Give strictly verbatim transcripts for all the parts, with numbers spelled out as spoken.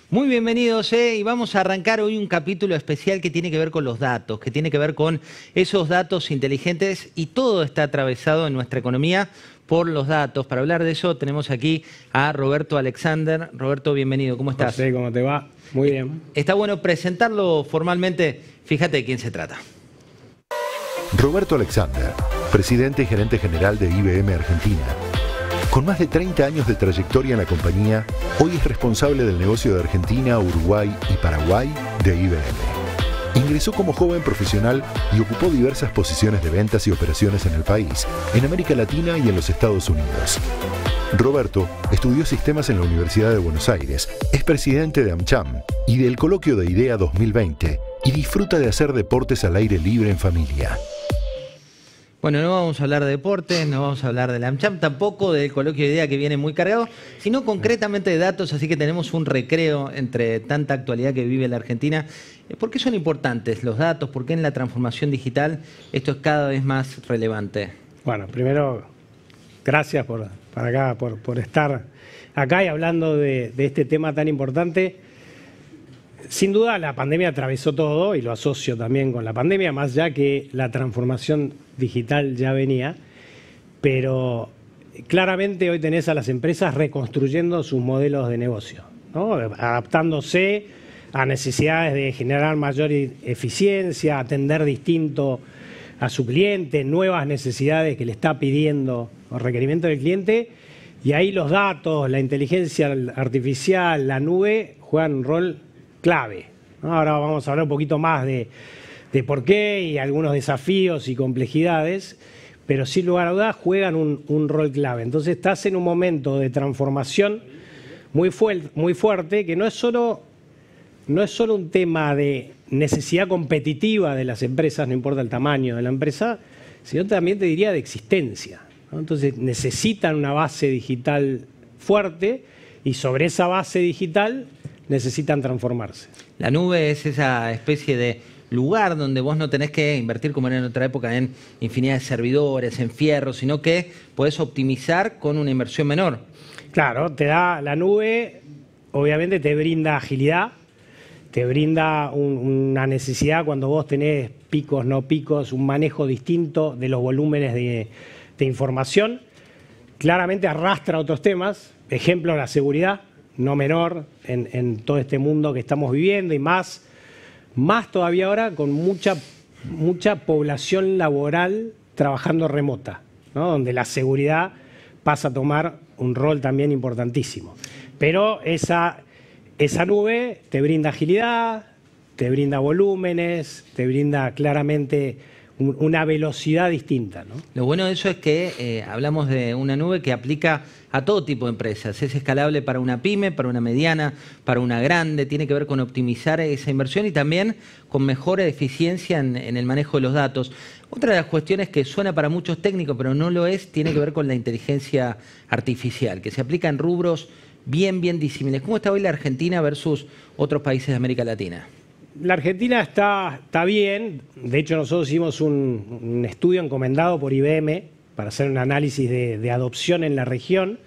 Muy bienvenidos, ¿eh? Y vamos a arrancar hoy un capítulo especial que tiene que ver con los datos, que tiene que ver con esos datos inteligentes, y todo está atravesado en nuestra economía por los datos. Para hablar de eso tenemos aquí a Roberto Alexander. Roberto, bienvenido, ¿cómo estás? José, ¿cómo te va? Muy bien. Está bueno presentarlo formalmente. Fíjate de quién se trata. Roberto Alexander, presidente y gerente general de I B M Argentina. Con más de treinta años de trayectoria en la compañía, hoy es responsable del negocio de Argentina, Uruguay y Paraguay de I B M. Ingresó como joven profesional y ocupó diversas posiciones de ventas y operaciones en el país, en América Latina y en los Estados Unidos. Roberto estudió sistemas en la Universidad de Buenos Aires, es presidente de AmCham y del Coloquio de IDEA dos mil veinte y disfruta de hacer deportes al aire libre en familia. Bueno, no vamos a hablar de deportes, no vamos a hablar de la AmCham, tampoco del Coloquio de IDEA que viene muy cargado, sino concretamente de datos, así que tenemos un recreo entre tanta actualidad que vive la Argentina. ¿Por qué son importantes los datos? ¿Por qué en la transformación digital esto es cada vez más relevante? Bueno, primero, gracias por, por, acá, por, por estar acá y hablando de, de este tema tan importante. Sin duda la pandemia atravesó todo y lo asocio también con la pandemia, más ya que la transformación digital ya venía, pero claramente hoy tenés a las empresas reconstruyendo sus modelos de negocio, ¿no? Adaptándose a necesidades de generar mayor eficiencia, atender distinto a su cliente, nuevas necesidades que le está pidiendo o requerimiento del cliente, y ahí los datos, la inteligencia artificial, la nube juegan un rol clave, ¿no? Ahora vamos a hablar un poquito más de, de por qué y algunos desafíos y complejidades, pero sin lugar a dudas juegan un, un rol clave. Entonces estás en un momento de transformación muy, fuerte, muy fuerte, que no es, solo, no es solo un tema de necesidad competitiva de las empresas, no importa el tamaño de la empresa, sino también te diría de existencia, ¿no? Entonces necesitan una base digital fuerte y sobre esa base digital necesitan transformarse. La nube es esa especie de lugar donde vos no tenés que invertir, como era en otra época, en infinidad de servidores, en fierros, sino que podés optimizar con una inversión menor. Claro, te da la nube, obviamente te brinda agilidad, te brinda un, una necesidad cuando vos tenés picos, no picos, un manejo distinto de los volúmenes de, de información. Claramente arrastra otros temas, ejemplo la seguridad, no menor en, en todo este mundo que estamos viviendo, y más, más todavía ahora con mucha, mucha población laboral trabajando remota, ¿no? Donde la seguridad pasa a tomar un rol también importantísimo. Pero esa, esa nube te brinda agilidad, te brinda volúmenes, te brinda claramente un, una velocidad distinta, ¿no? Lo bueno de eso es que eh, hablamos de una nube que aplica a todo tipo de empresas. Es escalable para una pyme, para una mediana, para una grande. Tiene que ver con optimizar esa inversión y también con mejor eficiencia en, en el manejo de los datos. Otra de las cuestiones que suena para muchos técnicos, pero no lo es, tiene que ver con la inteligencia artificial, que se aplica en rubros bien, bien disímiles. ¿Cómo está hoy la Argentina versus otros países de América Latina? La Argentina está, está bien. De hecho, nosotros hicimos un, un estudio encomendado por I B M para hacer un análisis de, de adopción en la región.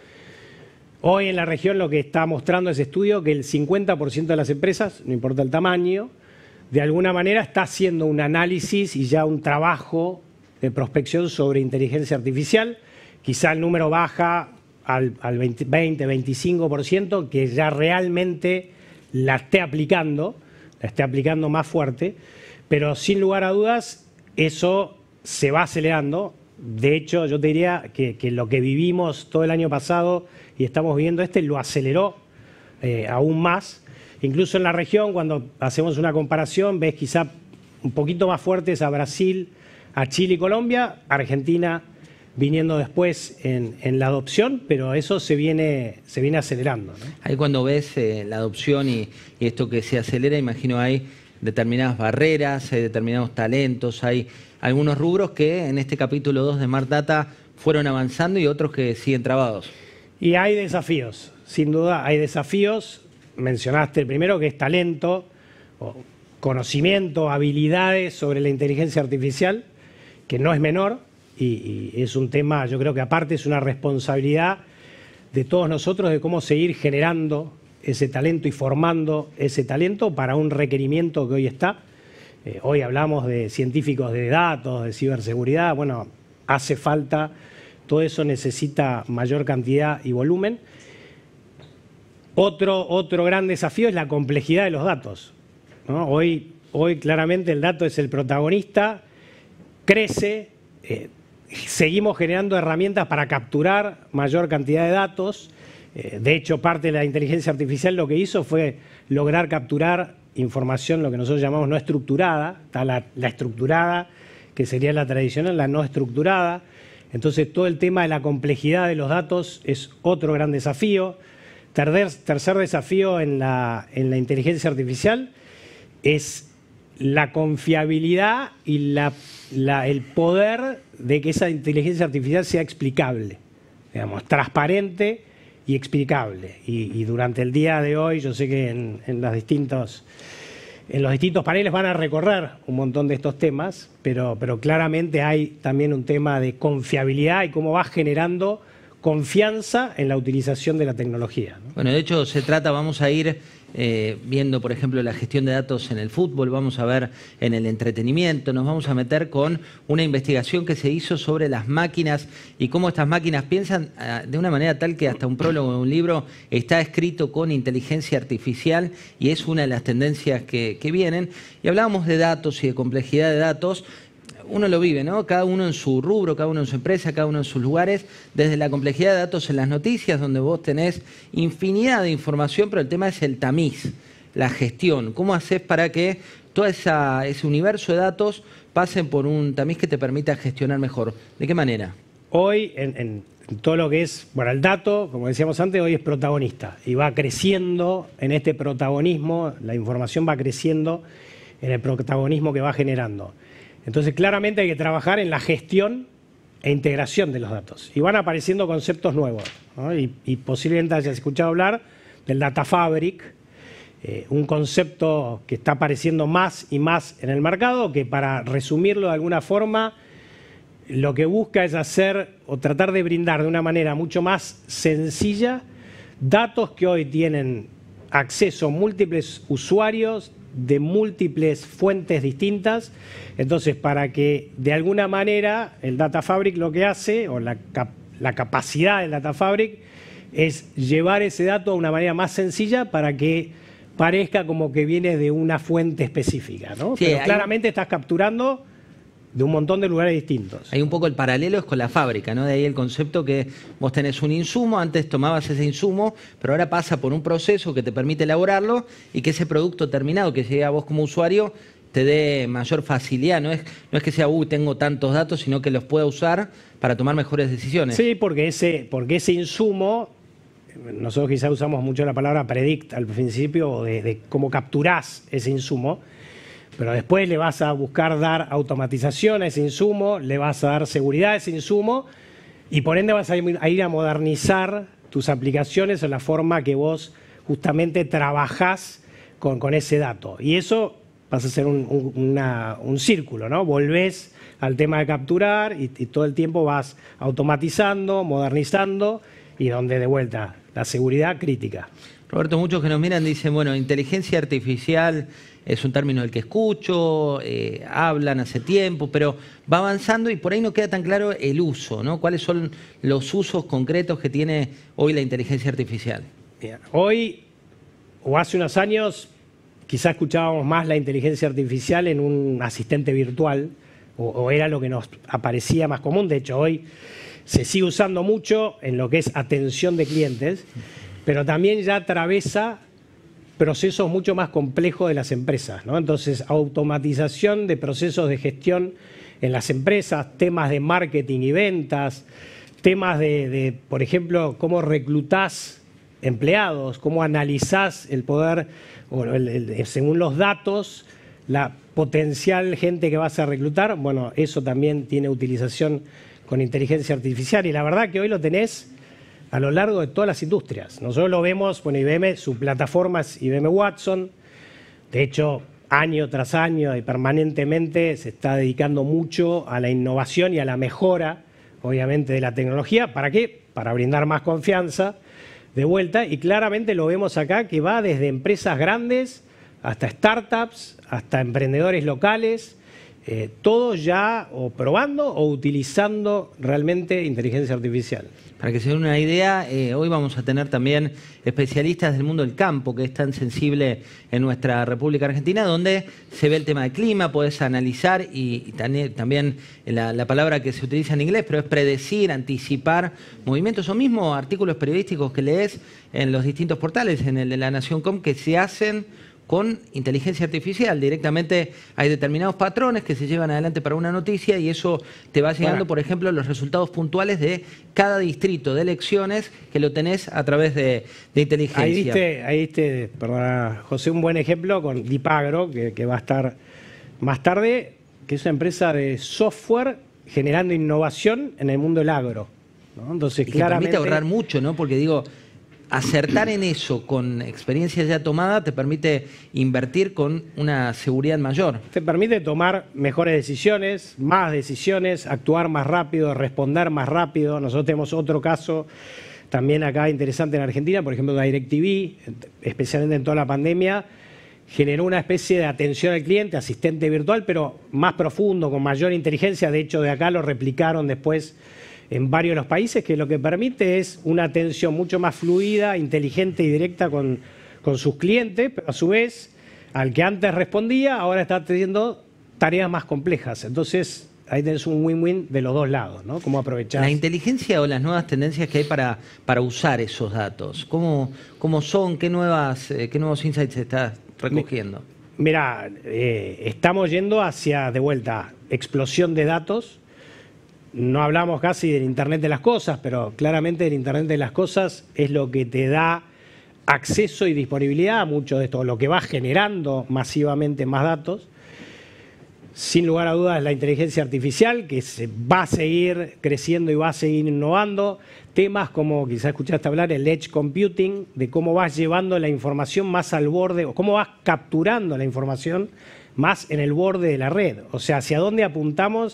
Hoy en la región lo que está mostrando ese estudio que el cincuenta por ciento de las empresas, no importa el tamaño, de alguna manera está haciendo un análisis y ya un trabajo de prospección sobre inteligencia artificial. Quizá el número baja al, al veinte, veinticinco por ciento que ya realmente la esté aplicando, la esté aplicando más fuerte, pero sin lugar a dudas eso se va acelerando. De hecho, yo te diría que, que lo que vivimos todo el año pasado y estamos viviendo este lo aceleró eh, aún más. Incluso en la región, cuando hacemos una comparación, ves quizá un poquito más fuertes a Brasil, a Chile y Colombia, Argentina viniendo después en, en la adopción, pero eso se viene, se viene acelerando, ¿no? Ahí cuando ves eh, la adopción y, y esto que se acelera, imagino hay determinadas barreras, hay determinados talentos, hay algunos rubros que en este capítulo dos de Smart Data fueron avanzando y otros que siguen trabados. Y hay desafíos, sin duda hay desafíos. Mencionaste el primero, que es talento, o conocimiento, habilidades sobre la inteligencia artificial, que no es menor y, y es un tema, yo creo que aparte es una responsabilidad de todos nosotros de cómo seguir generando ese talento y formando ese talento para un requerimiento que hoy está. Eh, hoy hablamos de científicos de datos, de ciberseguridad, bueno, hace falta, todo eso necesita mayor cantidad y volumen. Otro, otro gran desafío es la complejidad de los datos, ¿no? Hoy, hoy claramente el dato es el protagonista, crece, eh, seguimos generando herramientas para capturar mayor cantidad de datos. Eh, de hecho, parte de la inteligencia artificial lo que hizo fue lograr capturar información, lo que nosotros llamamos no estructurada, está la, la estructurada, que sería la tradicional, la no estructurada. Entonces, todo el tema de la complejidad de los datos es otro gran desafío. Tercer, tercer desafío en la, en la inteligencia artificial es la confiabilidad y la, la, el poder de que esa inteligencia artificial sea explicable, digamos, transparente y explicable. Y, y durante el día de hoy, yo sé que en, en, los distintos, en los distintos paneles van a recorrer un montón de estos temas, pero, pero claramente hay también un tema de confiabilidad y cómo va generando confianza en la utilización de la tecnología, ¿no? Bueno, de hecho se trata, vamos a ir eh, viendo, por ejemplo, la gestión de datos en el fútbol, vamos a ver en el entretenimiento, nos vamos a meter con una investigación que se hizo sobre las máquinas y cómo estas máquinas piensan eh, de una manera tal que hasta un prólogo de un libro está escrito con inteligencia artificial y es una de las tendencias que, que vienen. Y hablábamos de datos y de complejidad de datos. Uno lo vive, ¿no? Cada uno en su rubro, cada uno en su empresa, cada uno en sus lugares, desde la complejidad de datos en las noticias, donde vos tenés infinidad de información, pero el tema es el tamiz, la gestión. ¿Cómo haces para que todo esa, ese universo de datos pasen por un tamiz que te permita gestionar mejor? ¿De qué manera? Hoy, en, en, en todo lo que es, bueno, el dato, como decíamos antes, hoy es protagonista y va creciendo en este protagonismo, la información va creciendo en el protagonismo que va generando. Entonces, claramente hay que trabajar en la gestión e integración de los datos. Y van apareciendo conceptos nuevos, ¿no? Y, y posiblemente hayas escuchado hablar del Data Fabric, eh, un concepto que está apareciendo más y más en el mercado, que para resumirlo de alguna forma, lo que busca es hacer o tratar de brindar de una manera mucho más sencilla datos que hoy tienen acceso a múltiples usuarios, de múltiples fuentes distintas. Entonces, para que de alguna manera el Data Fabric lo que hace, o la, cap la capacidad del Data Fabric, es llevar ese dato de una manera más sencilla para que parezca como que viene de una fuente específica, ¿no? Sí, pero claramente estás capturando de un montón de lugares distintos. Hay un poco el paralelo es con la fábrica, ¿no? De ahí el concepto que vos tenés un insumo, antes tomabas ese insumo, pero ahora pasa por un proceso que te permite elaborarlo y que ese producto terminado que llega a vos como usuario te dé mayor facilidad. No es, no es que sea, uy, tengo tantos datos, sino que los pueda usar para tomar mejores decisiones. Sí, porque ese, porque ese insumo, nosotros quizás usamos mucho la palabra predict al principio, de, de cómo capturás ese insumo, pero después le vas a buscar dar automatización a ese insumo, le vas a dar seguridad a ese insumo y por ende vas a ir a modernizar tus aplicaciones en la forma que vos justamente trabajás con, con ese dato. Y eso vas a hacer un, un, una, un círculo, ¿no? Volvés al tema de capturar y, y todo el tiempo vas automatizando, modernizando y donde de vuelta la seguridad crítica. Roberto, muchos que nos miran dicen, bueno, inteligencia artificial es un término del que escucho, eh, hablan hace tiempo, pero va avanzando y por ahí no queda tan claro el uso, ¿no? ¿Cuáles son los usos concretos que tiene hoy la inteligencia artificial? Bien. Hoy, o hace unos años, quizá escuchábamos más la inteligencia artificial en un asistente virtual, o, o era lo que nos aparecía más común. De hecho, hoy se sigue usando mucho en lo que es atención de clientes, pero también ya atraviesa procesos mucho más complejos de las empresas, ¿no? Entonces, automatización de procesos de gestión en las empresas, temas de marketing y ventas, temas de, de por ejemplo, cómo reclutás empleados, cómo analizás el poder, o el, el, según los datos, la potencial gente que vas a reclutar. Bueno, eso también tiene utilización con inteligencia artificial y la verdad que hoy lo tenés a lo largo de todas las industrias. Nosotros lo vemos, bueno, I B M, su plataforma es I B M Watson. De hecho, año tras año y permanentemente se está dedicando mucho a la innovación y a la mejora, obviamente, de la tecnología. ¿Para qué? Para brindar más confianza, de vuelta, y claramente lo vemos acá que va desde empresas grandes hasta startups, hasta emprendedores locales, eh, todos ya o probando o utilizando realmente inteligencia artificial. Para que se den una idea, eh, hoy vamos a tener también especialistas del mundo del campo, que es tan sensible en nuestra República Argentina, donde se ve el tema del clima, podés analizar y, y también, también la, la palabra que se utiliza en inglés, pero es predecir, anticipar movimientos o mismo artículos periodísticos que lees en los distintos portales, en el de La Nación punto com, que se hacen con inteligencia artificial. Directamente hay determinados patrones que se llevan adelante para una noticia y eso te va llegando, bueno, por ejemplo, los resultados puntuales de cada distrito de elecciones que lo tenés a través de, de inteligencia. Ahí diste, ahí diste, perdona, José, un buen ejemplo con Dipagro, que, que va a estar más tarde, que es una empresa de software generando innovación en el mundo del agro, ¿no? Entonces, y claramente que permite ahorrar mucho, ¿no? Porque digo, acertar en eso con experiencia ya tomada te permite invertir con una seguridad mayor. Te permite tomar mejores decisiones, más decisiones, actuar más rápido, responder más rápido. Nosotros tenemos otro caso también acá interesante en Argentina, por ejemplo, DirecTV, especialmente en toda la pandemia, generó una especie de atención al cliente, asistente virtual, pero más profundo, con mayor inteligencia. De hecho, de acá lo replicaron después en varios de los países, que lo que permite es una atención mucho más fluida, inteligente y directa con, con sus clientes, pero a su vez, al que antes respondía, ahora está teniendo tareas más complejas. Entonces, ahí tenés un win-win de los dos lados, ¿no? ¿Cómo aprovechar? La inteligencia o las nuevas tendencias que hay para, para usar esos datos, ¿cómo, cómo son? ¿Qué, nuevas, eh, ¿Qué nuevos insights estás recogiendo? Mira, eh, estamos yendo hacia, de vuelta, explosión de datos. No hablamos casi del Internet de las cosas, pero claramente el Internet de las cosas es lo que te da acceso y disponibilidad a mucho de esto, lo que va generando masivamente más datos. Sin lugar a dudas, la inteligencia artificial, que se va a seguir creciendo y va a seguir innovando. Temas como, quizás escuchaste hablar, el edge computing, de cómo vas llevando la información más al borde, o cómo vas capturando la información más en el borde de la red. O sea, hacia dónde apuntamos,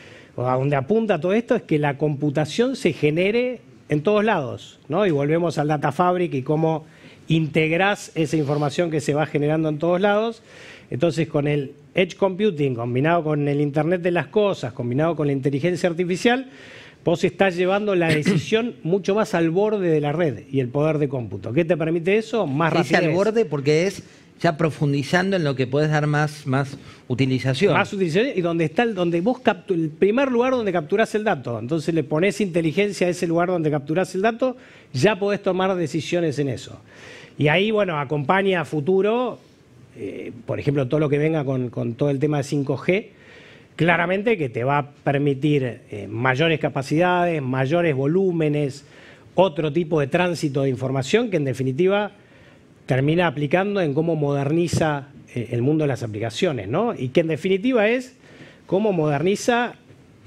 o a donde apunta todo esto, es que la computación se genere en todos lados, ¿no? Y volvemos al Data Fabric y cómo integrás esa información que se va generando en todos lados. Entonces, con el Edge Computing, combinado con el Internet de las cosas, combinado con la inteligencia artificial, vos estás llevando la decisión mucho más al borde de la red y el poder de cómputo. ¿Qué te permite eso? Más rapidez. Es al borde porque es ya profundizando en lo que puedes dar más, más utilización. Más utilización y donde está el, donde vos captu, el primer lugar donde capturás el dato. Entonces le pones inteligencia a ese lugar donde capturás el dato, ya podés tomar decisiones en eso. Y ahí, bueno, acompaña a futuro, eh, por ejemplo, todo lo que venga con, con todo el tema de cinco G, claramente que te va a permitir eh, mayores capacidades, mayores volúmenes, otro tipo de tránsito de información que en definitiva termina aplicando en cómo moderniza eh, el mundo de las aplicaciones, ¿no? Y que en definitiva es cómo moderniza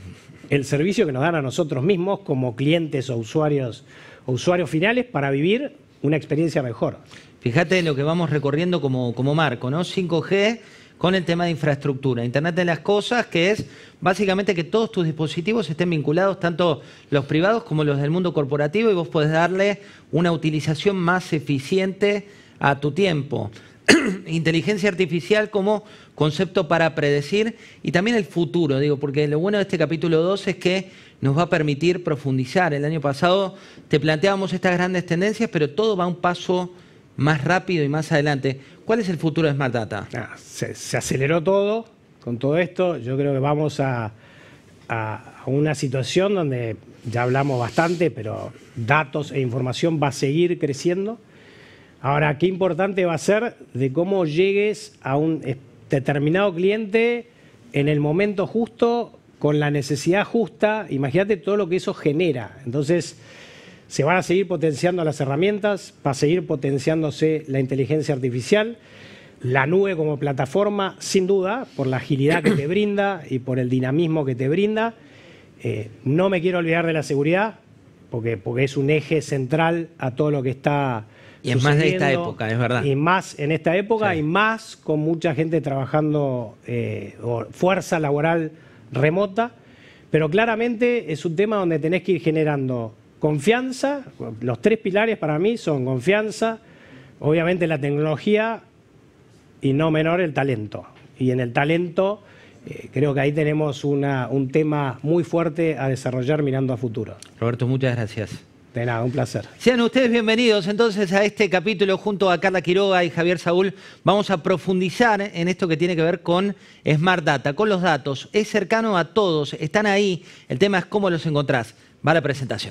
el servicio que nos dan a nosotros mismos como clientes o usuarios, o usuarios finales para vivir una experiencia mejor. Fíjate lo que vamos recorriendo como, como marco, ¿no? cinco G con el tema de infraestructura, Internet de las cosas, que es básicamente que todos tus dispositivos estén vinculados, tanto los privados como los del mundo corporativo, y vos podés darle una utilización más eficiente a tu tiempo. Inteligencia artificial como concepto para predecir y también el futuro, digo, porque lo bueno de este capítulo dos es que nos va a permitir profundizar. El año pasado te planteábamos estas grandes tendencias, pero todo va un paso más rápido y más adelante. ¿Cuál es el futuro de Smart Data? Ah, se, se aceleró todo con todo esto. Yo creo que vamos a, a, a una situación donde ya hablamos bastante, pero datos e información va a seguir creciendo. Ahora, qué importante va a ser de cómo llegues a un determinado cliente en el momento justo, con la necesidad justa. Imagínate todo lo que eso genera. Entonces, se van a seguir potenciando las herramientas, va a seguir potenciándose la inteligencia artificial, la nube como plataforma, sin duda, por la agilidad que te brinda y por el dinamismo que te brinda. Eh, no me quiero olvidar de la seguridad, porque, porque es un eje central a todo lo que está y es más de esta época, es verdad. Y más en esta época, sí. Y más con mucha gente trabajando, eh, o fuerza laboral remota, pero claramente es un tema donde tenés que ir generando confianza, los tres pilares para mí son confianza, obviamente la tecnología y no menor el talento. Y en el talento eh, creo que ahí tenemos una, un tema muy fuerte a desarrollar mirando a futuro. Roberto, muchas gracias. De nada, un placer. Sean ustedes bienvenidos entonces a este capítulo junto a Carla Quiroga y Javier Saúl. Vamos a profundizar en esto que tiene que ver con Smart Data, con los datos. Es cercano a todos, están ahí. El tema es cómo los encontrás. Va la presentación.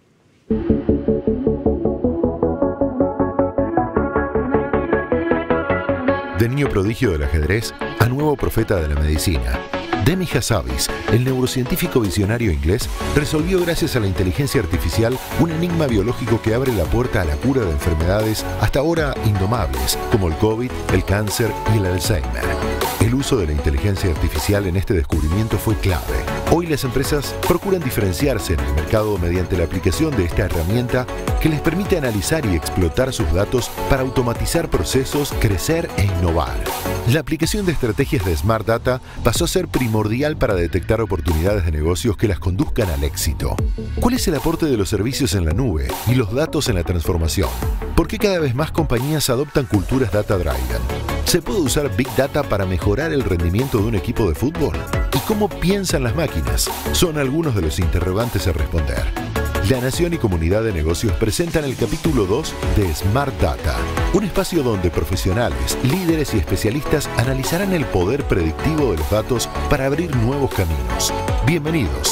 De niño prodigio del ajedrez a nuevo profeta de la medicina. Demi Hassabis, el neurocientífico visionario inglés, resolvió gracias a la inteligencia artificial un enigma biológico que abre la puerta a la cura de enfermedades hasta ahora indomables, como el COVID, el cáncer y el Alzheimer. El uso de la inteligencia artificial en este descubrimiento fue clave. Hoy las empresas procuran diferenciarse en el mercado mediante la aplicación de esta herramienta que les permite analizar y explotar sus datos para automatizar procesos, crecer e innovar. La aplicación de estrategias de Smart Data pasó a ser primordial para detectar oportunidades de negocios que las conduzcan al éxito. ¿Cuál es el aporte de los servicios en la nube y los datos en la transformación? ¿Por qué cada vez más compañías adoptan culturas data-driven? ¿Se puede usar Big Data para mejorar el rendimiento de un equipo de fútbol? ¿Y cómo piensan las máquinas? Son algunos de los interrogantes a responder. La Nación y Comunidad de Negocios presentan el capítulo dos de Smart Data, un espacio donde profesionales, líderes y especialistas analizarán el poder predictivo de los datos para abrir nuevos caminos. Bienvenidos.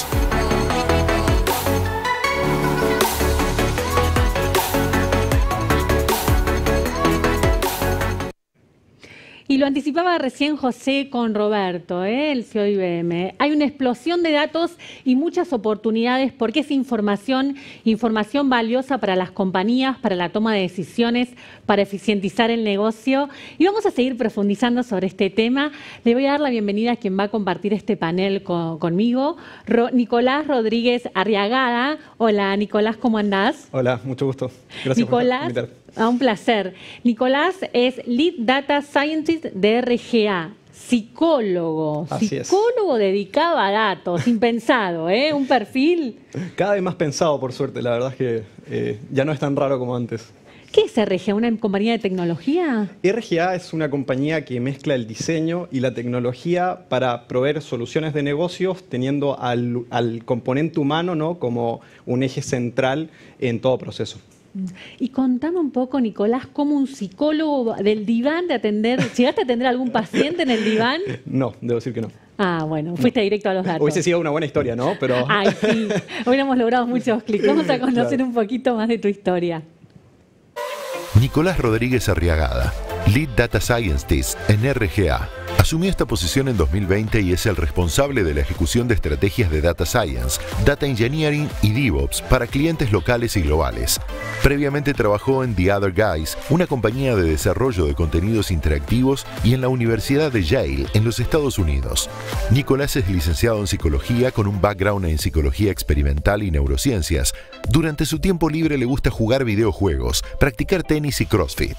Y lo anticipaba recién José con Roberto, ¿eh? el C E O de I B M. Hay una explosión de datos y muchas oportunidades porque es información, información valiosa para las compañías, para la toma de decisiones, para eficientizar el negocio. Y vamos a seguir profundizando sobre este tema. Le voy a dar la bienvenida a quien va a compartir este panel con, conmigo, Ro, Nicolás Rodríguez Arriagada. Hola, Nicolás, ¿cómo andás? Hola, mucho gusto. Gracias Nicolás, por invitar. Ah, un placer. Nicolás es Lead Data Scientist de R G A, psicólogo, Así psicólogo es. dedicado a datos, impensado, ¿eh? Un perfil. Cada vez más pensado, por suerte. La verdad es que eh, ya no es tan raro como antes. ¿Qué es R G A? ¿Una compañía de tecnología? R G A es una compañía que mezcla el diseño y la tecnología para proveer soluciones de negocios teniendo al, al componente humano, ¿no?, como un eje central en todo proceso. Y contame un poco, Nicolás, cómo un psicólogo del diván de atender... ¿Llegaste a atender a algún paciente en el diván? No, debo decir que no. Ah, bueno, fuiste no. directo a los datos. Hubiese sido una buena historia, ¿no? Pero... Ay, sí. Hubiéramos logrado muchos clics. Vamos a conocer claro. un poquito más de tu historia. Nicolás Rodríguez Arriagada, Lead Data Scientist en R G A. Asumió esta posición en dos mil veinte y es el responsable de la ejecución de estrategias de Data Science, Data Engineering y DevOps para clientes locales y globales. Previamente trabajó en The Other Guys, una compañía de desarrollo de contenidos interactivos, y en la Universidad de Yale, en los Estados Unidos. Nicolás es licenciado en Psicología con un background en Psicología Experimental y Neurociencias. Durante su tiempo libre le gusta jugar videojuegos, practicar tenis y CrossFit.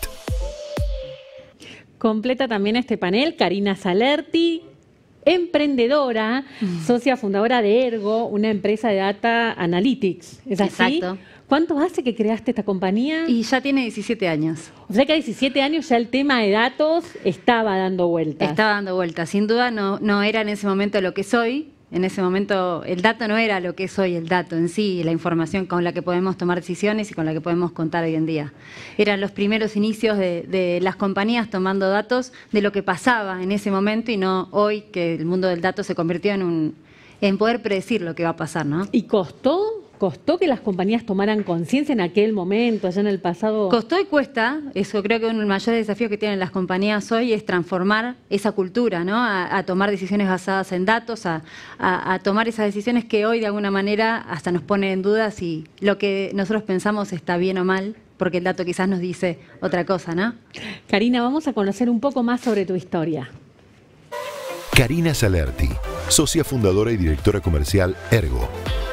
Completa también este panel Karina Salerti, emprendedora, mm. socia fundadora de Ergo, una empresa de Data Analytics. ¿Es así? Exacto. ¿Cuánto hace que creaste esta compañía? Y ya tiene diecisiete años. O sea que a diecisiete años ya el tema de datos estaba dando vueltas. Estaba dando vueltas. Sin duda no, no era en ese momento lo que soy. En ese momento el dato no era lo que es hoy el dato en sí, la información con la que podemos tomar decisiones y con la que podemos contar hoy en día. Eran los primeros inicios de, de las compañías tomando datos de lo que pasaba en ese momento y no hoy que el mundo del dato se convirtió en, un, en poder predecir lo que va a pasar, ¿no? ¿Y costó? ¿Costó que las compañías tomaran conciencia en aquel momento, allá en el pasado? Costó y cuesta. Eso creo que uno de los mayores desafíos que tienen las compañías hoy es transformar esa cultura, ¿no? A, a tomar decisiones basadas en datos, a, a, a tomar esas decisiones que hoy de alguna manera hasta nos pone en duda si lo que nosotros pensamos está bien o mal, porque el dato quizás nos dice otra cosa, ¿no? Karina, vamos a conocer un poco más sobre tu historia. Karina Salerti, socia fundadora y directora comercial Ergo.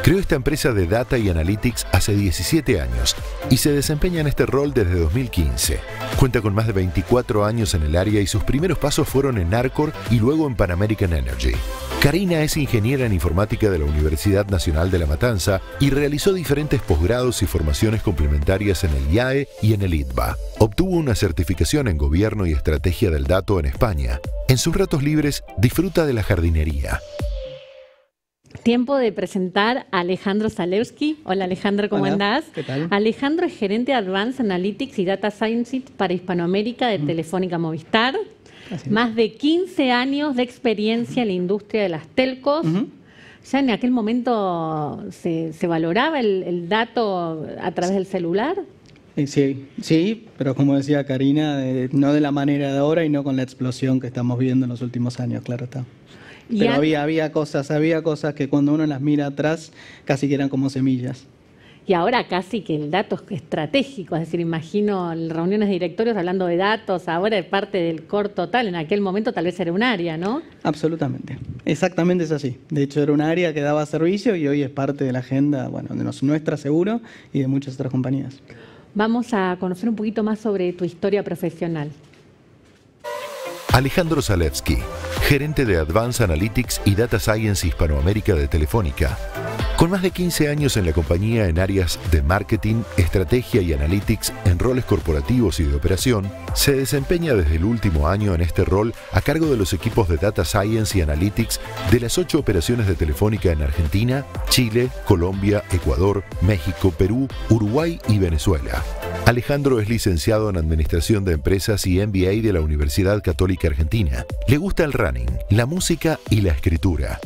Creó esta empresa de Data y Analytics hace diecisiete años y se desempeña en este rol desde dos mil quince. Cuenta con más de veinticuatro años en el área y sus primeros pasos fueron en Arcor y luego en Pan American Energy. Karina es ingeniera en informática de la Universidad Nacional de La Matanza y realizó diferentes posgrados y formaciones complementarias en el I A E y en el I T B A. Obtuvo una certificación en Gobierno y Estrategia del Dato en España. En sus ratos libres disfruta de la jardinería. Tiempo de presentar a Alejandro Zalewski. Hola Alejandro, ¿cómo Hola, andás? ¿qué tal? Alejandro es gerente de Advanced Analytics y Data Science para Hispanoamérica de mm. Telefónica Movistar. Así Más es. de quince años de experiencia en la industria de las telcos. Uh-huh. ¿Ya en aquel momento se, se valoraba el, el dato a través del celular? Sí, sí, pero como decía Karina, eh, no de la manera de ahora y no con la explosión que estamos viendo en los últimos años, claro está. Pero a... había, había cosas, había cosas que cuando uno las mira atrás casi que eran como semillas. Y ahora casi que el dato es estratégico, es decir, imagino reuniones de directorios hablando de datos, ahora es parte del core total, en aquel momento tal vez era un área, ¿no? Absolutamente, exactamente es así. De hecho era un área que daba servicio y hoy es parte de la agenda, bueno, de nuestra seguro y de muchas otras compañías. Vamos a conocer un poquito más sobre tu historia profesional. Alejandro Zalewski, gerente de Advanced Analytics y Data Science Hispanoamérica de Telefónica. Con más de quince años en la compañía en áreas de marketing, estrategia y analytics en roles corporativos y de operación, se desempeña desde el último año en este rol a cargo de los equipos de Data Science y Analytics de las ocho operaciones de Telefónica en Argentina, Chile, Colombia, Ecuador, México, Perú, Uruguay y Venezuela. Alejandro es licenciado en Administración de Empresas y M B A de la Universidad Católica Argentina. Le gusta el running, la música y la escritura.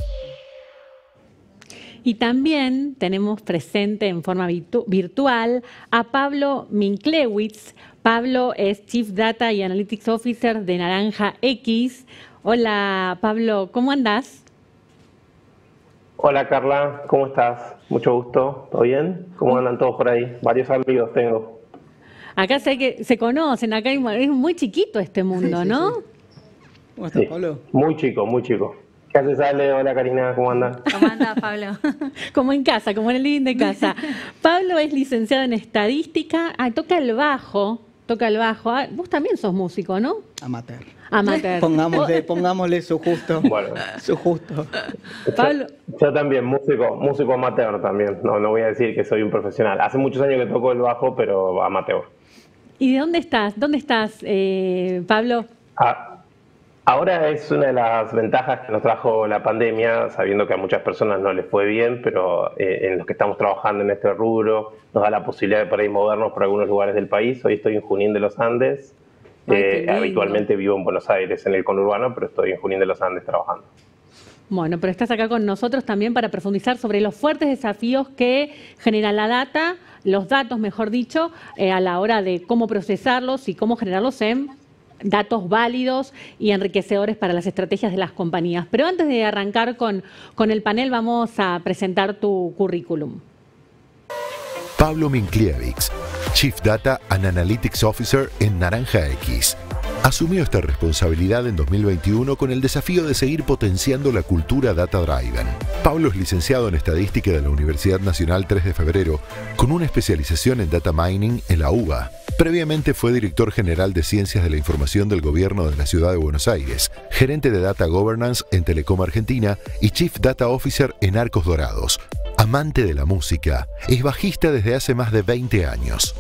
Y también tenemos presente en forma virtu- virtual a Pablo Minklewicz. Pablo es Chief Data y Analytics Officer de Naranja X. Hola Pablo, ¿cómo andás? Hola Carla, ¿cómo estás? Mucho gusto, ¿todo bien? ¿Cómo andan todos por ahí? Varios amigos tengo. Acá sé que se conocen, acá hay, es muy chiquito este mundo, sí, sí, ¿no? Sí. ¿Cómo estás, sí, Pablo? Muy chico, muy chico. ¿Qué haces, Ale? Hola Karina, ¿cómo andas? ¿Cómo andas, Pablo? Como en casa, como en el living de casa. Pablo es licenciado en estadística, ah, toca el bajo, toca el bajo. Ah, vos también sos músico, ¿no? Amateur. Amateur. Pongámosle, pongámosle su justo. Bueno. Su justo. Pablo. Yo, yo también, músico, músico amateur también. No, no voy a decir que soy un profesional. Hace muchos años que toco el bajo, pero amateur. ¿Y de dónde estás? ¿Dónde estás, eh, Pablo? Ah, ahora es una de las ventajas que nos trajo la pandemia, sabiendo que a muchas personas no les fue bien, pero eh, en los que estamos trabajando en este rubro nos da la posibilidad de por ahí movernos por algunos lugares del país. Hoy estoy en Junín de los Andes. Ay, eh, habitualmente vivo en Buenos Aires, en el conurbano, pero estoy en Junín de los Andes trabajando. Bueno, pero estás acá con nosotros también para profundizar sobre los fuertes desafíos que genera la data, los datos, mejor dicho, eh, a la hora de cómo procesarlos y cómo generarlos en datos válidos y enriquecedores para las estrategias de las compañías. Pero antes de arrancar con, con el panel, vamos a presentar tu currículum. Pablo Minklewicz, Chief Data and Analytics Officer en Naranja X. Asumió esta responsabilidad en dos mil veintiuno con el desafío de seguir potenciando la cultura data-driven. Pablo es licenciado en Estadística de la Universidad Nacional tres de febrero, con una especialización en Data Mining en la U B A. Previamente fue director general de Ciencias de la Información del Gobierno de la Ciudad de Buenos Aires, gerente de Data Governance en Telecom Argentina y Chief Data Officer en Arcos Dorados. Amante de la música, es bajista desde hace más de veinte años.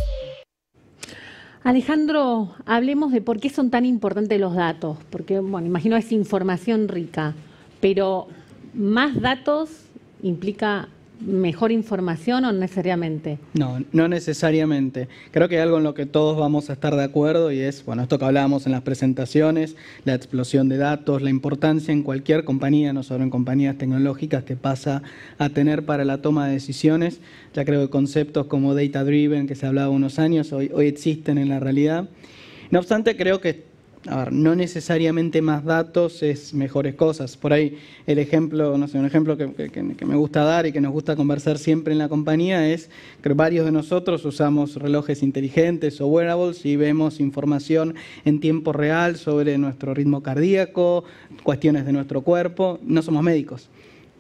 Alejandro, hablemos de por qué son tan importantes los datos, porque, bueno, imagino es información rica, pero ¿más datos implica mejor información o no necesariamente? No, no necesariamente. Creo que hay algo en lo que todos vamos a estar de acuerdo y es, bueno, esto que hablábamos en las presentaciones, la explosión de datos, la importancia en cualquier compañía, no solo en compañías tecnológicas, que pasa a tener para la toma de decisiones. Ya creo que conceptos como data driven, que se hablaba unos años, hoy, hoy existen en la realidad. No obstante, creo que A ver, no necesariamente más datos es mejores cosas. Por ahí el ejemplo, no sé, un ejemplo que, que, que me gusta dar y que nos gusta conversar siempre en la compañía es que varios de nosotros usamos relojes inteligentes o wearables y vemos información en tiempo real sobre nuestro ritmo cardíaco, cuestiones de nuestro cuerpo. No somos médicos.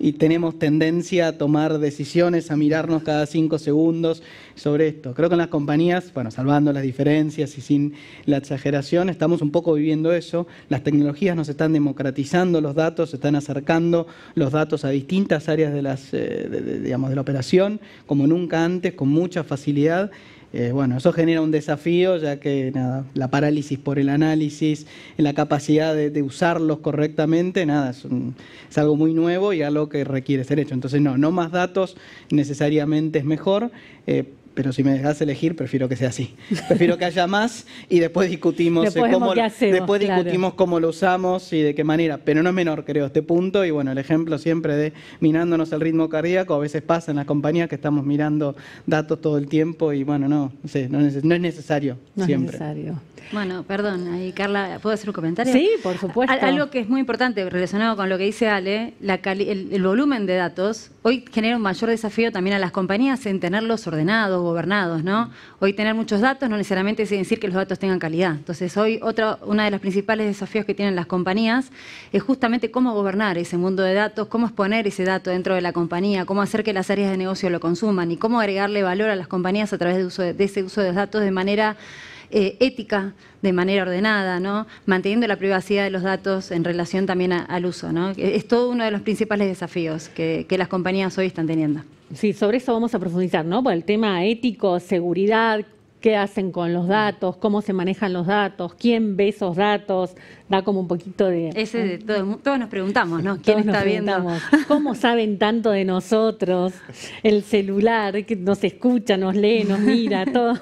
y tenemos tendencia a tomar decisiones, a mirarnos cada cinco segundos sobre esto. Creo que en las compañías, bueno, salvando las diferencias y sin la exageración, estamos un poco viviendo eso. Las tecnologías nos están democratizando los datos, se están acercando los datos a distintas áreas de, las, eh, de, de, digamos, de la operación, como nunca antes, con mucha facilidad. Eh, bueno, eso genera un desafío, ya que nada, la parálisis por el análisis, la capacidad de, de usarlos correctamente, nada, es, un, es algo muy nuevo y algo que requiere ser hecho. Entonces, no, no más datos necesariamente es mejor, eh, pero si me dejas elegir, prefiero que sea así. Prefiero que haya más y después discutimos, después eh, cómo, hacemos, después claro. discutimos cómo lo usamos y de qué manera. Pero no es menor, creo, este punto. Y bueno, el ejemplo siempre de mirándonos el ritmo cardíaco, a veces pasa en las compañías que estamos mirando datos todo el tiempo y bueno, no, no sé, no, neces no es necesario no siempre. Es necesario. Bueno, perdón, ahí Carla, ¿puedo hacer un comentario? Sí, por supuesto. Algo que es muy importante relacionado con lo que dice Ale, la cali el, el volumen de datos, hoy genera un mayor desafío también a las compañías en tenerlos ordenados, gobernados, ¿no? Hoy tener muchos datos no necesariamente quiere decir que los datos tengan calidad. Entonces hoy otra, una de los principales desafíos que tienen las compañías es justamente cómo gobernar ese mundo de datos, cómo exponer ese dato dentro de la compañía, cómo hacer que las áreas de negocio lo consuman y cómo agregarle valor a las compañías a través de, uso de, de ese uso de datos de manera Eh, ética, de manera ordenada, ¿no? Manteniendo la privacidad de los datos en relación también a, al uso, ¿no? Es todo uno de los principales desafíos que, que las compañías hoy están teniendo. Sí, sobre eso vamos a profundizar, ¿no? Por el tema ético, seguridad, qué hacen con los datos, cómo se manejan los datos, quién ve esos datos, da como un poquito de... Ese de todo, todos nos preguntamos, ¿no? ¿Quién todos está viendo? ¿Cómo saben tanto de nosotros? El celular, que nos escucha, nos lee, nos mira, todo.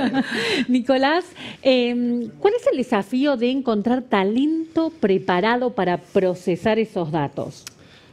Nicolás, eh, ¿cuál es el desafío de encontrar talento preparado para procesar esos datos?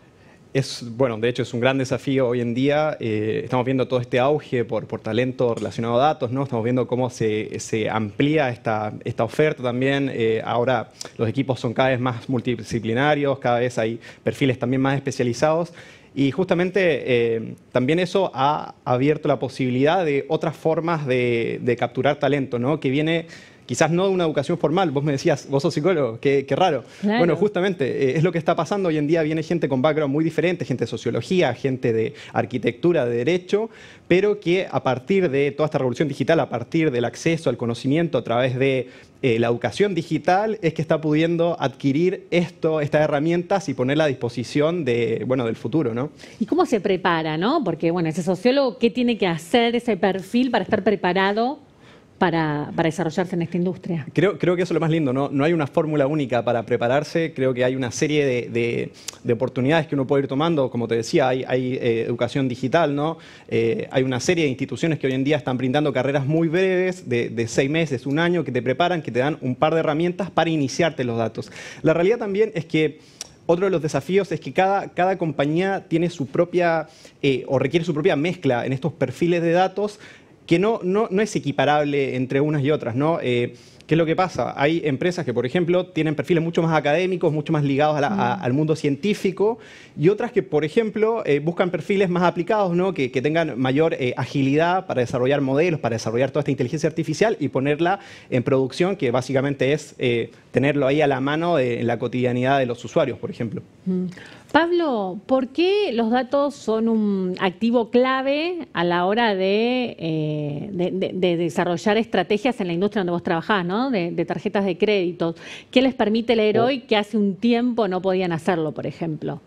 Es, bueno, de hecho es un gran desafío hoy en día. Eh, estamos viendo todo este auge por, por talento relacionado a datos, ¿no? Estamos viendo cómo se, se amplía esta, esta oferta también. Eh, ahora los equipos son cada vez más multidisciplinarios, cada vez hay perfiles también más especializados. Y justamente eh, también eso ha abierto la posibilidad de otras formas de, de capturar talento, ¿no? Que viene... Quizás no de una educación formal, vos me decías, vos sos psicólogo, qué, qué raro. Claro. Bueno, justamente eh, es lo que está pasando hoy en día, viene gente con background muy diferente, gente de sociología, gente de arquitectura, de derecho, pero que a partir de toda esta revolución digital, a partir del acceso al conocimiento a través de eh, la educación digital, es que está pudiendo adquirir esto, estas herramientas y ponerla a disposición de, bueno, del futuro, ¿no? ¿Y cómo se prepara, no? Porque, bueno, ese sociólogo, ¿qué tiene que hacer ese perfil para estar preparado Para, para desarrollarse en esta industria? Creo, creo que eso es lo más lindo, ¿no? No hay una fórmula única para prepararse, creo que hay una serie de, de, de oportunidades que uno puede ir tomando, como te decía, hay, hay eh, educación digital, ¿no? Eh, hay una serie de instituciones que hoy en día están brindando carreras muy breves, de, de seis meses, un año, que te preparan, que te dan un par de herramientas para iniciarte los datos. La realidad también es que otro de los desafíos es que cada, cada compañía tiene su propia, eh, o requiere su propia mezcla en estos perfiles de datos, que no, no, no es equiparable entre unas y otras, ¿no? Eh, ¿Qué es lo que pasa? Hay empresas que, por ejemplo, tienen perfiles mucho más académicos, mucho más ligados a la, a, al mundo científico, y otras que, por ejemplo, eh, buscan perfiles más aplicados, ¿no? que, que tengan mayor eh, agilidad para desarrollar modelos, para desarrollar toda esta inteligencia artificial y ponerla en producción, que básicamente es eh, tenerlo ahí a la mano de, en la cotidianidad de los usuarios, por ejemplo. Mm. Pablo, ¿por qué los datos son un activo clave a la hora de, eh, de, de, de desarrollar estrategias en la industria donde vos trabajás, ¿no? de, de tarjetas de crédito? ¿Qué les permite leer hoy que hace un tiempo no podían hacerlo, por ejemplo?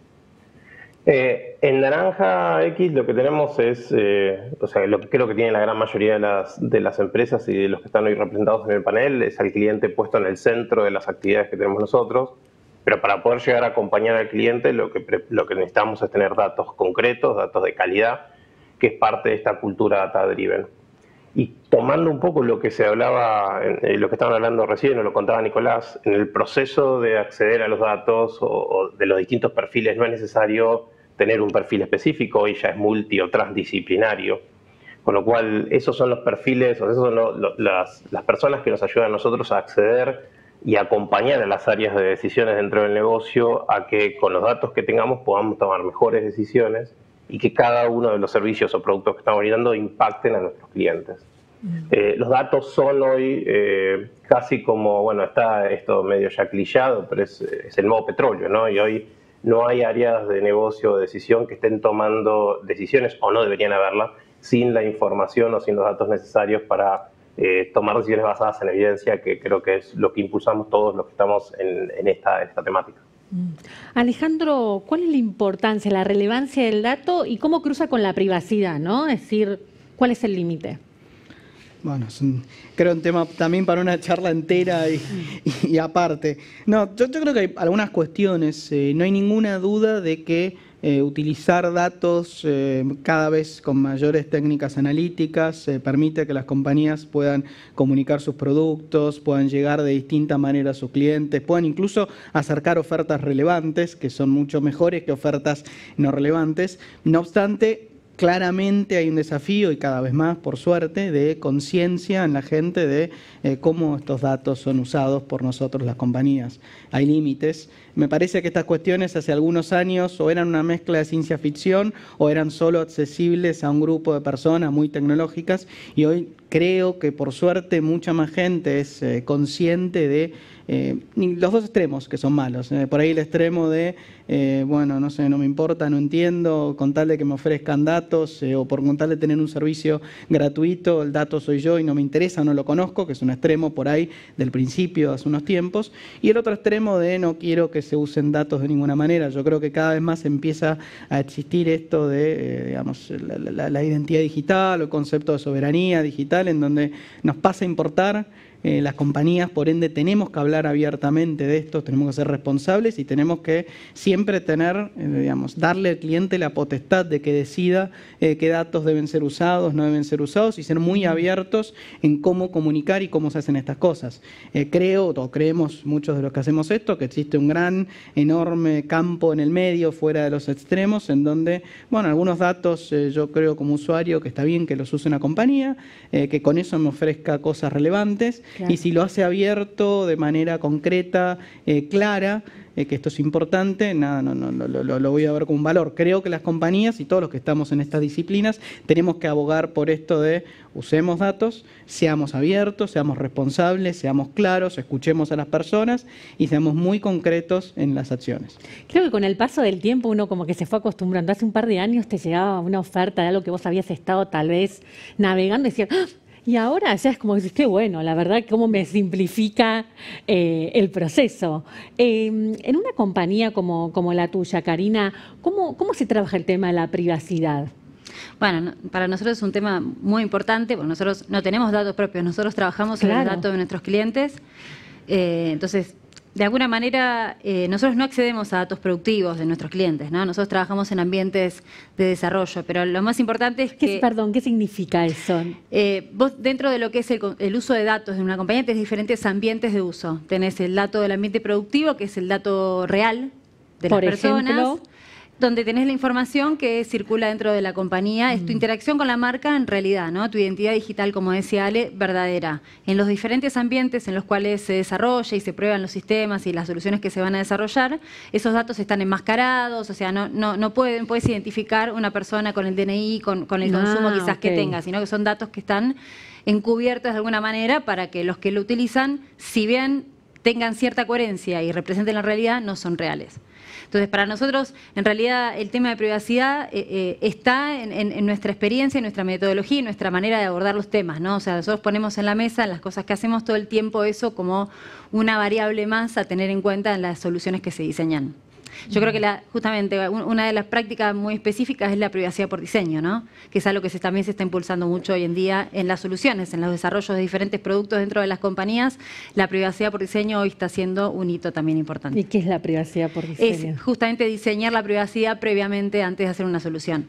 Eh, en Naranja X lo que tenemos es, eh, o sea, lo que creo que tiene la gran mayoría de las, de las empresas y de los que están hoy representados en el panel, es al cliente puesto en el centro de las actividades que tenemos nosotros. Pero para poder llegar a acompañar al cliente lo que, lo que necesitamos es tener datos concretos, datos de calidad, que es parte de esta cultura data-driven. Y tomando un poco lo que se hablaba, eh, lo que estaban hablando recién, o lo contaba Nicolás, en el proceso de acceder a los datos o, o de los distintos perfiles no es necesario tener un perfil específico, hoy ya es multi o transdisciplinario. Con lo cual, esos son los perfiles, o esos son lo, lo, las, las personas que nos ayudan a nosotros a acceder y acompañar a las áreas de decisiones dentro del negocio a que con los datos que tengamos podamos tomar mejores decisiones y que cada uno de los servicios o productos que estamos brindando impacten a nuestros clientes. Mm. Eh, los datos son hoy eh, casi como, bueno, está esto medio ya clichado, pero es, es el nuevo petróleo, ¿no? Y hoy no hay áreas de negocio o decisión que estén tomando decisiones, o no deberían haberla, sin la información o sin los datos necesarios para eh, tomar decisiones basadas en evidencia, que creo que es lo que impulsamos todos los que estamos en, en, esta, en esta temática. Alejandro, ¿cuál es la importancia, la relevancia del dato y cómo cruza con la privacidad, ¿no? Es decir, ¿cuál es el límite? Bueno, es un, creo un tema también para una charla entera y, y, y aparte. No, yo, yo creo que hay algunas cuestiones. Eh, no hay ninguna duda de que eh, utilizar datos eh, cada vez con mayores técnicas analíticas eh, permite que las compañías puedan comunicar sus productos, puedan llegar de distinta manera a sus clientes, puedan incluso acercar ofertas relevantes, que son mucho mejores que ofertas no relevantes. No obstante, claramente hay un desafío, y cada vez más, por suerte, de conciencia en la gente de eh, cómo estos datos son usados por nosotros, las compañías. Hay límites. Me parece que estas cuestiones hace algunos años o eran una mezcla de ciencia ficción o eran solo accesibles a un grupo de personas muy tecnológicas, y hoy creo que, por suerte, mucha más gente es eh, consciente de Eh, los dos extremos que son malos. Eh, por ahí el extremo de, eh, bueno, no sé, no me importa, no entiendo, con tal de que me ofrezcan datos eh, o por con tal de tener un servicio gratuito, el dato soy yo y no me interesa, no lo conozco, que es un extremo por ahí del principio, hace unos tiempos. Y el otro extremo de no quiero que se usen datos de ninguna manera. Yo creo que cada vez más empieza a existir esto de, eh, digamos, la, la, la identidad digital o el concepto de soberanía digital, en donde nos pasa a importar. Eh, las compañías, por ende, tenemos que hablar abiertamente de esto, tenemos que ser responsables y tenemos que siempre tener, eh, digamos, darle al cliente la potestad de que decida eh, qué datos deben ser usados, no deben ser usados, y ser muy abiertos en cómo comunicar y cómo se hacen estas cosas. Eh, creo, o creemos muchos de los que hacemos esto, que existe un gran, enorme campo en el medio, fuera de los extremos, en donde, bueno, algunos datos eh, yo creo como usuario que está bien que los use una compañía, eh, que con eso me ofrezca cosas relevantes. Claro. Y si lo hace abierto, de manera concreta, eh, clara, eh, que esto es importante, nada, no, no, no, lo, lo voy a ver como un valor. Creo que las compañías y todos los que estamos en estas disciplinas tenemos que abogar por esto de usemos datos, seamos abiertos, seamos responsables, seamos claros, escuchemos a las personas y seamos muy concretos en las acciones. Creo que con el paso del tiempo uno como que se fue acostumbrando. Hace un par de años te llegaba una oferta de algo que vos habías estado tal vez navegando y decías, ¡ah! Y ahora ya es como que qué bueno, la verdad, cómo me simplifica eh, el proceso. Eh, en una compañía como, como la tuya, Karina, ¿cómo, ¿cómo se trabaja el tema de la privacidad? Bueno, para nosotros es un tema muy importante, porque nosotros no tenemos datos propios, nosotros trabajamos sobre claro. los datos de nuestros clientes. Eh, entonces, de alguna manera, eh, nosotros no accedemos a datos productivos de nuestros clientes, ¿no? Nosotros trabajamos en ambientes de desarrollo, pero lo más importante es que... ¿Qué, perdón, ¿qué significa eso? Eh, vos, dentro de lo que es el, el uso de datos de una compañía, tenés diferentes ambientes de uso. Tenés el dato del ambiente productivo, que es el dato real de las Por personas. Ejemplo, donde tenés la información que circula dentro de la compañía, es tu interacción con la marca en realidad, ¿no? Tu identidad digital, como decía Ale, verdadera. En los diferentes ambientes en los cuales se desarrolla y se prueban los sistemas y las soluciones que se van a desarrollar, esos datos están enmascarados, o sea, no, no, no pueden, puedes identificar una persona con el D N I, con, con el ah, consumo quizás okay. que tenga, sino que son datos que están encubiertos de alguna manera para que los que lo utilizan, si bien tengan cierta coherencia y representen la realidad, no son reales. Entonces, para nosotros, en realidad, el tema de privacidad eh, eh, está en, en, en nuestra experiencia, en nuestra metodología y en nuestra manera de abordar los temas, ¿no? O sea, nosotros ponemos en la mesa, en las cosas que hacemos todo el tiempo, eso como una variable más a tener en cuenta en las soluciones que se diseñan. Yo creo que la, justamente una de las prácticas muy específicas es la privacidad por diseño, ¿no? Que es algo que se, también se está impulsando mucho hoy en día en las soluciones, en los desarrollos de diferentes productos dentro de las compañías. La privacidad por diseño hoy está siendo un hito también importante. ¿Y qué es la privacidad por diseño? Es justamente diseñar la privacidad previamente antes de hacer una solución.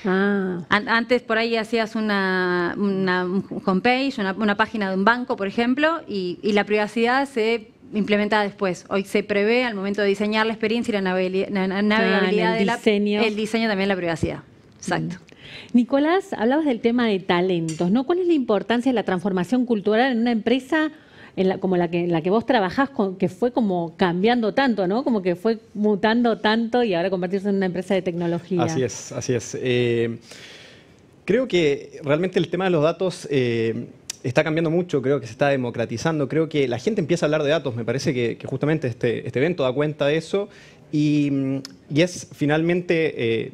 Ah. Antes por ahí hacías una, una homepage, una, una página de un banco, por ejemplo, y, y la privacidad se implementada después. Hoy se prevé al momento de diseñar la experiencia y la navegabilidad ah, de la, diseño. el diseño también la privacidad. Exacto. Mm. Nicolás, hablabas del tema de talentos, ¿no? ¿Cuál es la importancia de la transformación cultural en una empresa en la, como la que, en la que vos trabajás, con, que fue como cambiando tanto, ¿no? Como que fue mutando tanto y ahora convertirse en una empresa de tecnología. Así es, así es. Eh, creo que realmente el tema de los datos eh, está cambiando mucho, creo que se está democratizando, creo que la gente empieza a hablar de datos, me parece que, que justamente este, este evento da cuenta de eso, y, y es finalmente eh,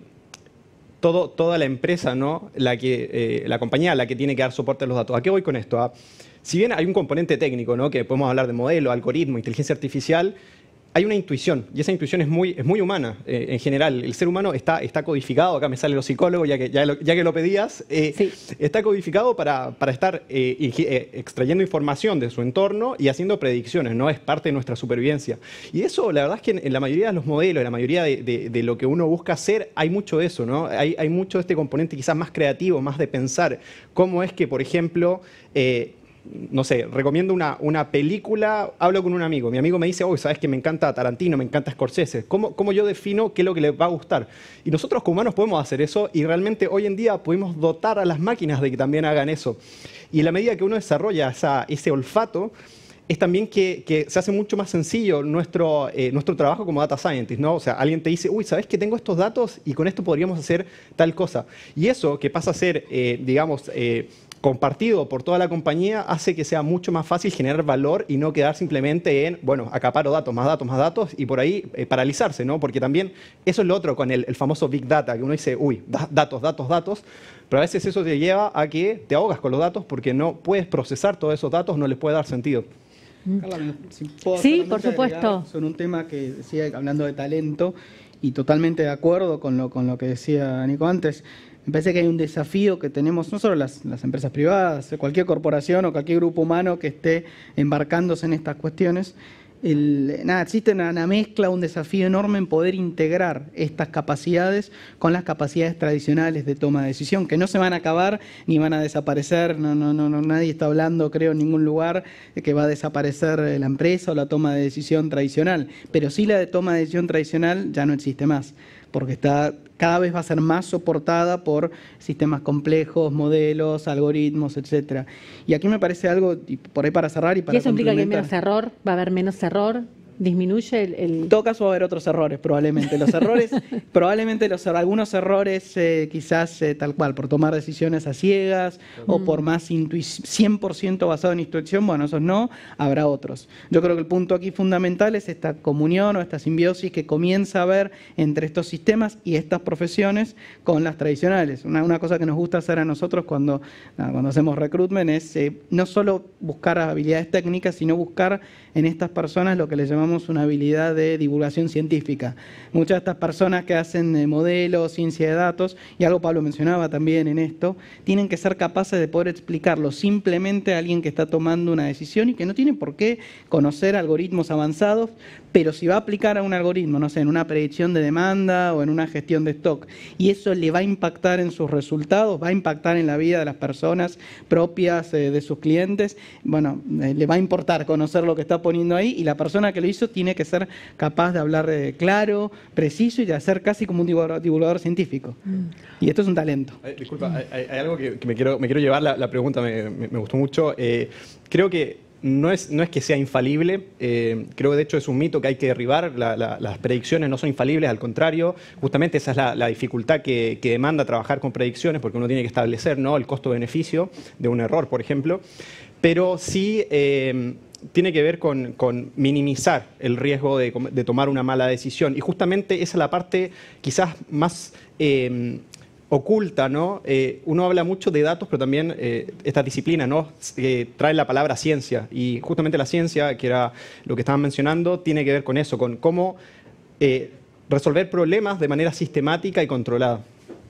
todo, toda la empresa, ¿no? la, que, eh, la compañía la que tiene que dar soporte a los datos. ¿A qué voy con esto? ¿Ah? Si bien hay un componente técnico, ¿no? que podemos hablar de modelo, algoritmo, inteligencia artificial, hay una intuición, y esa intuición es muy, es muy humana eh, en general. El ser humano está, está codificado, acá me salen los psicólogos, ya que, ya lo, ya que lo pedías, eh, sí. está codificado para, para estar eh, eh, extrayendo información de su entorno y haciendo predicciones, ¿no? Es parte de nuestra supervivencia. Y eso, la verdad es que en, en la mayoría de los modelos, en la mayoría de, de, de lo que uno busca hacer, hay mucho de eso, ¿no? Hay, hay mucho de este componente quizás más creativo, más de pensar cómo es que, por ejemplo, eh, no sé, recomiendo una, una película, hablo con un amigo, mi amigo me dice, oh, sabes que me encanta Tarantino, me encanta Scorsese, ¿Cómo, ¿cómo yo defino qué es lo que le va a gustar? Y nosotros como humanos podemos hacer eso y realmente hoy en día podemos dotar a las máquinas de que también hagan eso. Y en la medida que uno desarrolla esa, ese olfato, es también que, que se hace mucho más sencillo nuestro, eh, nuestro trabajo como data scientist, ¿no? O sea, alguien te dice, uy, ¿sabes que tengo estos datos y con esto podríamos hacer tal cosa? Y eso que pasa a ser, eh, digamos, eh, compartido por toda la compañía hace que sea mucho más fácil generar valor y no quedar simplemente en, bueno, acaparo datos, más datos, más datos y por ahí eh, paralizarse, ¿no? Porque también eso es lo otro con el, el famoso Big Data, que uno dice, uy, da, datos, datos, datos, pero a veces eso te lleva a que te ahogas con los datos porque no puedes procesar todos esos datos, no les puede dar sentido. Carla, si puedo sí, por supuesto. Son un tema que decía, hablando de talento, y totalmente de acuerdo con lo, con lo que decía Nico antes. Me parece que hay un desafío que tenemos, no solo las, las empresas privadas, cualquier corporación o cualquier grupo humano que esté embarcándose en estas cuestiones. El, nada, existe una, una mezcla, un desafío enorme en poder integrar estas capacidades con las capacidades tradicionales de toma de decisión, que no se van a acabar ni van a desaparecer. No, no, no, no, nadie está hablando, creo, en ningún lugar de que va a desaparecer la empresa o la toma de decisión tradicional, pero sí la de toma de decisión tradicional ya no existe más, porque está, cada vez va a ser más soportada por sistemas complejos, modelos, algoritmos, etcétera. Y aquí me parece algo, y por ahí para cerrar y para ¿Y eso implica que hay menos error? ¿Va a haber menos error? ¿Disminuye el...? el... En todo caso va a haber otros errores, probablemente. Los errores, probablemente los, algunos errores eh, quizás eh, tal cual, por tomar decisiones a ciegas mm. o por más cien por ciento basado en instrucción, bueno, esos no, habrá otros. Yo creo que el punto aquí fundamental es esta comunión o esta simbiosis que comienza a haber entre estos sistemas y estas profesiones con las tradicionales. Una, una cosa que nos gusta hacer a nosotros cuando, cuando hacemos recruitment es eh, no solo buscar habilidades técnicas, sino buscar en estas personas lo que les llamamos una habilidad de divulgación científica. Muchas de estas personas que hacen eh, modelos, ciencia de datos, y algo Pablo mencionaba también en esto, tienen que ser capaces de poder explicarlo simplemente a alguien que está tomando una decisión y que no tiene por qué conocer algoritmos avanzados, pero si va a aplicar a un algoritmo, no sé, en una predicción de demanda o en una gestión de stock, y eso le va a impactar en sus resultados, va a impactar en la vida de las personas propias eh, de sus clientes, bueno, eh, le va a importar conocer lo que está poniendo ahí, y la persona que lo hizo tiene que ser capaz de hablar eh, claro, preciso y de hacer casi como un divulgador, divulgador científico. Mm. Y esto es un talento. Eh, disculpa, hay, hay algo que, que me, quiero, me quiero llevar, la, la pregunta me, me, me gustó mucho. Eh, creo que No es, no es que sea infalible, eh, creo que de hecho es un mito que hay que derribar, la, la, las predicciones no son infalibles, al contrario, justamente esa es la, la dificultad que, que demanda trabajar con predicciones, porque uno tiene que establecer, ¿no?, el costo-beneficio de un error, por ejemplo, pero sí eh, tiene que ver con, con minimizar el riesgo de, de tomar una mala decisión, y justamente esa es la parte quizás más Eh, oculta, ¿no? Eh, uno habla mucho de datos, pero también eh, esta disciplina, ¿no?, eh, trae la palabra ciencia, y justamente la ciencia, que era lo que estaban mencionando, tiene que ver con eso, con cómo eh, resolver problemas de manera sistemática y controlada.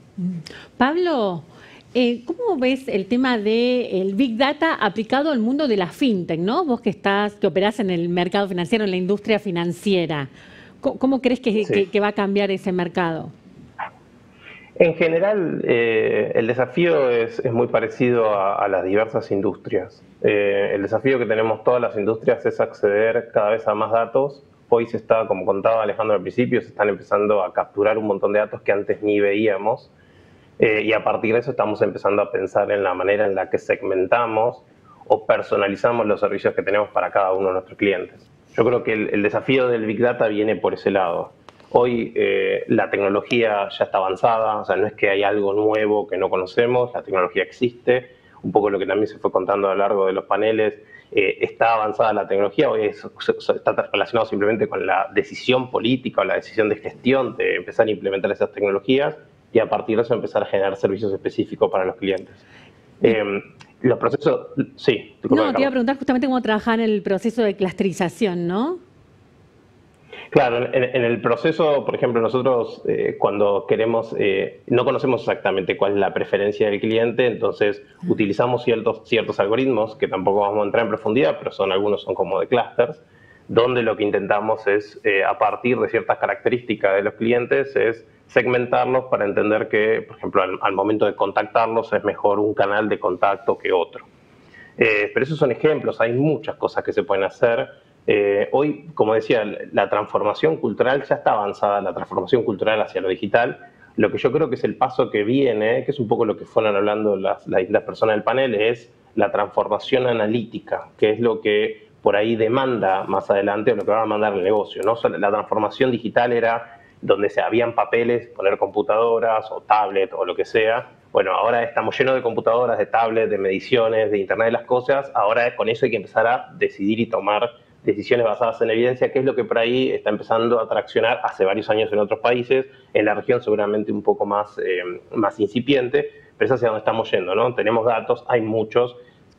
Pablo, eh, ¿cómo ves el tema del Big Data aplicado al mundo de la fintech, ¿no? Vos que estás, que operás en el mercado financiero, en la industria financiera, ¿cómo, cómo crees que, sí. que, que va a cambiar ese mercado? En general, eh, el desafío es, es muy parecido a, a las diversas industrias. Eh, el desafío que tenemos todas las industrias es acceder cada vez a más datos. Hoy se está, como contaba Alejandro al principio, se están empezando a capturar un montón de datos que antes ni veíamos. Eh, y a partir de eso estamos empezando a pensar en la manera en la que segmentamos o personalizamos los servicios que tenemos para cada uno de nuestros clientes. Yo creo que el, el desafío del Big Data viene por ese lado. Hoy eh, la tecnología ya está avanzada, o sea, no es que hay algo nuevo que no conocemos, la tecnología existe, un poco lo que también se fue contando a lo largo de los paneles eh, está avanzada la tecnología, hoy es, está relacionado simplemente con la decisión política o la decisión de gestión de empezar a implementar esas tecnologías y a partir de eso empezar a generar servicios específicos para los clientes. Eh, los procesos, sí. No, te iba a preguntar justamente cómo trabajan en el proceso de clusterización, ¿no? Claro, en, en el proceso, por ejemplo, nosotros eh, cuando queremos, eh, no conocemos exactamente cuál es la preferencia del cliente, entonces utilizamos ciertos, ciertos algoritmos, que tampoco vamos a entrar en profundidad, pero son algunos son como de clusters, donde lo que intentamos es, eh, a partir de ciertas características de los clientes, es segmentarlos para entender que, por ejemplo, al, al momento de contactarlos es mejor un canal de contacto que otro. Eh, pero esos son ejemplos, hay muchas cosas que se pueden hacer. Eh, hoy, como decía, la transformación cultural ya está avanzada, la transformación cultural hacia lo digital. Lo que yo creo que es el paso que viene, que es un poco lo que fueron hablando las, las, las personas del panel, es la transformación analítica, que es lo que por ahí demanda más adelante o lo que va a demandar el negocio, ¿no? La transformación digital era donde se habían papeles, poner computadoras o tablet o lo que sea. Bueno, ahora estamos llenos de computadoras, de tablets, de mediciones, de Internet de las cosas. Ahora con eso hay que empezar a decidir y tomar decisiones basadas en evidencia, que es lo que por ahí está empezando a traccionar hace varios años en otros países, en la región seguramente un poco más, eh, más incipiente, pero es hacia donde estamos yendo, ¿no? Tenemos datos, hay muchos,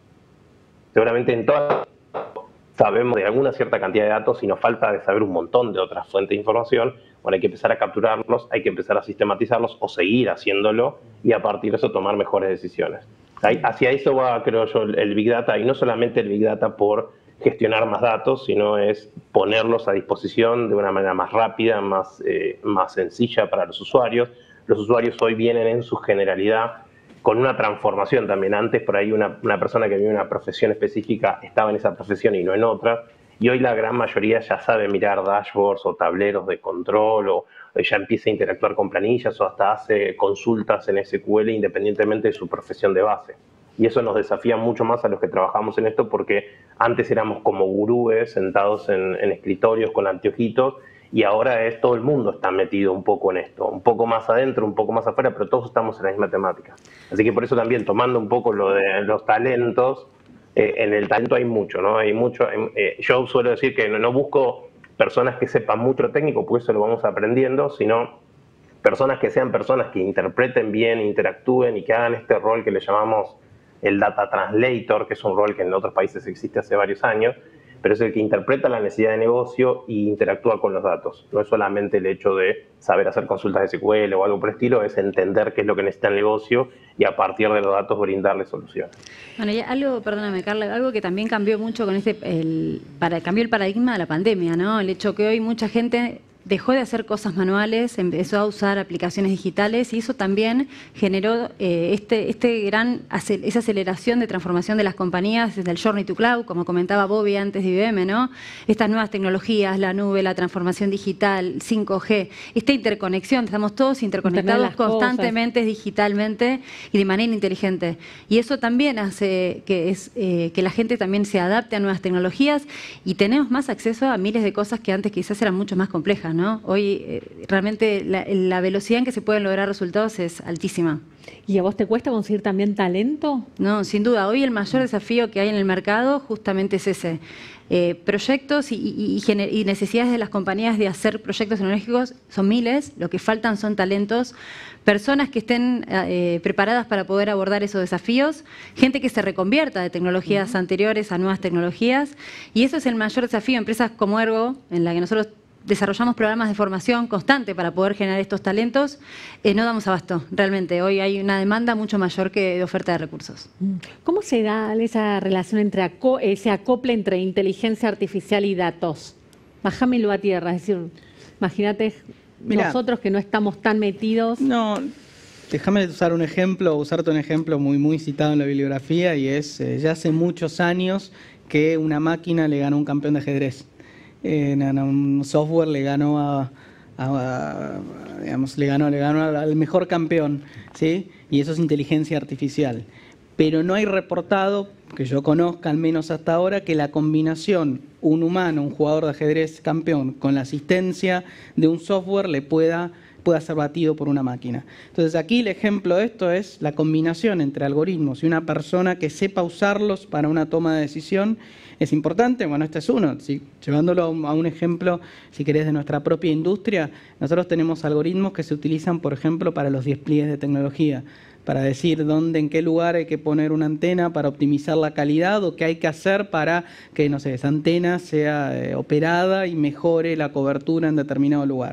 seguramente en todas sabemos de alguna cierta cantidad de datos y nos falta de saber un montón de otras fuentes de información. Bueno, hay que empezar a capturarlos, hay que empezar a sistematizarlos o seguir haciéndolo y a partir de eso tomar mejores decisiones. Ahí, hacia eso va, creo yo, el Big Data, y no solamente el Big Data por gestionar más datos, sino es ponerlos a disposición de una manera más rápida, más, eh, más sencilla para los usuarios. Los usuarios hoy vienen en su generalidad con una transformación también. Antes, por ahí, una, una persona que vive en una profesión específica estaba en esa profesión y no en otra. Y hoy la gran mayoría ya sabe mirar dashboards o tableros de control o ya empieza a interactuar con planillas o hasta hace consultas en S Q L independientemente de su profesión de base. Y eso nos desafía mucho más a los que trabajamos en esto porque antes éramos como gurúes sentados en, en escritorios con anteojitos y ahora es todo el mundo está metido un poco en esto, un poco más adentro, un poco más afuera, pero todos estamos en la misma temática. Así que por eso también, tomando un poco lo de los talentos, eh, en el talento hay mucho, ¿no? Hay mucho. Eh, yo suelo decir que no, no busco personas que sepan mucho técnico, porque eso lo vamos aprendiendo, sino personas que sean personas que interpreten bien, interactúen y que hagan este rol que le llamamos el Data Translator, que es un rol que en otros países existe hace varios años, pero es el que interpreta la necesidad de negocio e interactúa con los datos. No es solamente el hecho de saber hacer consultas de S Q L o algo por el estilo, es entender qué es lo que necesita el negocio y a partir de los datos brindarle soluciones. Bueno, y algo, perdóname Carla, algo que también cambió mucho con este, el, para, cambió el paradigma de la pandemia, ¿no? El hecho que hoy mucha gente dejó de hacer cosas manuales, empezó a usar aplicaciones digitales y eso también generó eh, este, este gran, esa aceleración de transformación de las compañías desde el Journey to Cloud, como comentaba Bobby antes de I B M, ¿no? Estas nuevas tecnologías, la nube, la transformación digital, cinco G, esta interconexión, estamos todos interconectados constantemente, cosas. digitalmente y de manera inteligente. Y eso también hace que, es, eh, que la gente también se adapte a nuevas tecnologías y tenemos más acceso a miles de cosas que antes quizás eran mucho más complejas, ¿no? Hoy eh, realmente la, la velocidad en que se pueden lograr resultados es altísima. ¿Y a vos te cuesta conseguir también talento? No, sin duda. Hoy el mayor desafío que hay en el mercado justamente es ese. Eh, proyectos y, y, y necesidades de las compañías de hacer proyectos tecnológicos son miles, lo que faltan son talentos, personas que estén eh, preparadas para poder abordar esos desafíos, gente que se reconvierta de tecnologías uh-huh. anteriores a nuevas tecnologías, y eso es el mayor desafío. Empresas como Ergo, en la que nosotros desarrollamos programas de formación constante para poder generar estos talentos, eh, no damos abasto, realmente. Hoy hay una demanda mucho mayor que de oferta de recursos. ¿Cómo se da esa relación, entre aco ese acople entre inteligencia artificial y datos? Bajámelo a tierra, es decir, imagínate nosotros que no estamos tan metidos. No, déjame usar un ejemplo, usarte un ejemplo muy, muy citado en la bibliografía, y es, eh, ya hace muchos años que una máquina le ganó a un campeón de ajedrez. Eh, un software le ganó a, a, a digamos, le ganó, le ganó al mejor campeón, ¿sí? Y eso es inteligencia artificial. Pero no hay reportado, que yo conozca al menos hasta ahora, que la combinación un humano, un jugador de ajedrez campeón, con la asistencia de un software le pueda pueda ser batido por una máquina. Entonces aquí el ejemplo de esto es la combinación entre algoritmos y una persona que sepa usarlos para una toma de decisión. Es importante, bueno, este es uno, si, llevándolo a un, a un ejemplo, si querés, de nuestra propia industria, nosotros tenemos algoritmos que se utilizan, por ejemplo, para los despliegues de tecnología, para decir dónde, en qué lugar hay que poner una antena para optimizar la calidad o qué hay que hacer para que, no sé, esa antena sea eh, operada y mejore la cobertura en determinado lugar.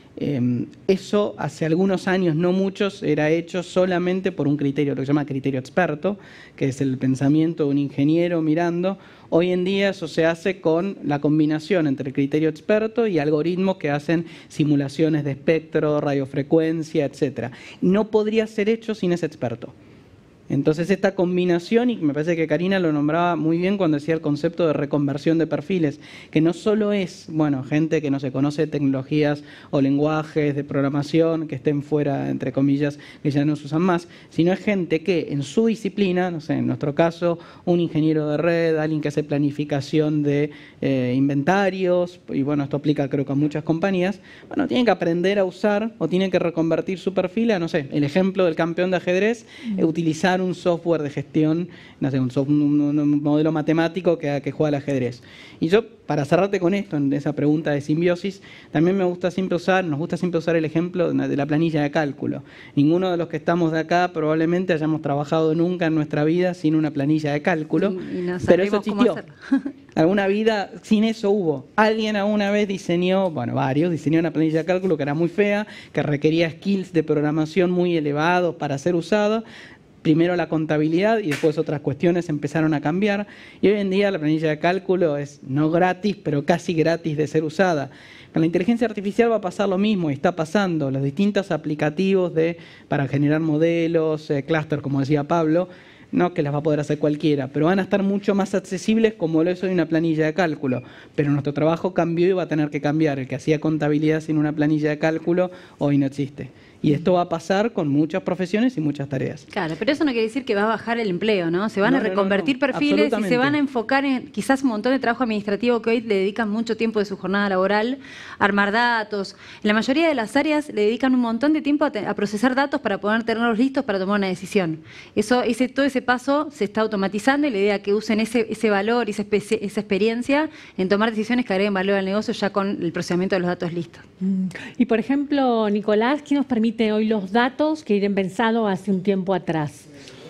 Eh, eso hace algunos años, no muchos, era hecho solamente por un criterio, lo que se llama criterio experto, que es el pensamiento de un ingeniero mirando. Hoy en día eso se hace con la combinación entre el criterio experto y algoritmos que hacen simulaciones de espectro, radiofrecuencia, etcétera. No podría ser hecho sin ese experto. Entonces esta combinación, y me parece que Karina lo nombraba muy bien cuando decía el concepto de reconversión de perfiles, que no solo es, bueno, gente que no se conoce tecnologías o lenguajes de programación que estén fuera, entre comillas, que ya no se usan más, sino es gente que en su disciplina, no sé, en nuestro caso, un ingeniero de red, alguien que hace planificación de eh, inventarios, y bueno, esto aplica creo que a muchas compañías, bueno, tienen que aprender a usar o tienen que reconvertir su perfil a, no sé, el ejemplo del campeón de ajedrez, eh, utilizar un software de gestión, no sé, un, software, un, un modelo matemático que, que juega al ajedrez. Y yo, para cerrarte con esto, en esa pregunta de simbiosis, también me gusta siempre usar, nos gusta siempre usar el ejemplo de la planilla de cálculo. Ninguno de los que estamos de acá probablemente hayamos trabajado nunca en nuestra vida sin una planilla de cálculo, y, y no pero eso existió. Alguna vida sin eso hubo. Alguien alguna vez diseñó, bueno, varios, diseñó una planilla de cálculo que era muy fea, que requería skills de programación muy elevados para ser usada. Primero la contabilidad y después otras cuestiones empezaron a cambiar. Y hoy en día la planilla de cálculo es no gratis, pero casi gratis de ser usada. Con la inteligencia artificial va a pasar lo mismo y está pasando. Los distintos aplicativos de, para generar modelos, eh, clúster, como decía Pablo, no que las va a poder hacer cualquiera, pero van a estar mucho más accesibles como lo es hoy una planilla de cálculo. Pero nuestro trabajo cambió y va a tener que cambiar. El que hacía contabilidad sin una planilla de cálculo hoy no existe. Y esto va a pasar con muchas profesiones y muchas tareas. Claro, pero eso no quiere decir que va a bajar el empleo, ¿no? Se van No, a no, reconvertir no, no, perfiles y se van a enfocar en quizás un montón de trabajo administrativo que hoy le dedican mucho tiempo de su jornada laboral, a armar datos. En la mayoría de las áreas le dedican un montón de tiempo a, a procesar datos para poder tenerlos listos para tomar una decisión. Eso, ese, todo ese paso se está automatizando y la idea es que usen ese, ese valor y esa, esa experiencia en tomar decisiones que agreguen valor al negocio ya con el procesamiento de los datos listos. Y por ejemplo, Nicolás, ¿qué nos permite hoy los datos que iban pensados hace un tiempo atrás?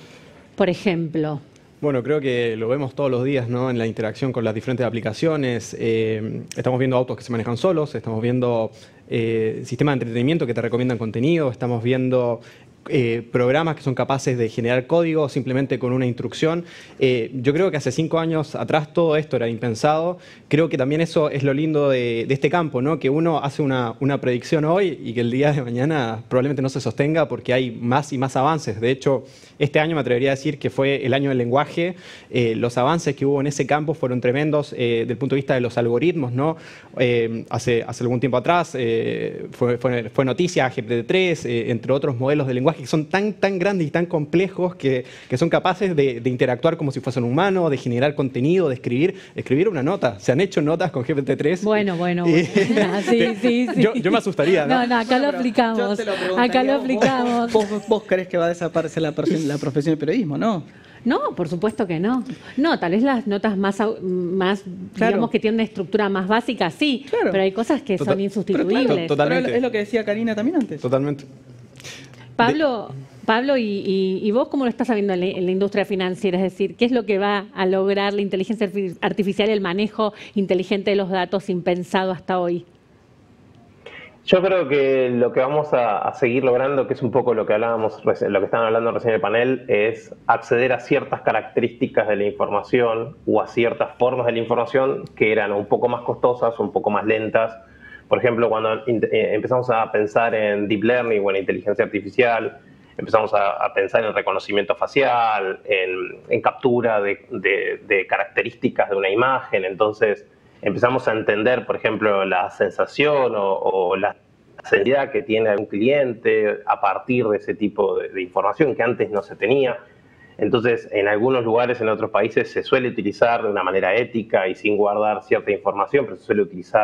Por ejemplo. Bueno, creo que lo vemos todos los días, ¿no? En la interacción con las diferentes aplicaciones. Eh, estamos viendo autos que se manejan solos, estamos viendo eh, sistemas de entretenimiento que te recomiendan contenido, estamos viendo Eh, programas que son capaces de generar código simplemente con una instrucción. Eh, yo creo que hace cinco años atrás todo esto era impensado. Creo que también eso es lo lindo de, de este campo, ¿no? Que uno hace una, una predicción hoy y que el día de mañana probablemente no se sostenga porque hay más y más avances. De hecho, este año me atrevería a decir que fue el año del lenguaje. Eh, los avances que hubo en ese campo fueron tremendos eh, desde el punto de vista de los algoritmos, ¿no? Eh, hace, hace algún tiempo atrás eh, fue, fue, fue noticia G P T tres, eh, entre otros modelos de lenguaje que son tan, tan grandes y tan complejos que, que son capaces de, de interactuar como si fuesen humanos, de generar contenido, de escribir, escribir una nota. Se han hecho notas con G P T tres. Bueno, bueno. bueno. sí, sí, sí. Yo, yo me asustaría, ¿no? No, no, acá bueno, lo aplicamos. Lo acá lo aplicamos. Vos, vos, vos creés que va a desaparecer la, la profesión de periodismo, ¿no? No, por supuesto que no. No, tal vez las notas más, más claro. digamos que tienen una estructura más básica, sí, claro. pero hay cosas que Total, son insustituibles. Pero, totalmente. Pero es lo que decía Karina también antes. Totalmente. Pablo, Pablo y, y, ¿y vos cómo lo estás sabiendo en la, en la industria financiera? Es decir, ¿qué es lo que va a lograr la inteligencia artificial y el manejo inteligente de los datos impensado hasta hoy? Yo creo que lo que vamos a, a seguir logrando, que es un poco lo que hablábamos, lo que estaban hablando recién en el panel, es acceder a ciertas características de la información o a ciertas formas de la información que eran un poco más costosas, un poco más lentas. Por ejemplo, cuando empezamos a pensar en deep learning o en inteligencia artificial, empezamos a, a pensar en reconocimiento facial, en, en captura de, de, de características de una imagen. Entonces empezamos a entender, por ejemplo, la sensación o, o la seguridad que tiene algún cliente a partir de ese tipo de, de información que antes no se tenía. Entonces, en algunos lugares, en otros países, se suele utilizar de una manera ética y sin guardar cierta información, pero se suele utilizar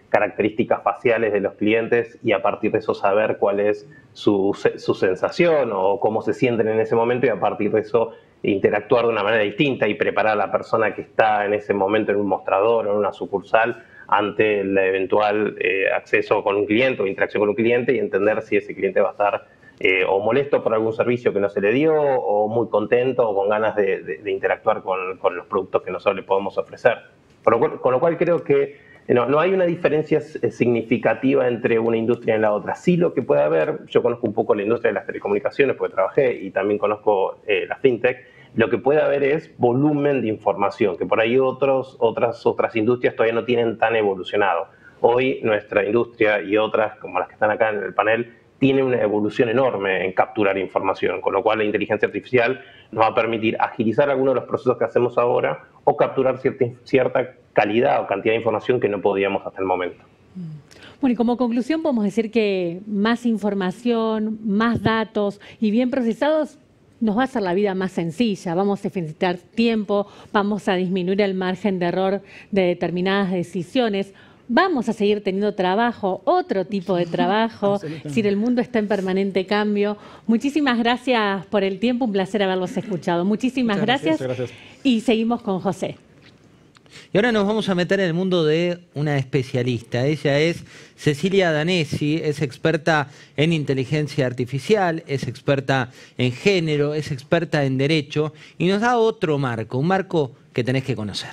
características faciales de los clientes y a partir de eso saber cuál es su, su sensación o cómo se sienten en ese momento y a partir de eso interactuar de una manera distinta y preparar a la persona que está en ese momento en un mostrador o en una sucursal ante el eventual eh, acceso con un cliente o interacción con un cliente y entender si ese cliente va a estar eh, o molesto por algún servicio que no se le dio o muy contento o con ganas de, de, de interactuar con, con los productos que nosotros le podemos ofrecer. Por lo cual, con lo cual creo que no, no hay una diferencia significativa entre una industria y la otra. Sí, lo que puede haber, yo conozco un poco la industria de las telecomunicaciones porque trabajé y también conozco eh, la fintech. Lo que puede haber es volumen de información, que por ahí otros, otras, otras industrias todavía no tienen tan evolucionado. Hoy nuestra industria y otras, como las que están acá en el panel, tiene una evolución enorme en capturar información, con lo cual la inteligencia artificial nos va a permitir agilizar algunos de los procesos que hacemos ahora o capturar cierta, cierta calidad o cantidad de información que no podíamos hasta el momento. Bueno, y como conclusión podemos decir que más información, más datos y bien procesados nos va a hacer la vida más sencilla, vamos a eficientar tiempo, vamos a disminuir el margen de error de determinadas decisiones, vamos a seguir teniendo trabajo, otro tipo de trabajo, es decir, el mundo está en permanente cambio. Muchísimas gracias por el tiempo, un placer haberlos escuchado. Muchísimas Muchas gracias, gracias y seguimos con José. Y ahora nos vamos a meter en el mundo de una especialista. Ella es Cecilia Danesi, es experta en inteligencia artificial, es experta en género, es experta en derecho y nos da otro marco, un marco que tenés que conocer.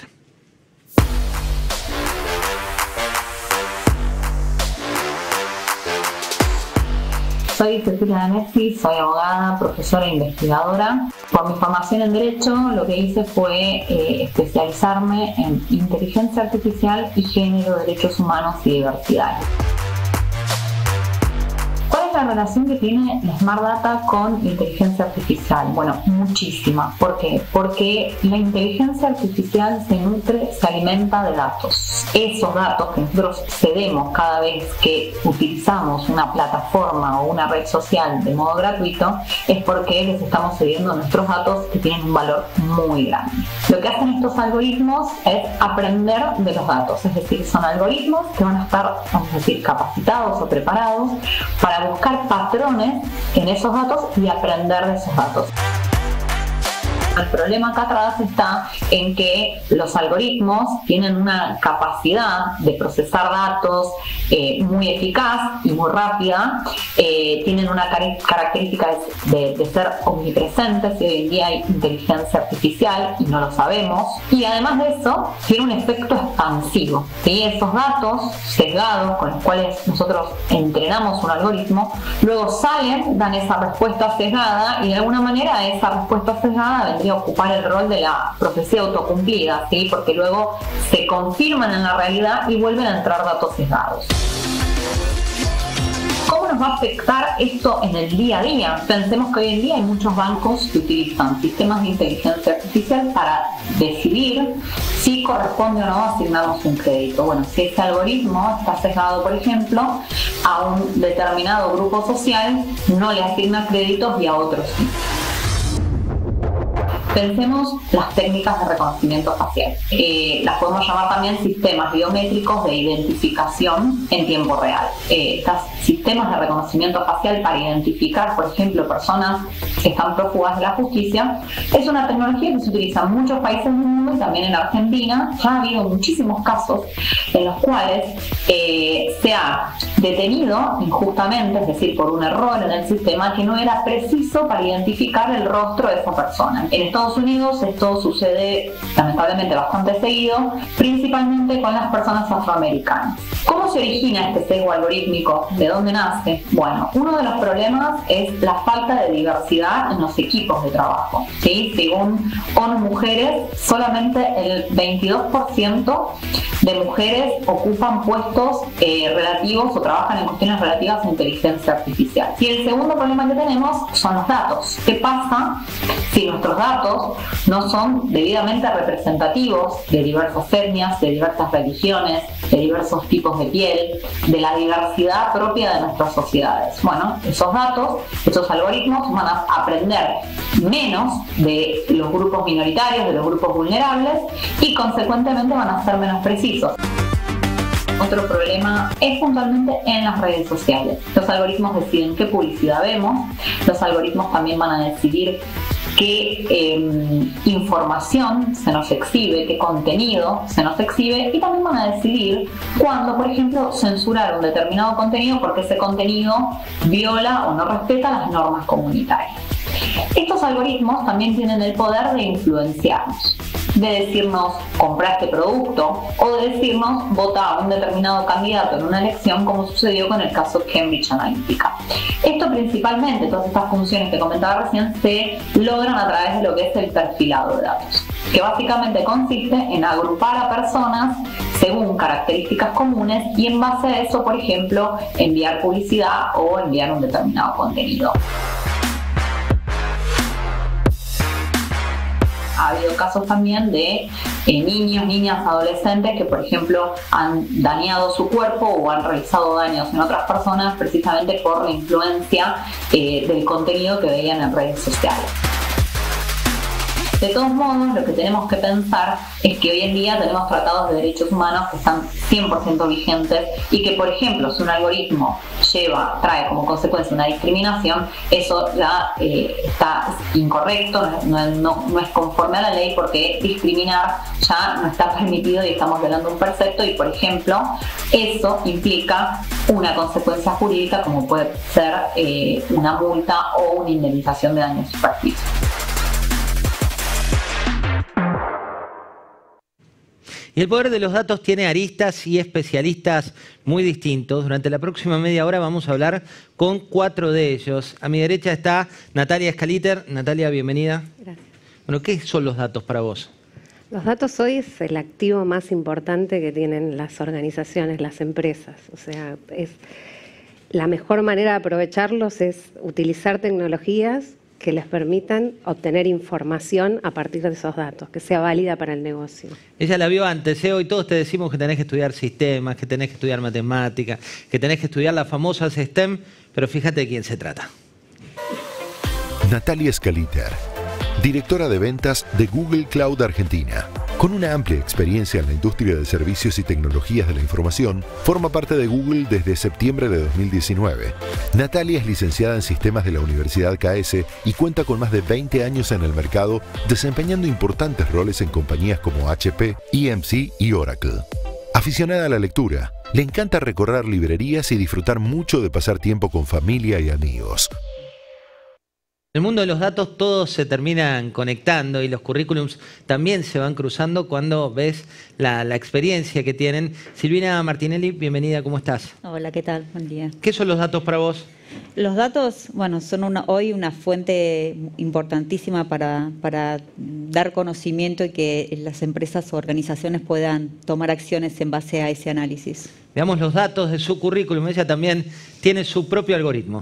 Soy Cecilia Danesi, soy abogada, profesora e investigadora. Por mi formación en Derecho, lo que hice fue eh, especializarme en inteligencia artificial y género, derechos humanos y diversidad. ¿Cuál es la relación que tiene la Smart Data con inteligencia artificial? Bueno, muchísima. ¿Por qué? Porque la inteligencia artificial se nutre, se alimenta de datos. Esos datos que nosotros cedemos cada vez que utilizamos una plataforma o una red social de modo gratuito es porque les estamos cediendo nuestros datos que tienen un valor muy grande. Lo que hacen estos algoritmos es aprender de los datos, es decir, son algoritmos que van a estar, vamos a decir, capacitados o preparados para buscar patrones en esos datos y aprender de esos datos. El problema acá atrás está en que los algoritmos tienen una capacidad de procesar datos eh, muy eficaz y muy rápida, eh, tienen una car característica de, de ser omnipresentes, y hoy en día hay inteligencia artificial y no lo sabemos, y además de eso tiene un efecto expansivo, ¿sí? Esos datos sesgados con los cuales nosotros entrenamos un algoritmo, luego salen, dan esa respuesta sesgada y de alguna manera esa respuesta sesgada vendría a ocupar el rol de la profecía autocumplida, ¿sí? Porque luego se confirman en la realidad y vuelven a entrar datos sesgados. ¿Cómo nos va a afectar esto en el día a día? Pensemos que hoy en día hay muchos bancos que utilizan sistemas de inteligencia artificial para decidir si corresponde o no asignarnos un crédito. Bueno, si ese algoritmo está sesgado, por ejemplo, a un determinado grupo social, no le asigna créditos y a otros sí. Pensemos las técnicas de reconocimiento facial. Eh, las podemos llamar también sistemas biométricos de identificación en tiempo real. Eh, estos sistemas de reconocimiento facial para identificar, por ejemplo, personas que están prófugas de la justicia, es una tecnología que se utiliza en muchos países del mundo y también en Argentina. Ya ha habido muchísimos casos en los cuales eh, se ha detenido injustamente, es decir, por un error en el sistema que no era preciso para identificar el rostro de esa persona. En Estados Unidos esto sucede lamentablemente bastante seguido, principalmente con las personas afroamericanas. ¿Cómo se origina este sesgo algorítmico? ¿De dónde nace? Bueno, uno de los problemas es la falta de diversidad en los equipos de trabajo, ¿sí? Según ONU Mujeres, solamente el veintidós por ciento de mujeres ocupan puestos eh, relativos o trabajan en cuestiones relativas a inteligencia artificial. Y el segundo problema que tenemos son los datos. ¿Qué pasa si nuestros datos no son debidamente representativos de diversas etnias, de diversas religiones, de diversos tipos de piel, de la diversidad propia de nuestras sociedades? Bueno, esos datos, esos algoritmos van a aprender menos de los grupos minoritarios, de los grupos vulnerables y consecuentemente van a ser menos precisos. Otro problema es puntualmente en las redes sociales. Los algoritmos deciden qué publicidad vemos, los algoritmos también van a decidir qué eh, información se nos exhibe, qué contenido se nos exhibe, y también van a decidir cuándo, por ejemplo, censurar un determinado contenido porque ese contenido viola o no respeta las normas comunitarias. Estos algoritmos también tienen el poder de influenciarnos, de decirnos compra este producto o de decirnos vota a un determinado candidato en una elección, como sucedió con el caso Cambridge Analytica. Esto principalmente, todas estas funciones que comentaba recién, se logran a través de lo que es el perfilado de datos, que básicamente consiste en agrupar a personas según características comunes y en base a eso, por ejemplo, enviar publicidad o enviar un determinado contenido. Ha habido casos también de eh, niños, niñas, adolescentes que, por ejemplo, han dañado su cuerpo o han realizado daños en otras personas precisamente por la influencia eh, del contenido que veían en redes sociales. De todos modos, lo que tenemos que pensar es que hoy en día tenemos tratados de derechos humanos que están cien por ciento vigentes y que, por ejemplo, si un algoritmo lleva, trae como consecuencia una discriminación, eso ya eh, está incorrecto, no, no, no es conforme a la ley, porque discriminar ya no está permitido y estamos violando un precepto y, por ejemplo, eso implica una consecuencia jurídica como puede ser eh, una multa o una indemnización de daños y perjuicios. Y el poder de los datos tiene aristas y especialistas muy distintos. Durante la próxima media hora vamos a hablar con cuatro de ellos. A mi derecha está Natalia Scaliter. Natalia, bienvenida. Gracias. Bueno, ¿qué son los datos para vos? Los datos hoy es el activo más importante que tienen las organizaciones, las empresas. O sea, es la mejor manera de aprovecharlos es utilizar tecnologías que les permitan obtener información a partir de esos datos, que sea válida para el negocio. Ella la vio antes, ¿eh? Hoy todos te decimos que tenés que estudiar sistemas, que tenés que estudiar matemáticas, que tenés que estudiar las famosas STEM, pero fíjate de quién se trata. Natalia Scaliter, directora de ventas de Google Cloud Argentina. Con una amplia experiencia en la industria de servicios y tecnologías de la información, forma parte de Google desde septiembre de dos mil diecinueve. Natalia es licenciada en Sistemas de la Universidad K S y cuenta con más de veinte años en el mercado, desempeñando importantes roles en compañías como H P, E M C y Oracle. Aficionada a la lectura, le encanta recorrer librerías y disfrutar mucho de pasar tiempo con familia y amigos. En el mundo de los datos todos se terminan conectando y los currículums también se van cruzando cuando ves la, la experiencia que tienen. Silvina Martinelli, bienvenida, ¿cómo estás? Hola, ¿qué tal? Buen día. ¿Qué son los datos para vos? Los datos, bueno, son una, hoy una fuente importantísima para, para dar conocimiento y que las empresas o organizaciones puedan tomar acciones en base a ese análisis. Veamos los datos de su currículum. Ella también tiene su propio algoritmo.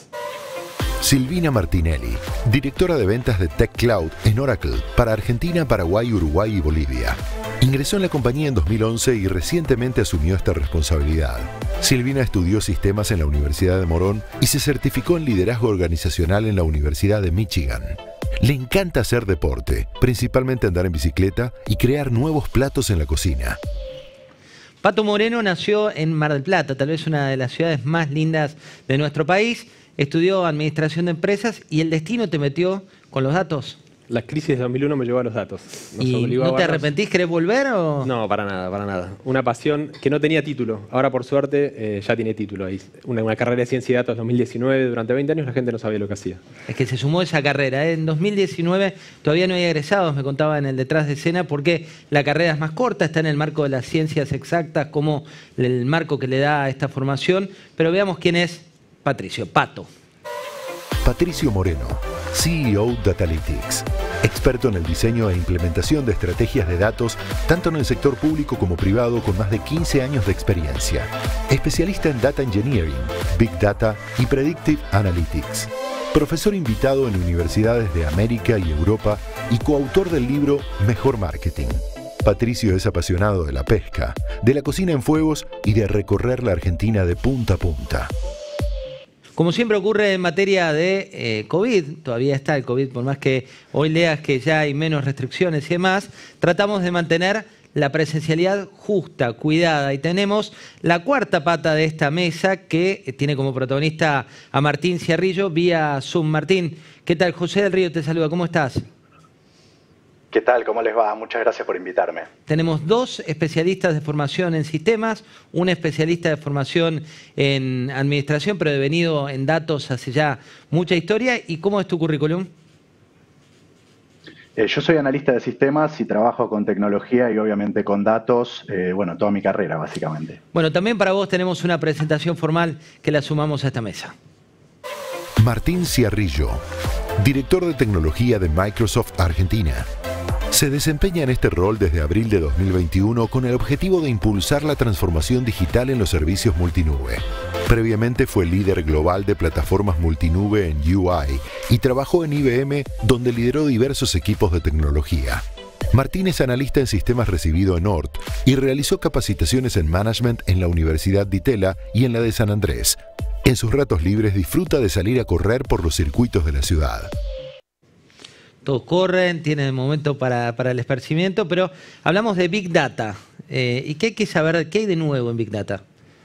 Silvina Martinelli, directora de ventas de Tech Cloud en Oracle para Argentina, Paraguay, Uruguay y Bolivia. Ingresó en la compañía en dos mil once y recientemente asumió esta responsabilidad. Silvina estudió sistemas en la Universidad de Morón y se certificó en liderazgo organizacional en la Universidad de Michigan. Le encanta hacer deporte, principalmente andar en bicicleta y crear nuevos platos en la cocina. Pato Moreno nació en Mar del Plata, tal vez una de las ciudades más lindas de nuestro país. Estudió Administración de Empresas y el destino te metió con los datos. La crisis de dos mil uno me llevó a los datos. Nos ¿Y no te arrepentís? ¿Querés volver o...? No, para nada, para nada. Una pasión que no tenía título. Ahora, por suerte, eh, ya tiene título ahí. Una, una carrera de Ciencia y Datos dos mil diecinueve. Durante veinte años la gente no sabía lo que hacía. Es que se sumó esa carrera. ¿eh? En dos mil diecinueve todavía no hay egresados, me contaba en el detrás de escena, porque la carrera es más corta, está en el marco de las ciencias exactas, como el marco que le da a esta formación. Pero veamos quién es Patricio, Pato. Patricio Moreno, C E O Datalytics, experto en el diseño e implementación de estrategias de datos, tanto en el sector público como privado, con más de quince años de experiencia. Especialista en Data Engineering, Big Data y Predictive Analytics. Profesor invitado en universidades de América y Europa y coautor del libro Mejor Marketing. Patricio es apasionado de la pesca, de la cocina en fuegos y de recorrer la Argentina de punta a punta. Como siempre ocurre en materia de eh, COVID, todavía está el COVID, por más que hoy leas que ya hay menos restricciones y demás, tratamos de mantener la presencialidad justa, cuidada. Y tenemos la cuarta pata de esta mesa que tiene como protagonista a Martín Ciarrillo vía Zoom. Martín, ¿qué tal? José del Río te saluda, ¿cómo estás? ¿Qué tal? ¿Cómo les va? Muchas gracias por invitarme. Tenemos dos especialistas de formación en sistemas, un especialista de formación en administración, pero devenido en datos hace ya mucha historia. ¿Y cómo es tu currículum? Eh, yo soy analista de sistemas y trabajo con tecnología y obviamente con datos, eh, bueno, toda mi carrera básicamente. Bueno, también para vos tenemos una presentación formal que la sumamos a esta mesa. Martín Ciarrillo, director de tecnología de Microsoft Argentina. Se desempeña en este rol desde abril de dos mil veintiuno con el objetivo de impulsar la transformación digital en los servicios multinube. Previamente fue líder global de plataformas multinube en U I y trabajó en I B M, donde lideró diversos equipos de tecnología. Martín es analista en sistemas recibido en O R T y realizó capacitaciones en management en la Universidad de Itela y en la de San Andrés. En sus ratos libres disfruta de salir a correr por los circuitos de la ciudad. Todos corren, tienen momento para, para el esparcimiento, pero hablamos de Big Data. Eh, ¿Y qué hay que saber? ¿Qué hay de nuevo en Big Data?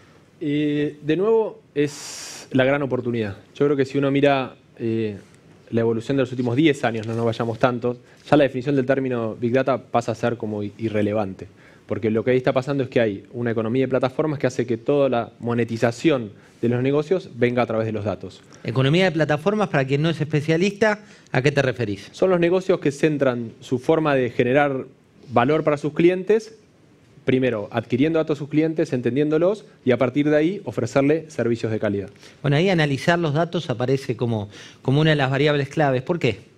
Eh, de nuevo, es la gran oportunidad. Yo creo que si uno mira eh, la evolución de los últimos diez años, no nos vayamos tantos, ya la definición del término Big Data pasa a ser como irrelevante. Porque lo que ahí está pasando es que hay una economía de plataformas que hace que toda la monetización de los negocios venga a través de los datos. Economía de plataformas, para quien no es especialista, ¿a qué te referís? Son los negocios que centran su forma de generar valor para sus clientes, primero adquiriendo datos de sus clientes, entendiéndolos y a partir de ahí ofrecerle servicios de calidad. Bueno, ahí analizar los datos aparece como, como una de las variables claves. ¿Por qué?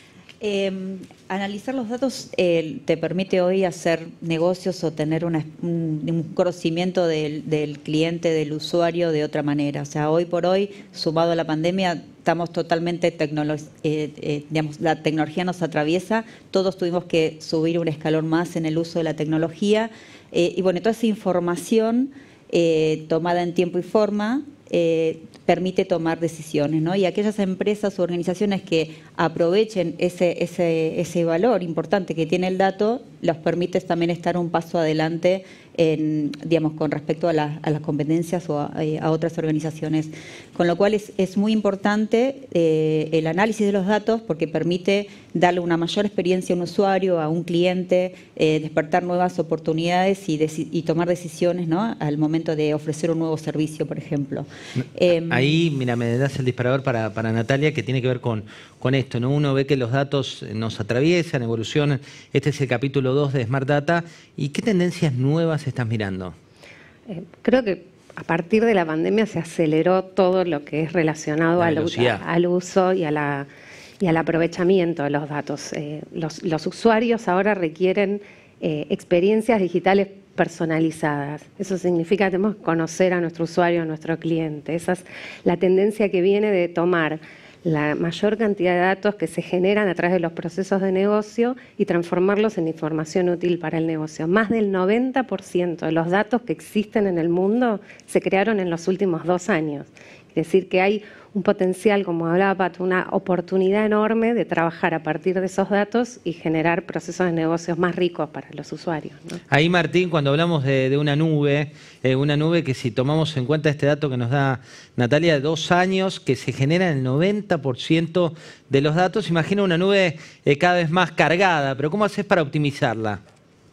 Eh, analizar los datos eh, te permite hoy hacer negocios o tener una, un, un conocimiento del, del cliente, del usuario de otra manera. O sea, hoy por hoy, sumado a la pandemia, estamos totalmente tecnológicos, eh, eh, digamos, la tecnología nos atraviesa, todos tuvimos que subir un escalón más en el uso de la tecnología eh, y bueno, toda esa información eh, tomada en tiempo y forma eh, permite tomar decisiones, ¿no? Y aquellas empresas o organizaciones que aprovechen ese, ese, ese valor importante que tiene el dato, los permite también estar un paso adelante en, digamos, con respecto a, la, a las competencias o a, a otras organizaciones. Con lo cual es, es muy importante eh, el análisis de los datos porque permite darle una mayor experiencia a un usuario, a un cliente, eh, despertar nuevas oportunidades y, y tomar decisiones, ¿no? Al momento de ofrecer un nuevo servicio, por ejemplo. Eh, Ahí, mira, me das el disparador para, para Natalia, que tiene que ver con, con esto, ¿no? Uno ve que los datos nos atraviesan, evolucionan. Este es el capítulo dos de Smart Data. ¿Y qué tendencias nuevas estás mirando? Eh, creo que a partir de la pandemia se aceleró todo lo que es relacionado al, al uso y, a la, y al aprovechamiento de los datos. Eh, los, los usuarios ahora requieren eh, experiencias digitales personalizadas. Eso significa que tenemos que conocer a nuestro usuario, a nuestro cliente. Esa es la tendencia que viene de tomar la mayor cantidad de datos que se generan a través de los procesos de negocio y transformarlos en información útil para el negocio. Más del noventa por ciento de los datos que existen en el mundo se crearon en los últimos dos años. Es decir, que hay un potencial, como hablaba Pato, una oportunidad enorme de trabajar a partir de esos datos y generar procesos de negocios más ricos para los usuarios, ¿no? Ahí, Martín, cuando hablamos de, de una nube, eh, una nube que si tomamos en cuenta este dato que nos da Natalia de dos años, que se genera el noventa por ciento de los datos, imagina una nube eh, cada vez más cargada, pero ¿cómo haces para optimizarla?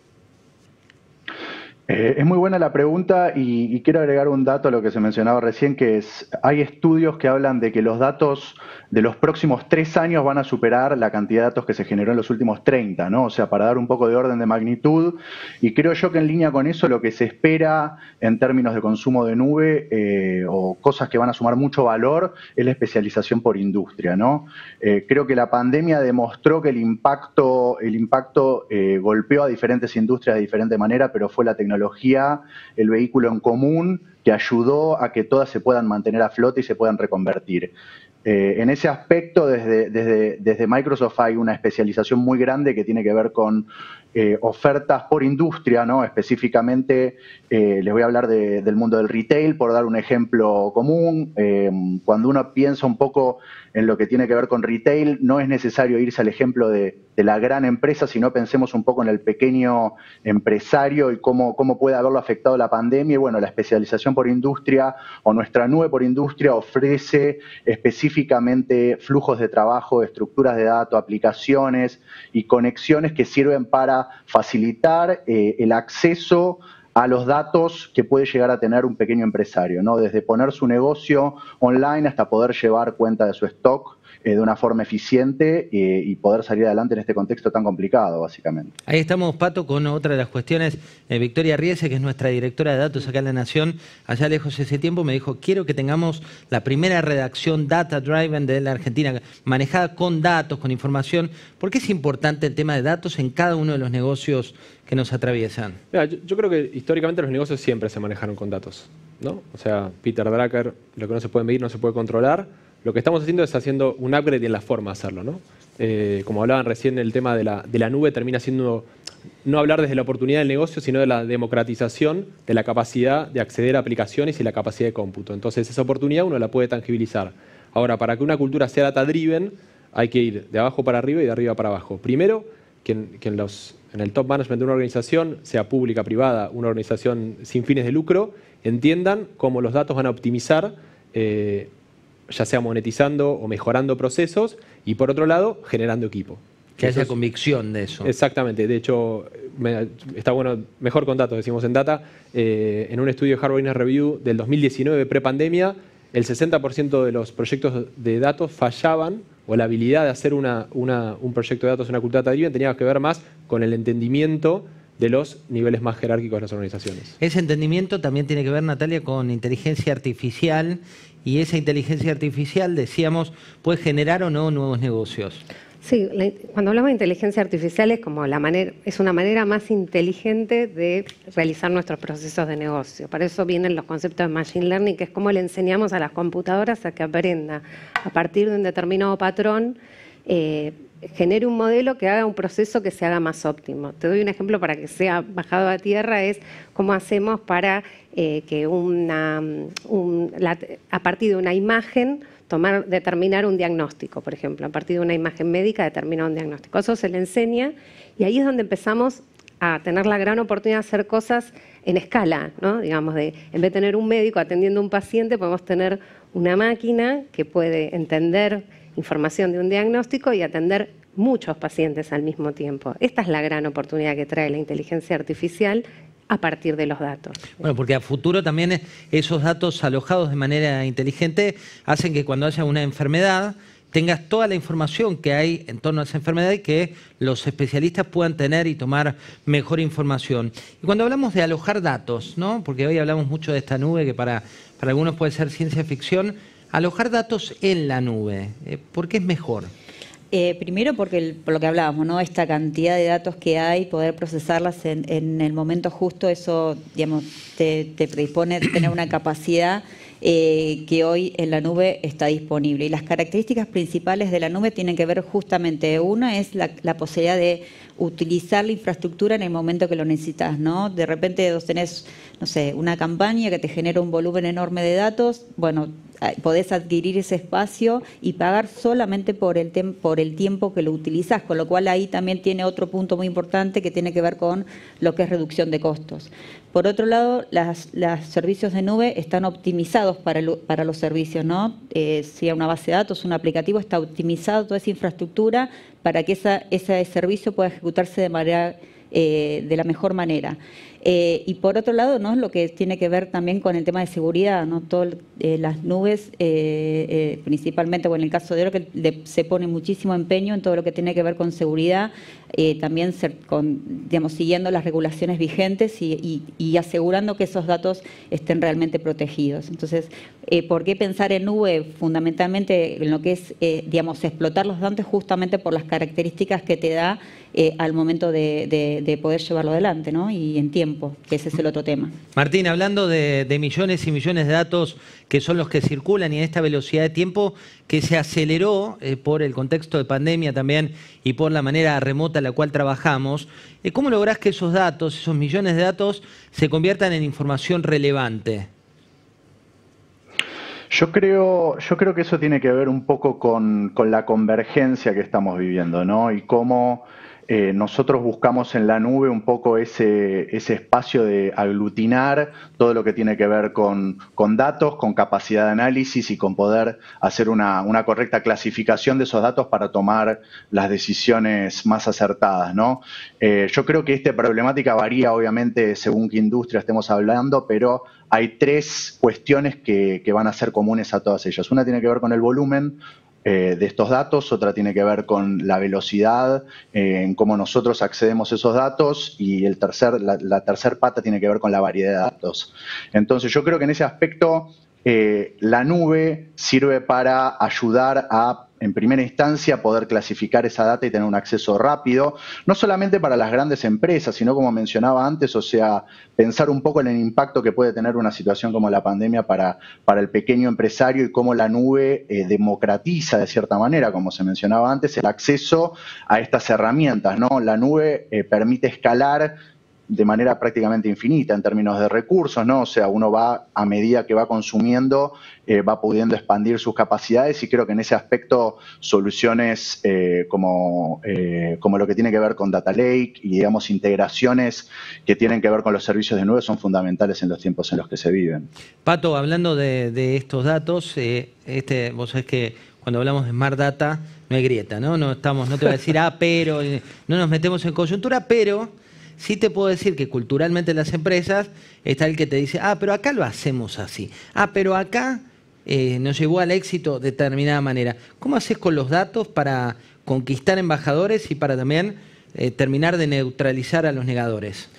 Eh, es muy buena la pregunta y, y quiero agregar un dato a lo que se mencionaba recién, que es, hay estudios que hablan de que los datos de los próximos tres años van a superar la cantidad de datos que se generó en los últimos treinta, ¿no? O sea, para dar un poco de orden de magnitud, y creo yo que en línea con eso lo que se espera en términos de consumo de nube eh, o cosas que van a sumar mucho valor es la especialización por industria, ¿no? Eh, creo que la pandemia demostró que el impacto, el impacto eh, golpeó a diferentes industrias de diferente manera, pero fue la tecnología, el vehículo en común que ayudó a que todas se puedan mantener a flote y se puedan reconvertir. Eh, en ese aspecto, desde, desde, desde Microsoft hay una especialización muy grande que tiene que ver con eh, ofertas por industria, ¿no? Específicamente, eh, les voy a hablar de, del mundo del retail, por dar un ejemplo común. Eh, cuando uno piensa un poco en lo que tiene que ver con retail, no es necesario irse al ejemplo de, de la gran empresa, sino pensemos un poco en el pequeño empresario y cómo, cómo puede haberlo afectado la pandemia. Y bueno, la especialización por industria o nuestra nube por industria ofrece específicamente flujos de trabajo, estructuras de datos, aplicaciones y conexiones que sirven para facilitar eh, el acceso a los datos que puede llegar a tener un pequeño empresario, ¿no? Desde poner su negocio online hasta poder llevar cuenta de su stock eh, de una forma eficiente eh, y poder salir adelante en este contexto tan complicado, básicamente. Ahí estamos, Pato, con otra de las cuestiones. Eh, Victoria Riese, que es nuestra directora de datos acá en La Nación, allá lejos ese tiempo, me dijo, quiero que tengamos la primera redacción data-driven de la Argentina, manejada con datos, con información. ¿Por qué es importante el tema de datos en cada uno de los negocios que nos atraviesan? Mira, yo, yo creo que históricamente los negocios siempre se manejaron con datos, ¿no? O sea, Peter Drucker, lo que no se puede medir no se puede controlar. Lo que estamos haciendo es haciendo un upgrade en la forma de hacerlo, ¿no? Eh, como hablaban recién, el tema de la, de la nube termina siendo no hablar desde la oportunidad del negocio, sino de la democratización de la capacidad de acceder a aplicaciones y la capacidad de cómputo. Entonces, esa oportunidad uno la puede tangibilizar. Ahora, para que una cultura sea data-driven, hay que ir de abajo para arriba y de arriba para abajo. Primero, que en, que en los... en el top management de una organización, sea pública, privada, una organización sin fines de lucro, entiendan cómo los datos van a optimizar, eh, ya sea monetizando o mejorando procesos, y por otro lado, generando equipo. Que haya es, convicción de eso. Exactamente. De hecho, me, está bueno, mejor con datos, decimos en Data. Eh, en un estudio de Harvard Business Review del dos mil diecinueve, pre-pandemia, el sesenta por ciento de los proyectos de datos fallaban, o la habilidad de hacer una, una, un proyecto de datos, una cultura data-driven, tenía que ver más con el entendimiento de los niveles más jerárquicos de las organizaciones. Ese entendimiento también tiene que ver, Natalia, con inteligencia artificial, y esa inteligencia artificial, decíamos, puede generar o no nuevos negocios. Sí, la, cuando hablamos de inteligencia artificial es como la manera, es una manera más inteligente de realizar nuestros procesos de negocio. Para eso vienen los conceptos de Machine Learning, que es cómo le enseñamos a las computadoras a que aprenda a partir de un determinado patrón, eh, genere un modelo que haga un proceso que se haga más óptimo. Te doy un ejemplo para que sea bajado a tierra, es cómo hacemos para eh, que una, un, la, a partir de una imagen tomar, determinar un diagnóstico, por ejemplo, a partir de una imagen médica determinar un diagnóstico. Eso se le enseña y ahí es donde empezamos a tener la gran oportunidad de hacer cosas en escala, ¿no? Digamos, de, en vez de tener un médico atendiendo a un paciente, podemos tener una máquina que puede entender información de un diagnóstico y atender muchos pacientes al mismo tiempo. Esta es la gran oportunidad que trae la inteligencia artificial a partir de los datos. Bueno, porque a futuro también esos datos alojados de manera inteligente hacen que cuando haya una enfermedad tengas toda la información que hay en torno a esa enfermedad y que los especialistas puedan tener y tomar mejor información. Y cuando hablamos de alojar datos, ¿no? Porque hoy hablamos mucho de esta nube que para, para algunos puede ser ciencia ficción, alojar datos en la nube, ¿por qué es mejor? Eh, primero porque, el, por lo que hablábamos, ¿no? Esta cantidad de datos que hay, poder procesarlas en, en el momento justo, eso, digamos, te, te predispone a tener una capacidad eh, que hoy en la nube está disponible. Y las características principales de la nube tienen que ver justamente, una es la, la posibilidad de utilizar la infraestructura en el momento que lo necesitas, ¿no? De repente vos tenés, no sé, una campaña que te genera un volumen enorme de datos, bueno, podés adquirir ese espacio y pagar solamente por el, por el tiempo que lo utilizás, con lo cual ahí también tiene otro punto muy importante que tiene que ver con lo que es reducción de costos. Por otro lado, las, los servicios de nube están optimizados para, el, para los servicios, ¿no? Eh, si hay una base de datos, un aplicativo, está optimizado toda esa infraestructura para que esa, ese servicio pueda ejecutarse de manera eh, de la mejor manera. Eh, y por otro lado, ¿no? Lo que tiene que ver también con el tema de seguridad, ¿no? Todas eh, las nubes, eh, eh, principalmente, bueno, en el caso de Oracle, le, se pone muchísimo empeño en todo lo que tiene que ver con seguridad, eh, también ser, con, digamos, siguiendo las regulaciones vigentes y, y, y asegurando que esos datos estén realmente protegidos. Entonces, eh, ¿por qué pensar en nube? Fundamentalmente en lo que es, eh, digamos, explotar los datos justamente por las características que te da eh, al momento de, de, de poder llevarlo adelante, ¿no? Y en tiempo. tiempo, que ese es el otro tema. Martín, hablando de, de millones y millones de datos que son los que circulan y en esta velocidad de tiempo que se aceleró eh, por el contexto de pandemia también y por la manera remota en la cual trabajamos, eh, ¿cómo lográs que esos datos, esos millones de datos, se conviertan en información relevante? Yo creo, yo creo que eso tiene que ver un poco con, con la convergencia que estamos viviendo, ¿no? Y cómo eh, nosotros buscamos en la nube un poco ese, ese espacio de aglutinar todo lo que tiene que ver con, con datos, con capacidad de análisis y con poder hacer una, una correcta clasificación de esos datos para tomar las decisiones más acertadas, ¿no? Eh, yo creo que esta problemática varía obviamente según qué industria estemos hablando, pero hay tres cuestiones que, que van a ser comunes a todas ellas. Una tiene que ver con el volumen eh, de estos datos, otra tiene que ver con la velocidad eh, en cómo nosotros accedemos a esos datos y el tercer, la, la tercer pata tiene que ver con la variedad de datos. Entonces yo creo que en ese aspecto eh, la nube sirve para ayudar a, en primera instancia, poder clasificar esa data y tener un acceso rápido, no solamente para las grandes empresas, sino como mencionaba antes, o sea, pensar un poco en el impacto que puede tener una situación como la pandemia para, para el pequeño empresario y cómo la nube eh, democratiza de cierta manera, como se mencionaba antes, el acceso a estas herramientas, ¿no? La nube eh, permite escalar de manera prácticamente infinita en términos de recursos, ¿no? O sea, uno va, a medida que va consumiendo, eh, va pudiendo expandir sus capacidades y creo que en ese aspecto soluciones eh, como, eh, como lo que tiene que ver con Data Lake y, digamos, integraciones que tienen que ver con los servicios de nube son fundamentales en los tiempos en los que se viven. Pato, hablando de, de estos datos, eh, este, vos sabés que cuando hablamos de Smart Data no hay grieta, ¿no? No, estamos, no te voy a decir, ah, pero, no nos metemos en coyuntura, pero sí te puedo decir que culturalmente en las empresas está el que te dice, ah, pero acá lo hacemos así. Ah, pero acá eh, nos llevó al éxito de determinada manera. ¿Cómo haces con los datos para conquistar embajadores y para también eh, terminar de neutralizar a los negadores?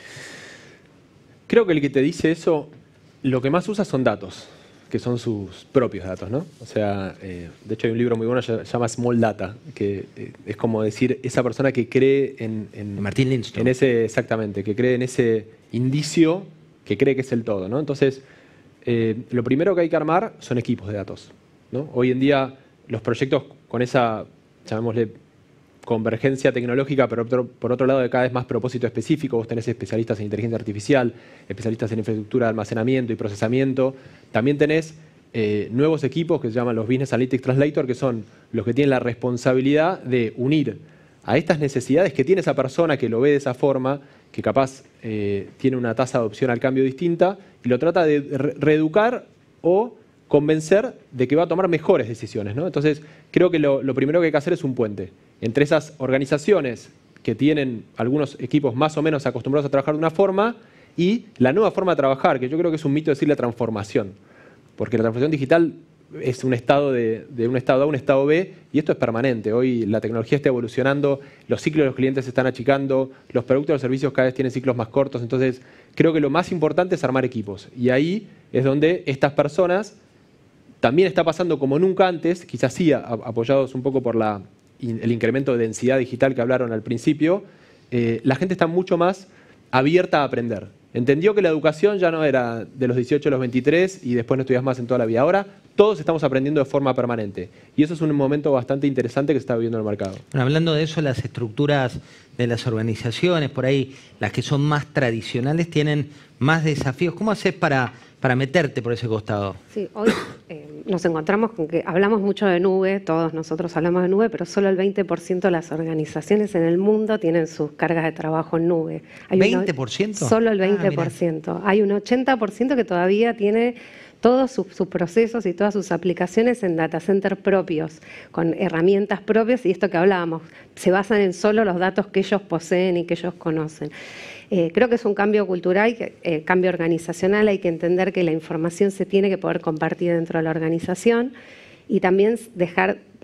Creo que el que te dice eso, lo que más usa son datos, que son sus propios datos, ¿no? O sea, eh, de hecho hay un libro muy bueno que se llama Small Data, que eh, es como decir esa persona que cree en, en Martín Lindstrom. En ese, exactamente, que cree en ese indicio que cree que es el todo, ¿no? Entonces, eh, lo primero que hay que armar son equipos de datos, ¿no? Hoy en día los proyectos con esa, llamémosle, convergencia tecnológica, pero por otro, por otro lado de cada vez más propósito específico. Vos tenés especialistas en inteligencia artificial, especialistas en infraestructura de almacenamiento y procesamiento. También tenés eh, nuevos equipos que se llaman los Business Analytics Translator, que son los que tienen la responsabilidad de unir a estas necesidades que tiene esa persona que lo ve de esa forma, que capaz eh, tiene una tasa de adopción al cambio distinta, y lo trata de re reeducar o convencer de que va a tomar mejores decisiones, ¿no? Entonces, creo que lo, lo primero que hay que hacer es un puente entre esas organizaciones que tienen algunos equipos más o menos acostumbrados a trabajar de una forma y la nueva forma de trabajar, que yo creo que es un mito decir la transformación, porque la transformación digital es un estado de, de un estado A a un estado B y esto es permanente. Hoy la tecnología está evolucionando, los ciclos de los clientes se están achicando, los productos y los servicios cada vez tienen ciclos más cortos, entonces creo que lo más importante es armar equipos y ahí es donde estas personas también está pasando como nunca antes, quizás sí apoyados un poco por la el incremento de densidad digital que hablaron al principio, eh, la gente está mucho más abierta a aprender. Entendió que la educación ya no era de los dieciocho a los veintitrés y después no estudias más en toda la vida. Ahora todos estamos aprendiendo de forma permanente. Y eso es un momento bastante interesante que se está viviendo en el mercado. Bueno, hablando de eso, las estructuras de las organizaciones, por ahí las que son más tradicionales tienen más desafíos. ¿Cómo haces para, para meterte por ese costado? Sí, hoy eh, nos encontramos con que hablamos mucho de nube, todos nosotros hablamos de nube, pero solo el veinte por ciento de las organizaciones en el mundo tienen sus cargas de trabajo en nube. Hay ¿veinte por ciento? Uno, solo el veinte por ciento. Ah, hay un ochenta por ciento que todavía tiene todos sus, sus procesos y todas sus aplicaciones en data center propios, con herramientas propias, y esto que hablábamos, se basan en solo los datos que ellos poseen y que ellos conocen. Eh, creo que es un cambio cultural, eh, cambio organizacional, hay que entender que la información se tiene que poder compartir dentro de la organización y también dejar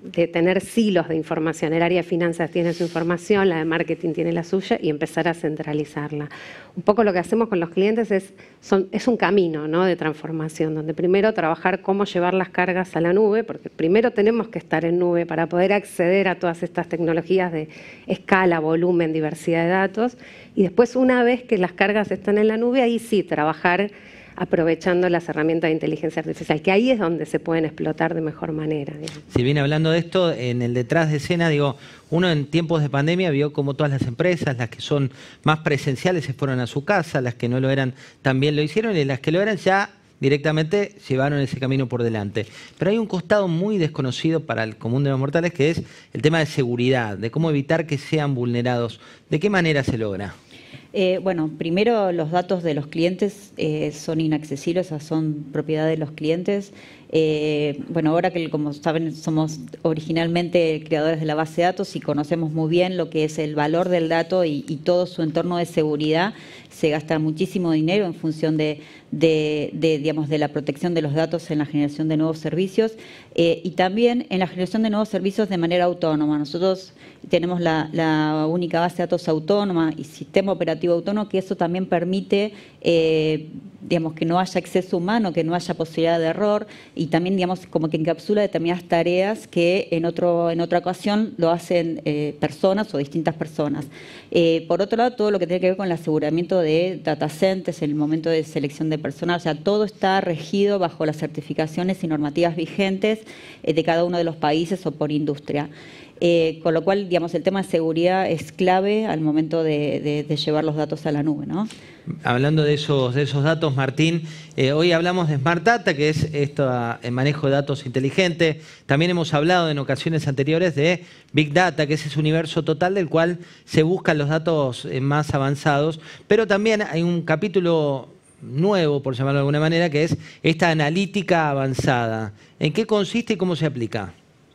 de tener silos de información. El área de finanzas tiene su información, la de marketing tiene la suya y empezar a centralizarla. Un poco lo que hacemos con los clientes es, son, es un camino, ¿no?, de transformación, donde primero trabajar cómo llevar las cargas a la nube, porque primero tenemos que estar en nube para poder acceder a todas estas tecnologías de escala, volumen, diversidad de datos, y después una vez que las cargas están en la nube, ahí sí trabajar aprovechando las herramientas de inteligencia artificial, que ahí es donde se pueden explotar de mejor manera. Digamos. Si bien hablando de esto, en el detrás de escena, digo, uno en tiempos de pandemia vio como todas las empresas, las que son más presenciales se fueron a su casa, las que no lo eran también lo hicieron, y las que lo eran ya directamente llevaron ese camino por delante. Pero hay un costado muy desconocido para el común de los mortales, que es el tema de seguridad, de cómo evitar que sean vulnerados. ¿De qué manera se logra? Eh, bueno, primero los datos de los clientes eh, son inaccesibles, o sea, son propiedad de los clientes. Eh, bueno, ahora que como saben somos originalmente creadores de la base de datos y conocemos muy bien lo que es el valor del dato y, y todo su entorno de seguridad, se gasta muchísimo dinero en función de, de, de, digamos, de la protección de los datos en la generación de nuevos servicios eh, y también en la generación de nuevos servicios de manera autónoma. Nosotros tenemos la, la única base de datos autónoma y sistema operativo autónomo, que eso también permite eh, digamos, que no haya exceso humano, que no haya posibilidad de error y también, digamos, como que encapsula determinadas tareas que en, otro, en otra ocasión lo hacen eh, personas o distintas personas. Eh, por otro lado, todo lo que tiene que ver con el aseguramiento de data centers en el momento de selección de personal, o sea, todo está regido bajo las certificaciones y normativas vigentes eh, de cada uno de los países o por industria. Eh, con lo cual, digamos, el tema de seguridad es clave al momento de, de, de llevar los datos a la nube, ¿no? Hablando de esos, de esos datos, Martín, eh, hoy hablamos de Smart Data, que es esto, el manejo de datos inteligente. También hemos hablado en ocasiones anteriores de Big Data, que es ese universo total del cual se buscan los datos eh, más avanzados. Pero también hay un capítulo nuevo, por llamarlo de alguna manera, que es esta analítica avanzada. ¿En qué consiste y cómo se aplica?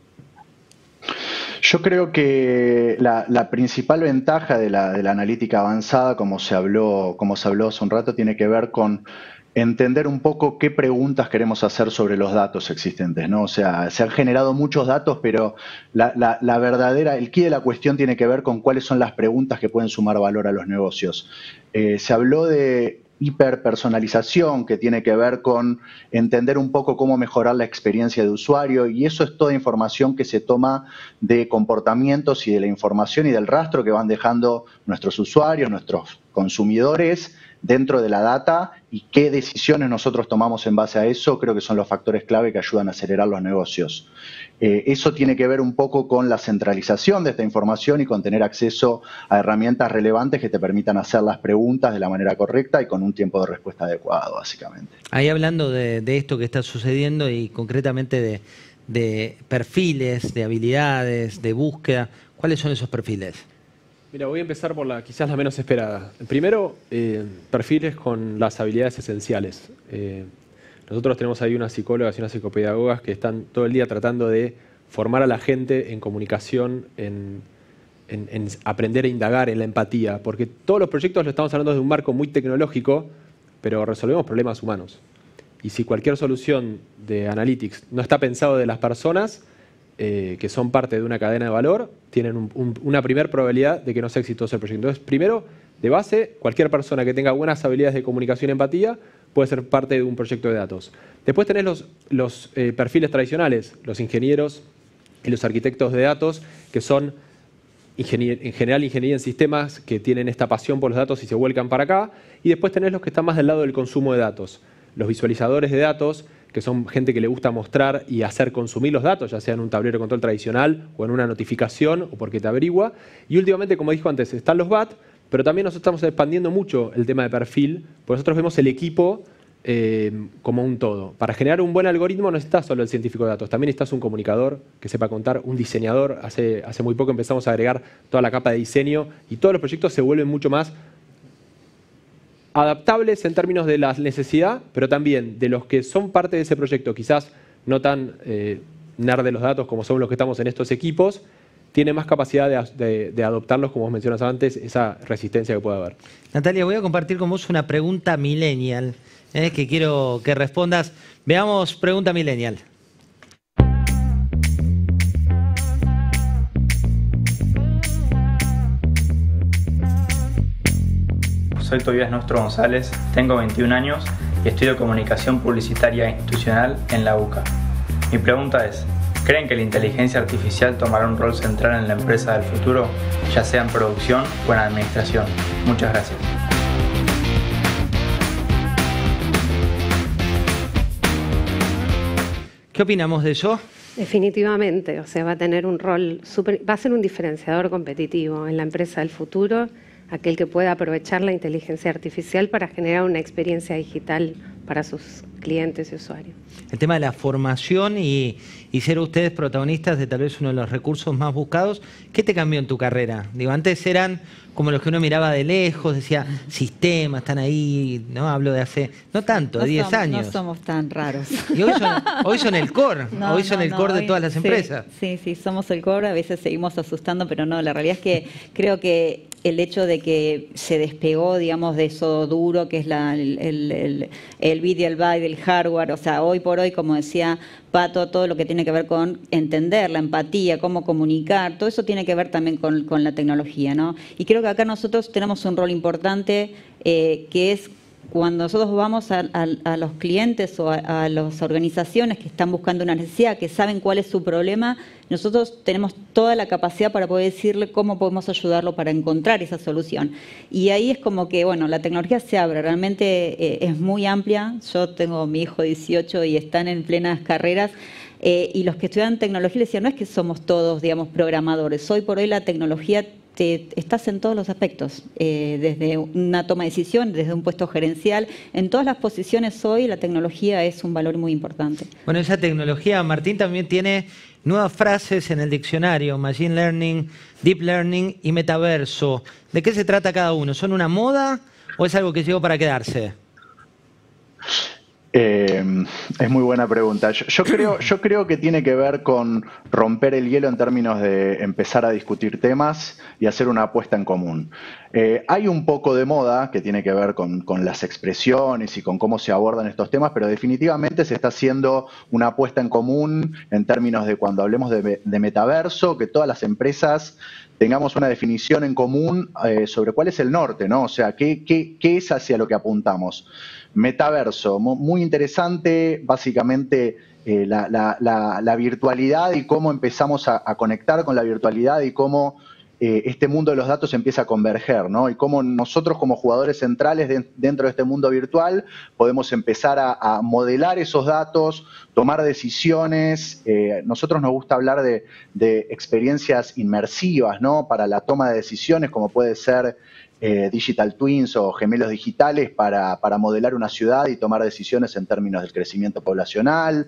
Yo creo que la, la principal ventaja de la, de la analítica avanzada, como se habló, como se habló hace un rato, tiene que ver con entender un poco qué preguntas queremos hacer sobre los datos existentes, ¿no? O sea, se han generado muchos datos, pero la, la, la verdadera, el quid de la cuestión tiene que ver con cuáles son las preguntas que pueden sumar valor a los negocios. Eh, se habló de hiperpersonalización, que tiene que ver con entender un poco cómo mejorar la experiencia de usuario, y eso es toda información que se toma de comportamientos y de la información y del rastro que van dejando nuestros usuarios, nuestros consumidores dentro de la data, y qué decisiones nosotros tomamos en base a eso, creo que son los factores clave que ayudan a acelerar los negocios. Eh, eso tiene que ver un poco con la centralización de esta información y con tener acceso a herramientas relevantes que te permitan hacer las preguntas de la manera correcta y con un tiempo de respuesta adecuado, básicamente. Ahí hablando de, de esto que está sucediendo y concretamente de, de perfiles, de habilidades, de búsqueda, ¿cuáles son esos perfiles? Mira, voy a empezar por la quizás la menos esperada. Primero, eh, perfiles con las habilidades esenciales. Eh, nosotros tenemos ahí unas psicólogas y unas psicopedagogas que están todo el día tratando de formar a la gente en comunicación, en, en, en aprender a indagar, en la empatía, porque todos los proyectos lo estamos hablando de un marco muy tecnológico, pero resolvemos problemas humanos. Y si cualquier solución de analytics no está pensado de las personas, Eh, que son parte de una cadena de valor, tienen un, un, una primera probabilidad de que no sea exitoso el proyecto. Entonces, primero, de base, cualquier persona que tenga buenas habilidades de comunicación y empatía puede ser parte de un proyecto de datos. Después tenés los, los eh, perfiles tradicionales, los ingenieros y los arquitectos de datos, que son ingenier en general ingeniería en sistemas, que tienen esta pasión por los datos y se vuelcan para acá. Y después tenés los que están más del lado del consumo de datos, los visualizadores de datos, que son gente que le gusta mostrar y hacer consumir los datos, ya sea en un tablero de control tradicional o en una notificación o porque te averigua. Y últimamente, como dijo antes, están los B A T, pero también nosotros estamos expandiendo mucho el tema de perfil, porque nosotros vemos el equipo eh, como un todo. Para generar un buen algoritmo no está solo el científico de datos, también estás un comunicador que sepa contar, un diseñador. Hace, hace muy poco empezamos a agregar toda la capa de diseño y todos los proyectos se vuelven mucho más adaptables en términos de la necesidad, pero también de los que son parte de ese proyecto, quizás no tan eh, nerd de los datos como son los que estamos en estos equipos, tiene más capacidad de, de, de adoptarlos, como vos mencionas antes, esa resistencia que puede haber. Natalia, voy a compartir con vos una pregunta millennial, eh, que quiero que respondas. Veamos, pregunta millennial. soy Tobías Nostro González, tengo veintiún años y estudio Comunicación Publicitaria Institucional en la U C A. Mi pregunta es, ¿creen que la inteligencia artificial tomará un rol central en la empresa del futuro, ya sea en producción o en administración? Muchas gracias. ¿Qué opinamos de eso? Definitivamente, o sea, va a tener un rol super, va a ser un diferenciador competitivo en la empresa del futuro, aquel que pueda aprovechar la inteligencia artificial para generar una experiencia digital para sus clientes y usuarios. El tema de la formación y, y ser ustedes protagonistas de tal vez uno de los recursos más buscados, ¿qué te cambió en tu carrera? Digo, antes eran como los que uno miraba de lejos, decía, sistemas, están ahí, ¿no? Hablo de hace, no tanto, de diez años. No somos tan raros. Y hoy son, hoy son el core, no, hoy son no, el no, core hoy, de todas las empresas. Sí, sí, sí, somos el core, a veces seguimos asustando, pero no, la realidad es que creo que el hecho de que se despegó, digamos, de eso duro que es la, el, el, el, el video, el byte, el hardware, o sea, hoy por hoy, como decía Pato, todo lo que tiene que ver con entender la empatía, cómo comunicar, todo eso tiene que ver también con, con la tecnología, ¿no? Y creo que acá nosotros tenemos un rol importante eh, que es cuando nosotros vamos a, a, a los clientes o a, a las organizaciones que están buscando una necesidad, que saben cuál es su problema, nosotros tenemos toda la capacidad para poder decirle cómo podemos ayudarlo para encontrar esa solución. Y ahí es como que, bueno, la tecnología se abre, realmente eh, es muy amplia. Yo tengo mi hijo dieciocho y están en plenas carreras. Eh, y los que estudian tecnología les decían, no es que somos todos, digamos, programadores. Hoy por hoy la tecnología te, estás en todos los aspectos, eh, desde una toma de decisión, desde un puesto gerencial. En todas las posiciones hoy la tecnología es un valor muy importante. Bueno, esa tecnología, Martín, también tiene nuevas frases en el diccionario, Machine Learning, Deep Learning y Metaverso. ¿De qué se trata cada uno? ¿Son una moda o es algo que llegó para quedarse? Eh, es muy buena pregunta. Yo, yo, creo, yo creo que tiene que ver con romper el hielo en términos de empezar a discutir temas y hacer una apuesta en común. Eh, hay un poco de moda que tiene que ver con, con las expresiones y con cómo se abordan estos temas, pero definitivamente se está haciendo una apuesta en común en términos de cuando hablemos de, de metaverso, que todas las empresas tengamos una definición en común eh, sobre cuál es el norte, ¿no? O sea, qué, qué, qué es hacia lo que apuntamos. Metaverso, muy interesante, básicamente eh, la, la, la, la virtualidad y cómo empezamos a, a conectar con la virtualidad y cómo eh, este mundo de los datos empieza a converger, ¿no? Y cómo nosotros como jugadores centrales de, dentro de este mundo virtual podemos empezar a, a modelar esos datos, tomar decisiones. Eh, nosotros nos gusta hablar de, de experiencias inmersivas, ¿no? Para la toma de decisiones, como puede ser Eh, digital twins o gemelos digitales para, para modelar una ciudad y tomar decisiones en términos del crecimiento poblacional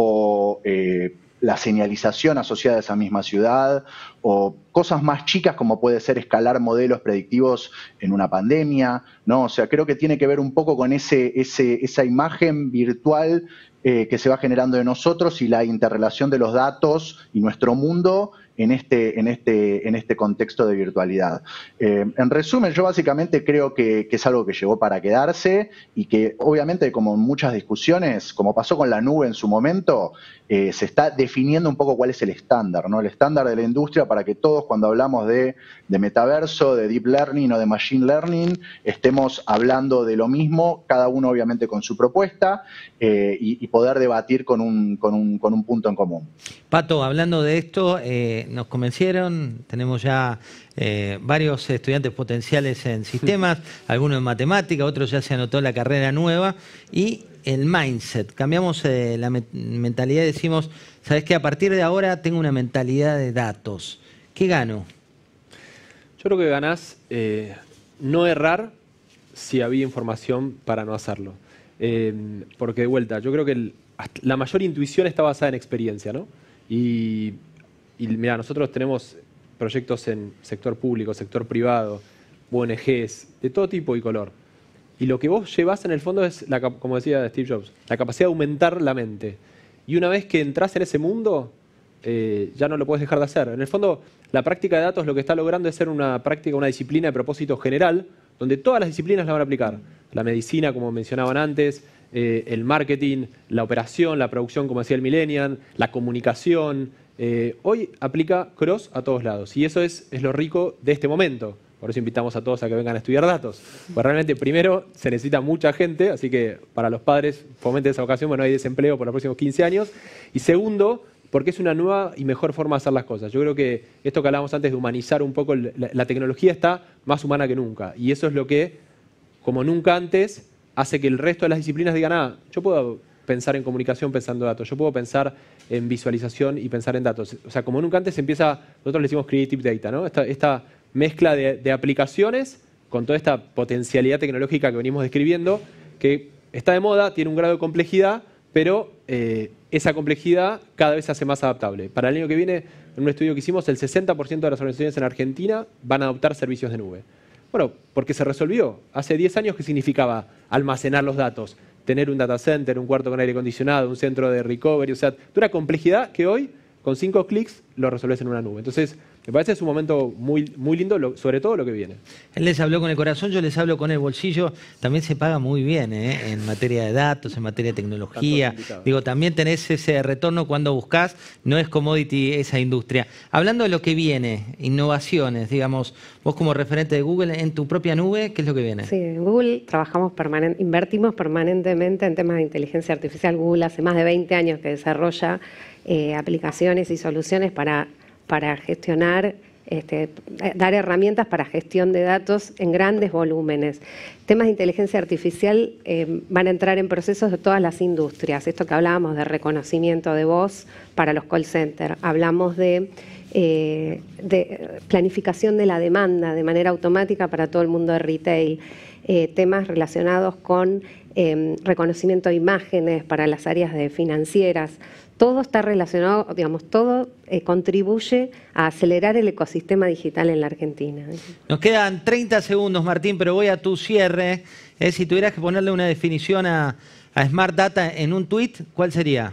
o eh, la señalización asociada a esa misma ciudad o cosas más chicas como puede ser escalar modelos predictivos en una pandemia, ¿no? O sea, creo que tiene que ver un poco con ese, ese, esa imagen virtual eh, que se va generando de nosotros y la interrelación de los datos y nuestro mundo en este, en este, en este contexto de virtualidad. Eh, en resumen, yo básicamente creo que, que es algo que llegó para quedarse y que obviamente, como en muchas discusiones, como pasó con la nube en su momento, eh, se está definiendo un poco cuál es el estándar, ¿no? El estándar de la industria para que todos, cuando hablamos de, de metaverso, de deep learning o de machine learning, estemos hablando de lo mismo, cada uno obviamente con su propuesta eh, y, y poder debatir con un, con, un, con un punto en común. Pato, hablando de esto, eh, nos convencieron, tenemos ya eh, varios estudiantes potenciales en sistemas, algunos en matemática, otros ya se anotó la carrera nueva y el mindset. Cambiamos eh, la me mentalidad y decimos, ¿sabes qué? A partir de ahora tengo una mentalidad de datos. ¿Qué gano? Yo creo que ganás eh, no errar si había información para no hacerlo. Eh, porque de vuelta, yo creo que el, la mayor intuición está basada en experiencia, ¿no? Y, y mira, nosotros tenemos proyectos en sector público, sector privado, O N Ges, de todo tipo y color. Y lo que vos llevas en el fondo es, la, como decía Steve Jobs, la capacidad de aumentar la mente. Y una vez que entras en ese mundo, eh, ya no lo puedes dejar de hacer. En el fondo, la práctica de datos lo que está logrando es ser una práctica, una disciplina de propósito general, donde todas las disciplinas la van a aplicar. La medicina, como mencionaban antes, eh, el marketing, la operación, la producción, como decía el Millennial, la comunicación. Eh, hoy aplica cross a todos lados. Y eso es, es lo rico de este momento. Por eso invitamos a todos a que vengan a estudiar datos. Pues realmente, primero, se necesita mucha gente, así que para los padres fomenten esa vocación, bueno, hay desempleo por los próximos quince años. Y segundo, porque es una nueva y mejor forma de hacer las cosas. Yo creo que esto que hablábamos antes de humanizar un poco, la, la tecnología está más humana que nunca. Y eso es lo que, como nunca antes, hace que el resto de las disciplinas digan, ah, yo puedo pensar en comunicación pensando en datos, yo puedo pensar en visualización y pensar en datos. O sea, como nunca antes empieza, nosotros le decimos Creative Data, ¿no? Esta, esta mezcla de, de aplicaciones con toda esta potencialidad tecnológica que venimos describiendo, que está de moda, tiene un grado de complejidad, pero eh, esa complejidad cada vez se hace más adaptable. Para el año que viene, en un estudio que hicimos, el sesenta por ciento de las organizaciones en Argentina van a adoptar servicios de nube. Bueno, porque se resolvió. Hace diez años, ¿qué significaba almacenar los datos? Tener un data center, un cuarto con aire acondicionado, un centro de recovery, o sea, de una complejidad que hoy, con cinco clics, lo resolves en una nube. Entonces, me parece que es un momento muy, muy lindo, lo, sobre todo lo que viene. Él les habló con el corazón, yo les hablo con el bolsillo. También se paga muy bien, ¿eh? En materia de datos, en materia de tecnología. Digo, también tenés ese retorno cuando buscás, no es commodity esa industria. Hablando de lo que viene, innovaciones, digamos, vos como referente de Google, en tu propia nube, ¿qué es lo que viene? Sí, en Google trabajamos permanente, invertimos permanentemente en temas de inteligencia artificial. Google hace más de veinte años que desarrolla eh, aplicaciones y soluciones para... para gestionar, este, dar herramientas para gestión de datos en grandes volúmenes. Temas de inteligencia artificial eh, van a entrar en procesos de todas las industrias. Esto que hablábamos de reconocimiento de voz para los call centers. Hablamos de, eh, de planificación de la demanda de manera automática para todo el mundo de retail. Eh, temas relacionados con eh, reconocimiento de imágenes para las áreas de financieras. Todo está relacionado, digamos, todo eh, contribuye a acelerar el ecosistema digital en la Argentina. Nos quedan treinta segundos, Martín, pero voy a tu cierre. Eh, si tuvieras que ponerle una definición a, a Smart Data en un tuit, ¿cuál sería?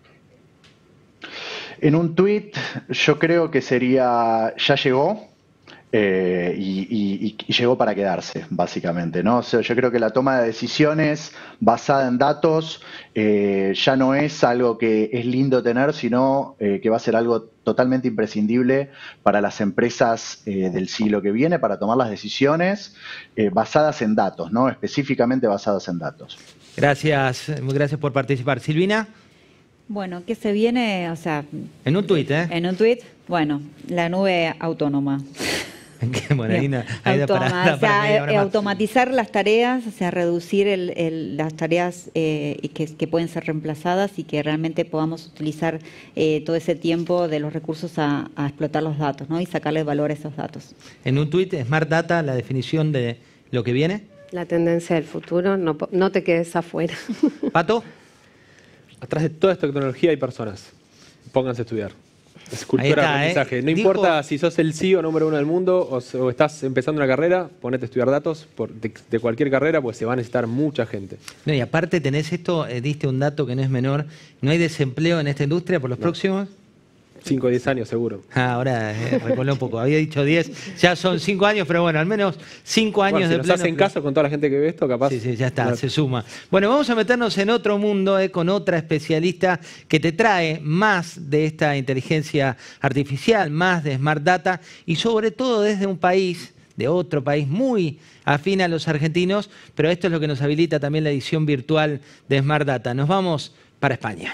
En un tuit yo creo que sería, ya llegó. Eh, y, y, y llegó para quedarse, básicamente, ¿no? O sea, yo creo que la toma de decisiones basada en datos eh, ya no es algo que es lindo tener, sino eh, que va a ser algo totalmente imprescindible para las empresas eh, del siglo que viene, para tomar las decisiones eh, basadas en datos, ¿no? Específicamente basadas en datos. Gracias, gracias por participar. Silvina. Bueno, ¿qué se viene? O sea, en un tuit, ¿eh? En un tuit, bueno, la nube autónoma. Bueno, ahí no, ahí da para, da o sea, para eh, automatizar las tareas, o sea, reducir el, el, las tareas eh, que, que pueden ser reemplazadas y que realmente podamos utilizar eh, todo ese tiempo de los recursos a, a explotar los datos, ¿no? Y sacarle valor a esos datos. En un tuit, Smart Data, la definición de lo que viene. La tendencia del futuro, no, no te quedes afuera. Pato. Atrás de toda esta tecnología hay personas. Pónganse a estudiar. Es cultura de aprendizaje. ¿eh? No Dijo, importa si sos el C E O número uno del mundo o, o estás empezando una carrera, ponete a estudiar datos por, de, de cualquier carrera, pues se va a necesitar mucha gente. No, y aparte tenés esto, eh, diste un dato que no es menor, no hay desempleo en esta industria por los no. próximos... cinco o diez años seguro. Ah, ahora eh, recolé un poco, había dicho diez, ya son cinco años, pero bueno, al menos cinco años bueno, si de nos pleno... hacen caso con toda la gente que ve esto, capaz... Sí, sí, ya está, no. se suma. Bueno, vamos a meternos en otro mundo eh, con otra especialista que te trae más de esta inteligencia artificial, más de Smart Data y sobre todo desde un país, de otro país muy afín a los argentinos, pero esto es lo que nos habilita también la edición virtual de Smart Data. Nos vamos para España.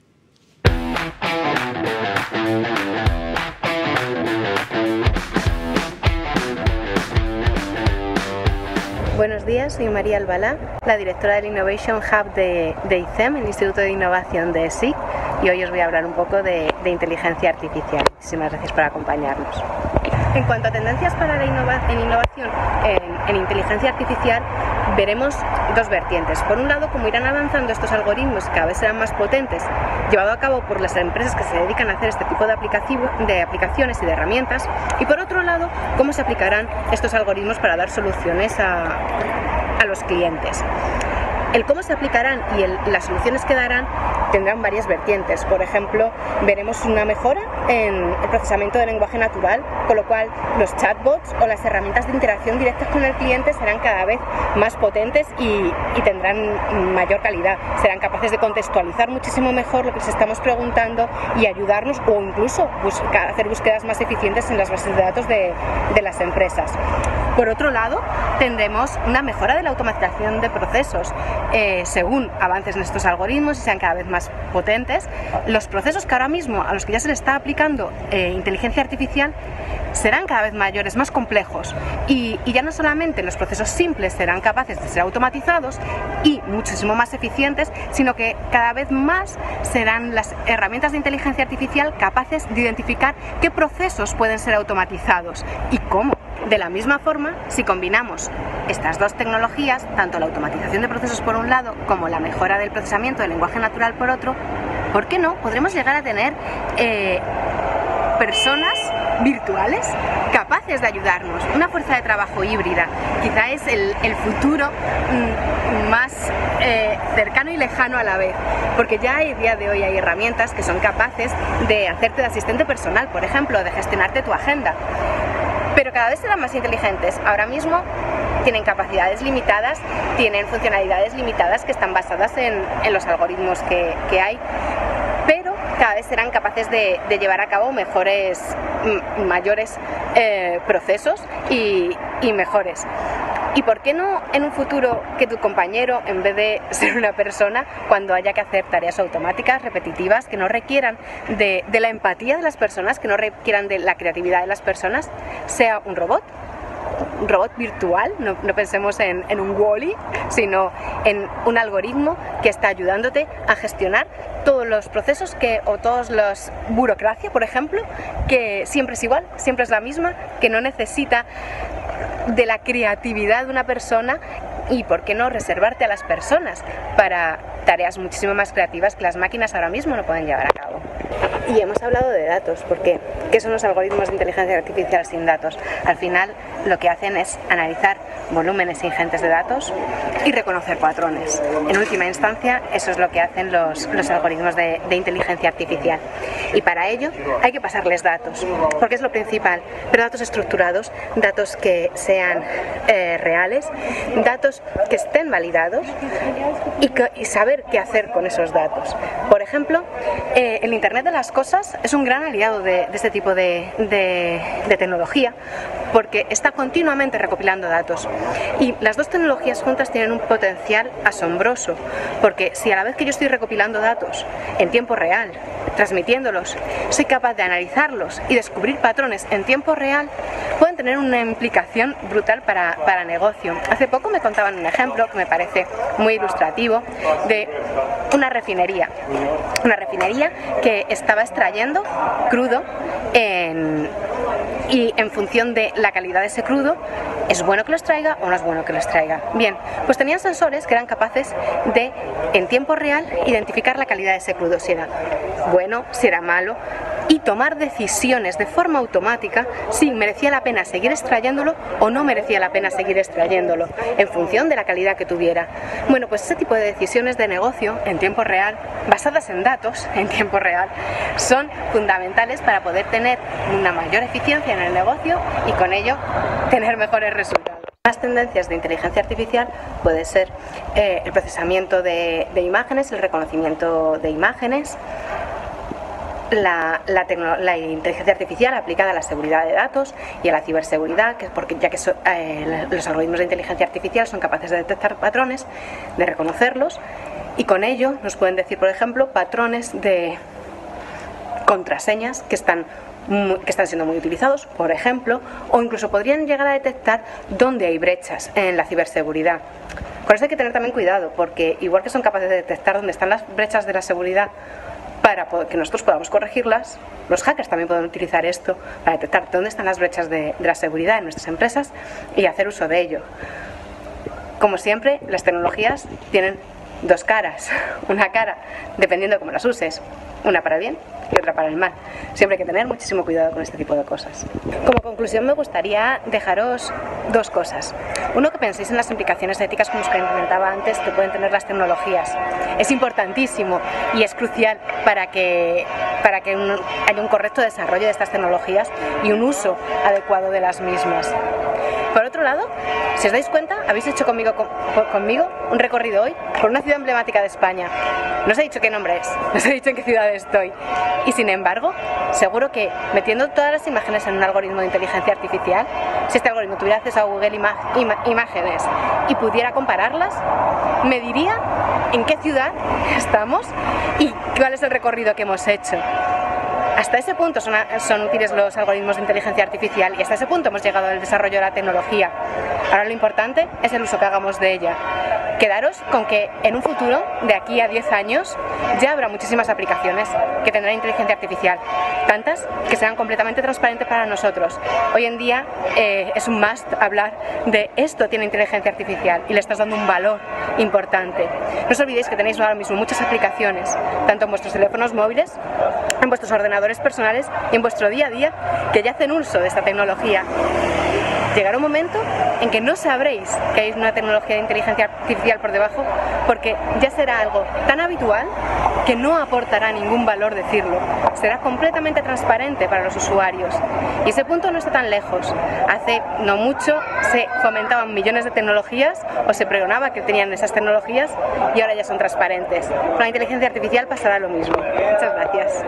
Buenos días, soy María Albalá, la directora del Innovation Hub de, de I C E M, el Instituto de Innovación de E S I C, y hoy os voy a hablar un poco de, de inteligencia artificial. Muchísimas gracias por acompañarnos. En cuanto a tendencias para la innova en innovación en, en inteligencia artificial, veremos dos vertientes. Por un lado, cómo irán avanzando estos algoritmos que cada vez serán más potentes, llevado a cabo por las empresas que se dedican a hacer este tipo de, de aplicaciones y de herramientas, y por otro lado, cómo se aplicarán estos algoritmos para dar soluciones a, a los clientes. El cómo se aplicarán y el, las soluciones que darán tendrán varias vertientes. Por ejemplo, veremos una mejora en el procesamiento de lenguaje natural, con lo cual los chatbots o las herramientas de interacción directas con el cliente serán cada vez más potentes y, y tendrán mayor calidad. Serán capaces de contextualizar muchísimo mejor lo que les estamos preguntando y ayudarnos, o incluso buscar, hacer búsquedas más eficientes en las bases de datos de, de las empresas. Por otro lado, tendremos una mejora de la automatización de procesos. Eh, según avances en estos algoritmos y sean cada vez más potentes, los procesos que ahora mismo a los que ya se le está aplicando eh, inteligencia artificial serán cada vez mayores, más complejos, y, y ya no solamente los procesos simples serán capaces de ser automatizados y muchísimo más eficientes, sino que cada vez más serán las herramientas de inteligencia artificial capaces de identificar qué procesos pueden ser automatizados y cómo. De la misma forma, si combinamos estas dos tecnologías, tanto la automatización de procesos por un lado como la mejora del procesamiento del lenguaje natural por otro, ¿por qué no? Podremos llegar a tener eh, personas virtuales capaces de ayudarnos, una fuerza de trabajo híbrida. Quizá es el, el futuro mmm, más eh, cercano y lejano a la vez, porque ya a día de hoy hay herramientas que son capaces de hacerte de asistente personal, por ejemplo, de gestionarte tu agenda. Pero cada vez serán más inteligentes. Ahora mismo tienen capacidades limitadas, tienen funcionalidades limitadas que están basadas en, en los algoritmos que, que hay, pero cada vez serán capaces de, de llevar a cabo mejores, mayores eh, procesos y, y mejores. ¿Y por qué no en un futuro que tu compañero, en vez de ser una persona, cuando haya que hacer tareas automáticas, repetitivas, que no requieran de, de la empatía de las personas, que no requieran de la creatividad de las personas, sea un robot? Un robot virtual, no, no pensemos en, en un Wall-E, sino en un algoritmo que está ayudándote a gestionar todos los procesos que, o todos los burocracia, por ejemplo, que siempre es igual, siempre es la misma, que no necesita de la creatividad de una persona, y por qué no reservarte a las personas para tareas muchísimo más creativas que las máquinas ahora mismo no pueden llevar a cabo. Y hemos hablado de datos, ¿por qué? ¿Qué son los algoritmos de inteligencia artificial sin datos? Al final lo que hacen es analizar volúmenes ingentes de datos y reconocer patrones. En última instancia, eso es lo que hacen los, los algoritmos de, de inteligencia artificial. Y para ello hay que pasarles datos, porque es lo principal, pero datos estructurados, datos que sean eh, reales, datos que estén validados y, que, y saber qué hacer con esos datos. Por ejemplo, eh, el Internet de las cosas es un gran aliado de, de este tipo de, de, de tecnología, porque está continuamente recopilando datos, y las dos tecnologías juntas tienen un potencial asombroso, porque si a la vez que yo estoy recopilando datos en tiempo real, transmitiéndolos, soy capaz de analizarlos y descubrir patrones en tiempo real, pueden tener una implicación brutal para, para negocio. Hace poco me contaban un ejemplo que me parece muy ilustrativo de una refinería, una refinería que estaba extrayendo crudo en, y en función de la calidad de ese crudo, ¿es bueno que lo extraiga o no es bueno que lo extraiga? Bien, pues tenían sensores que eran capaces de, en tiempo real, identificar la calidad de ese crudo, si era bueno, si era malo, y tomar decisiones de forma automática si merecía la pena seguir extrayéndolo o no merecía la pena seguir extrayéndolo, en función de la calidad que tuviera. Bueno, pues ese tipo de decisiones de negocio en tiempo real, basadas en datos en tiempo real, son fundamentales para poder tener una mayor eficiencia en el negocio y con ello tener mejores resultados. Las tendencias de inteligencia artificial puede ser eh, el procesamiento de, de imágenes, el reconocimiento de imágenes, La, la, la inteligencia artificial aplicada a la seguridad de datos y a la ciberseguridad, que porque ya que so, eh, los algoritmos de inteligencia artificial son capaces de detectar patrones, de reconocerlos, y con ello nos pueden decir, por ejemplo, patrones de contraseñas que están, que están siendo muy utilizados, por ejemplo, o incluso podrían llegar a detectar dónde hay brechas en la ciberseguridad. Con eso hay que tener también cuidado, porque igual que son capaces de detectar dónde están las brechas de la seguridad para que nosotros podamos corregirlas, los hackers también pueden utilizar esto para detectar dónde están las brechas de, de la seguridad en nuestras empresas y hacer uso de ello. Como siempre, las tecnologías tienen dos caras. Una cara, dependiendo de cómo las uses, una para el bien y otra para el mal. Siempre hay que tener muchísimo cuidado con este tipo de cosas. Como conclusión, me gustaría dejaros dos cosas. Uno, que penséis en las implicaciones éticas, como os comentaba antes, que pueden tener las tecnologías. Es importantísimo y es crucial para que, para que un, haya un correcto desarrollo de estas tecnologías y un uso adecuado de las mismas. Por otro lado, si os dais cuenta, habéis hecho conmigo, con, conmigo un recorrido hoy por una ciudad emblemática de España. No os he dicho qué nombre es, no os he dicho en qué ciudad estoy. Y sin embargo, seguro que metiendo todas las imágenes en un algoritmo de inteligencia artificial, si este algoritmo tuviera acceso a Google Ima Ima Imágenes y pudiera compararlas, me diría en qué ciudad estamos y cuál es el recorrido que hemos hecho. Hasta ese punto son, son útiles los algoritmos de inteligencia artificial y hasta ese punto hemos llegado al desarrollo de la tecnología. Ahora lo importante es el uso que hagamos de ella. Quedaros con que en un futuro, de aquí a diez años, ya habrá muchísimas aplicaciones que tendrán inteligencia artificial, tantas que serán completamente transparentes para nosotros. Hoy en día eh, es un must hablar de esto tiene inteligencia artificial y le estás dando un valor importante. No os olvidéis que tenéis ahora mismo muchas aplicaciones, tanto en vuestros teléfonos móviles, en vuestros ordenadores personales y en vuestro día a día, que ya hacen uso de esta tecnología. Llegará un momento en que no sabréis que hay una tecnología de inteligencia artificial por debajo, porque ya será algo tan habitual que no aportará ningún valor decirlo. Será completamente transparente para los usuarios. Y ese punto no está tan lejos. Hace no mucho se fomentaban millones de tecnologías o se pregonaba que tenían esas tecnologías y ahora ya son transparentes. Con la inteligencia artificial pasará lo mismo. Muchas gracias.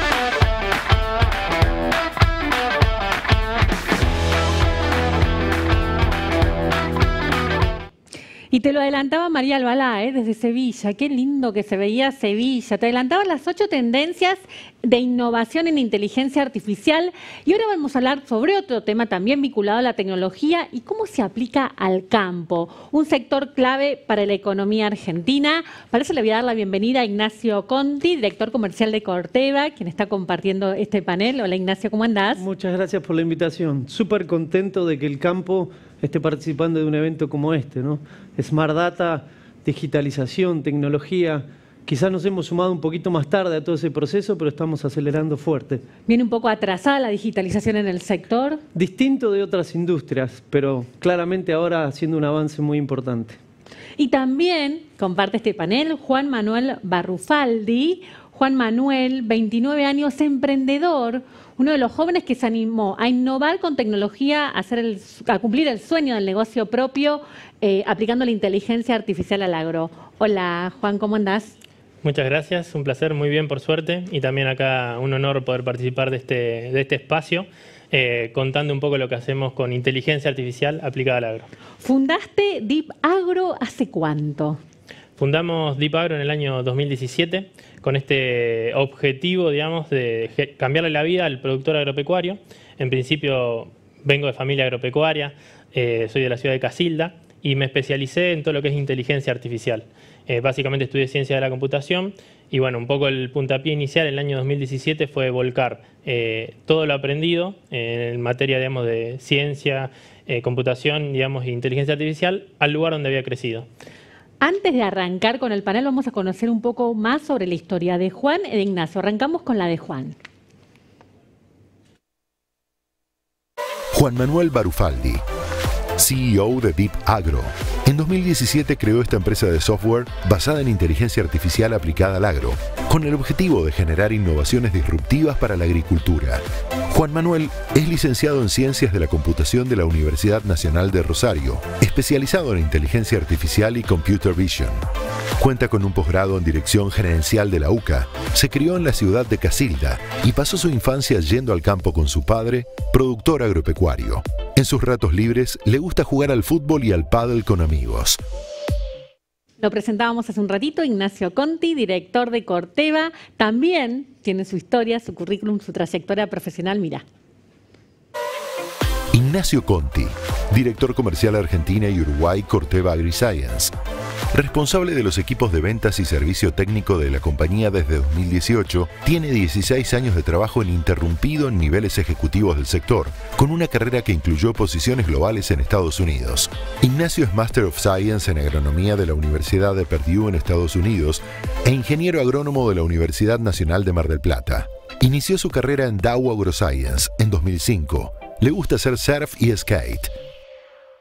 Y te lo adelantaba María Albalá, ¿eh? Desde Sevilla. Qué lindo que se veía Sevilla. Te adelantaba las ocho tendencias de innovación en inteligencia artificial. Y ahora vamos a hablar sobre otro tema también vinculado a la tecnología y cómo se aplica al campo. Un sector clave para la economía argentina. Para eso le voy a dar la bienvenida a Ignacio Conti, director comercial de Corteva, quien está compartiendo este panel. Hola Ignacio, ¿cómo andás? Muchas gracias por la invitación. Súper contento de que el campo esté participando de un evento como este, ¿no? Smart Data, digitalización, tecnología. Quizás nos hemos sumado un poquito más tarde a todo ese proceso, pero estamos acelerando fuerte. ¿Viene un poco atrasada la digitalización en el sector? Distinto de otras industrias, pero claramente ahora haciendo un avance muy importante. Y también comparte este panel Juan Manuel Barrufaldi. Juan Manuel, veintinueve años, emprendedor, uno de los jóvenes que se animó a innovar con tecnología, a, hacer el, a cumplir el sueño del negocio propio, eh, aplicando la inteligencia artificial al agro. Hola, Juan, ¿cómo andás? Muchas gracias, un placer, muy bien por suerte, y también acá un honor poder participar de este, de este espacio, eh, contando un poco lo que hacemos con inteligencia artificial aplicada al agro. ¿Fundaste Deep Agro hace cuánto? Fundamos Deep Agro en el año dos mil diecisiete con este objetivo, digamos, de cambiarle la vida al productor agropecuario. En principio vengo de familia agropecuaria, eh, soy de la ciudad de Casilda y me especialicé en todo lo que es inteligencia artificial. Eh, básicamente estudié ciencia de la computación y bueno, un poco el puntapié inicial en el año dos mil diecisiete fue volcar eh, todo lo aprendido en materia, digamos, de ciencia, eh, computación, digamos, e inteligencia artificial al lugar donde había crecido. Antes de arrancar con el panel, vamos a conocer un poco más sobre la historia de Juan y de Ignacio. Arrancamos con la de Juan. Juan Manuel Barrufaldi, C E O de Deep Agro. En dos mil diecisiete creó esta empresa de software basada en inteligencia artificial aplicada al agro, con el objetivo de generar innovaciones disruptivas para la agricultura. Juan Manuel es licenciado en Ciencias de la Computación de la Universidad Nacional de Rosario, especializado en Inteligencia Artificial y Computer Vision. Cuenta con un posgrado en Dirección Gerencial de la U C A, se crió en la ciudad de Casilda y pasó su infancia yendo al campo con su padre, productor agropecuario. En sus ratos libres le gusta jugar al fútbol y al pádel con amigos. Lo presentábamos hace un ratito, Ignacio Conti, director de Corteva. También tiene su historia, su currículum, su trayectoria profesional. Mirá. Ignacio Conti, director comercial Argentina y Uruguay Corteva AgriScience. Responsable de los equipos de ventas y servicio técnico de la compañía desde dos mil dieciocho, tiene dieciséis años de trabajo ininterrumpido en niveles ejecutivos del sector, con una carrera que incluyó posiciones globales en Estados Unidos. Ignacio es Master of Science en Agronomía de la Universidad de Purdue en Estados Unidos e ingeniero agrónomo de la Universidad Nacional de Mar del Plata. Inició su carrera en Dow AgroScience en dos mil cinco. Le gusta hacer surf y skate.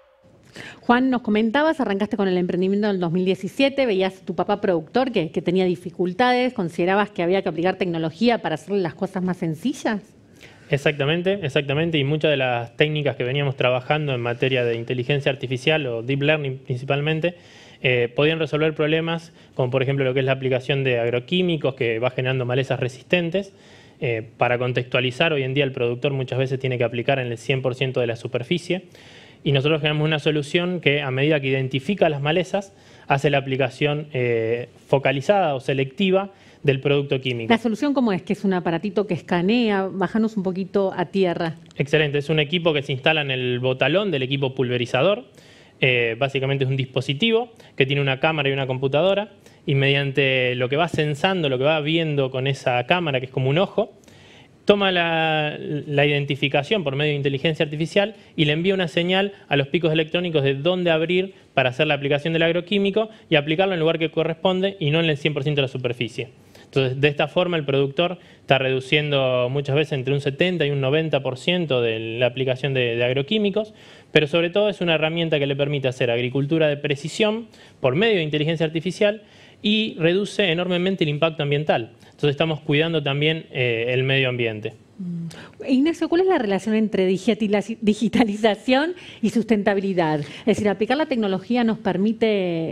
Juan, nos comentabas, arrancaste con el emprendimiento en el dos mil diecisiete, veías a tu papá productor que, que tenía dificultades, ¿considerabas que había que aplicar tecnología para hacerle las cosas más sencillas? Exactamente, exactamente, y muchas de las técnicas que veníamos trabajando en materia de inteligencia artificial o deep learning principalmente, eh, podían resolver problemas como por ejemplo lo que es la aplicación de agroquímicos que va generando malezas resistentes. Eh, para contextualizar, hoy en día el productor muchas veces tiene que aplicar en el cien por ciento de la superficie y nosotros generamos una solución que a medida que identifica las malezas hace la aplicación eh, focalizada o selectiva del producto químico. ¿La solución cómo es? ¿Que es un aparatito que escanea? Bájanos un poquito a tierra. Excelente, es un equipo que se instala en el botalón del equipo pulverizador. Eh, básicamente es un dispositivo que tiene una cámara y una computadora y mediante lo que va sensando, lo que va viendo con esa cámara, que es como un ojo, toma la, la identificación por medio de inteligencia artificial y le envía una señal a los picos electrónicos de dónde abrir para hacer la aplicación del agroquímico y aplicarlo en el lugar que corresponde y no en el cien por ciento de la superficie. Entonces, de esta forma el productor está reduciendo muchas veces entre un setenta y un noventa por ciento de la aplicación de, de agroquímicos, pero sobre todo es una herramienta que le permite hacer agricultura de precisión por medio de inteligencia artificial y reduce enormemente el impacto ambiental. Entonces estamos cuidando también eh, el medio ambiente. Ignacio, ¿cuál es la relación entre digitalización y sustentabilidad? Es decir, aplicar la tecnología nos permite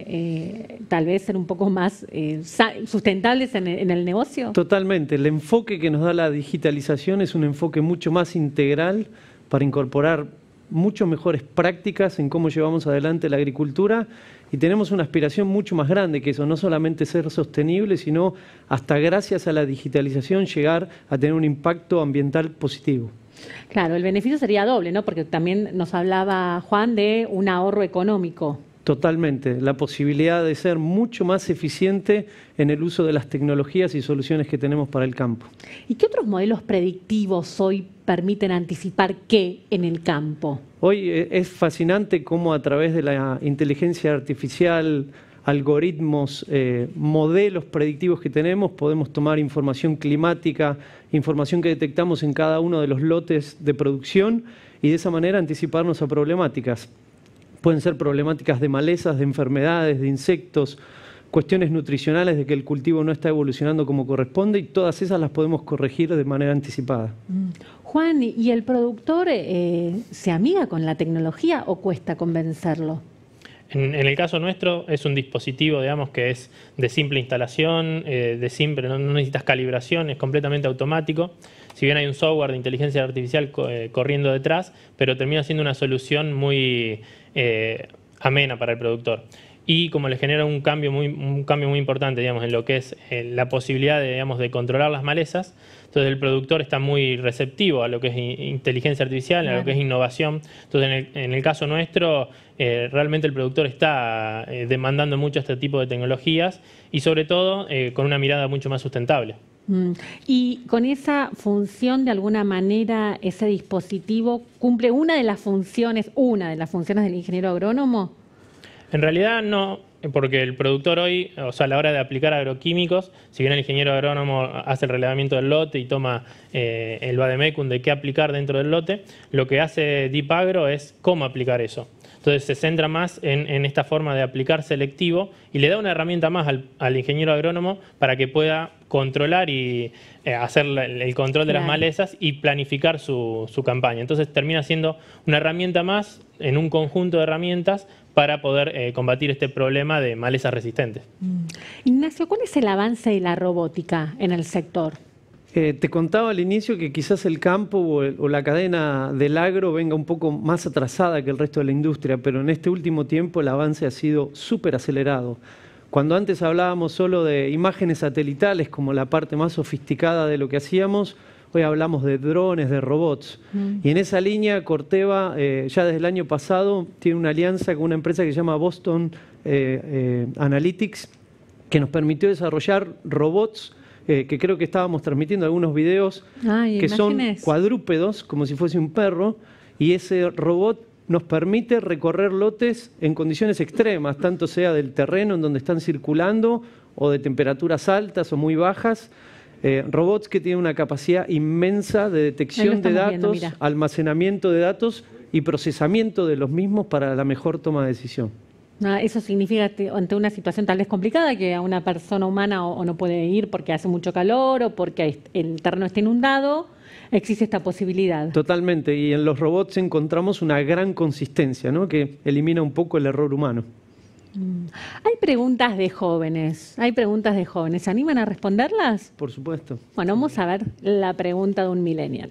eh, tal vez ser un poco más eh, sustentables en el, en el negocio. Totalmente. El enfoque que nos da la digitalización es un enfoque mucho más integral para incorporar mucho mejores prácticas en cómo llevamos adelante la agricultura y tenemos una aspiración mucho más grande que eso, no solamente ser sostenible, sino hasta gracias a la digitalización llegar a tener un impacto ambiental positivo. Claro, el beneficio sería doble, ¿no? Porque también nos hablaba Juan de un ahorro económico. Totalmente, la posibilidad de ser mucho más eficiente en el uso de las tecnologías y soluciones que tenemos para el campo. ¿Y qué otros modelos predictivos hoy permiten anticipar qué en el campo? Hoy es fascinante cómo a través de la inteligencia artificial, algoritmos, eh, modelos predictivos que tenemos, podemos tomar información climática, información que detectamos en cada uno de los lotes de producción y de esa manera anticiparnos a problemáticas. Pueden ser problemáticas de malezas, de enfermedades, de insectos, cuestiones nutricionales de que el cultivo no está evolucionando como corresponde y todas esas las podemos corregir de manera anticipada. Juan, ¿y el productor eh, se amiga con la tecnología o cuesta convencerlo? En, en el caso nuestro es un dispositivo, digamos, que es de simple instalación, eh, de simple, no, no necesitas calibración, es completamente automático. Si bien hay un software de inteligencia artificial co eh, corriendo detrás, pero termina siendo una solución muy eh, amena para el productor. Y como le genera un cambio muy, un cambio muy importante, digamos, en lo que es eh, la posibilidad de, digamos, de controlar las malezas, entonces el productor está muy receptivo a lo que es inteligencia artificial, claro, a lo que es innovación. Entonces en el, en el caso nuestro, eh, realmente el productor está eh, demandando mucho este tipo de tecnologías y sobre todo eh, con una mirada mucho más sustentable. Mm. Y con esa función, de alguna manera, ese dispositivo cumple una de las funciones, una de las funciones del ingeniero agrónomo. En realidad no, porque el productor hoy, o sea, a la hora de aplicar agroquímicos, si bien el ingeniero agrónomo hace el relevamiento del lote y toma eh, el vademecum de qué aplicar dentro del lote, lo que hace Deep Agro es cómo aplicar eso. Entonces se centra más en, en esta forma de aplicar selectivo y le da una herramienta más al, al ingeniero agrónomo para que pueda controlar y eh, hacer la, el control de, claro, las malezas y planificar su, su campaña. Entonces termina siendo una herramienta más en un conjunto de herramientas para poder eh, combatir este problema de malezas resistentes. Mm. Ignacio, ¿cuál es el avance de la robótica en el sector? Eh, te contaba al inicio que quizás el campo o, el, o la cadena del agro venga un poco más atrasada que el resto de la industria, pero en este último tiempo el avance ha sido súper acelerado. Cuando antes hablábamos solo de imágenes satelitales como la parte más sofisticada de lo que hacíamos, hoy hablamos de drones, de robots. Mm. Y en esa línea Corteva eh, ya desde el año pasado tiene una alianza con una empresa que se llama Boston eh, eh, Analytics, que nos permitió desarrollar robots Eh, que creo que estábamos transmitiendo algunos videos Ay, que imágenes. son cuadrúpedos, como si fuese un perro, y ese robot nos permite recorrer lotes en condiciones extremas, tanto sea del terreno en donde están circulando o de temperaturas altas o muy bajas. Eh, robots que tienen una capacidad inmensa de detección de datos, viendo, almacenamiento de datos y procesamiento de los mismos para la mejor toma de decisión. Eso significa que ante una situación tal vez complicada que a una persona humana o, o no puede ir porque hace mucho calor o porque el terreno está inundado, existe esta posibilidad. Totalmente, y en los robots encontramos una gran consistencia, ¿no?, que elimina un poco el error humano. Mm. Hay preguntas de jóvenes, hay preguntas de jóvenes. ¿Se animan a responderlas? Por supuesto. Bueno, vamos a ver la pregunta de un millennial.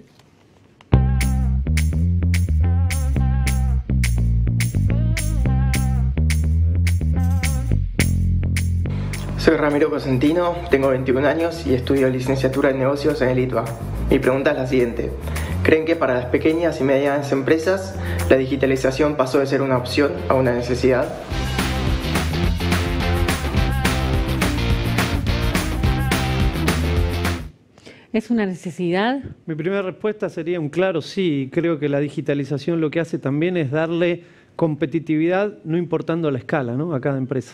Soy Ramiro Cosentino, tengo veintiún años y estudio licenciatura en negocios en el I T B A. Mi pregunta es la siguiente. ¿Creen que para las pequeñas y medianas empresas la digitalización pasó de ser una opción a una necesidad? ¿Es una necesidad? Mi primera respuesta sería un claro sí. Creo que la digitalización lo que hace también es darle competitividad, no importando la escala, ¿no?, a cada empresa.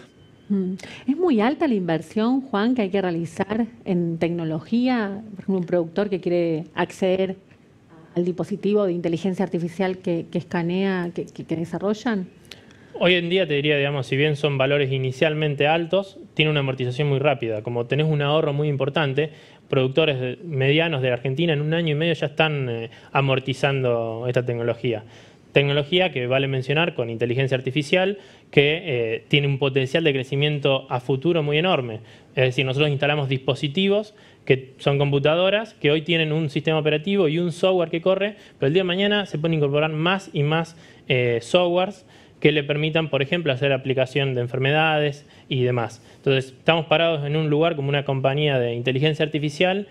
¿Es muy alta la inversión, Juan, que hay que realizar en tecnología? Por ejemplo, un productor que quiere acceder al dispositivo de inteligencia artificial que, que escanea, que, que, que desarrollan. Hoy en día te diría, digamos, si bien son valores inicialmente altos, tiene una amortización muy rápida. Como tenés un ahorro muy importante, productores de, medianos de Argentina en un año y medio ya están eh, amortizando esta tecnología. Tecnología que vale mencionar con inteligencia artificial que eh, tiene un potencial de crecimiento a futuro muy enorme. Es decir, nosotros instalamos dispositivos que son computadoras que hoy tienen un sistema operativo y un software que corre, pero el día de mañana se pueden incorporar más y más eh, softwares que le permitan, por ejemplo, hacer aplicación de enfermedades y demás. Entonces, estamos parados en un lugar como una compañía de inteligencia artificial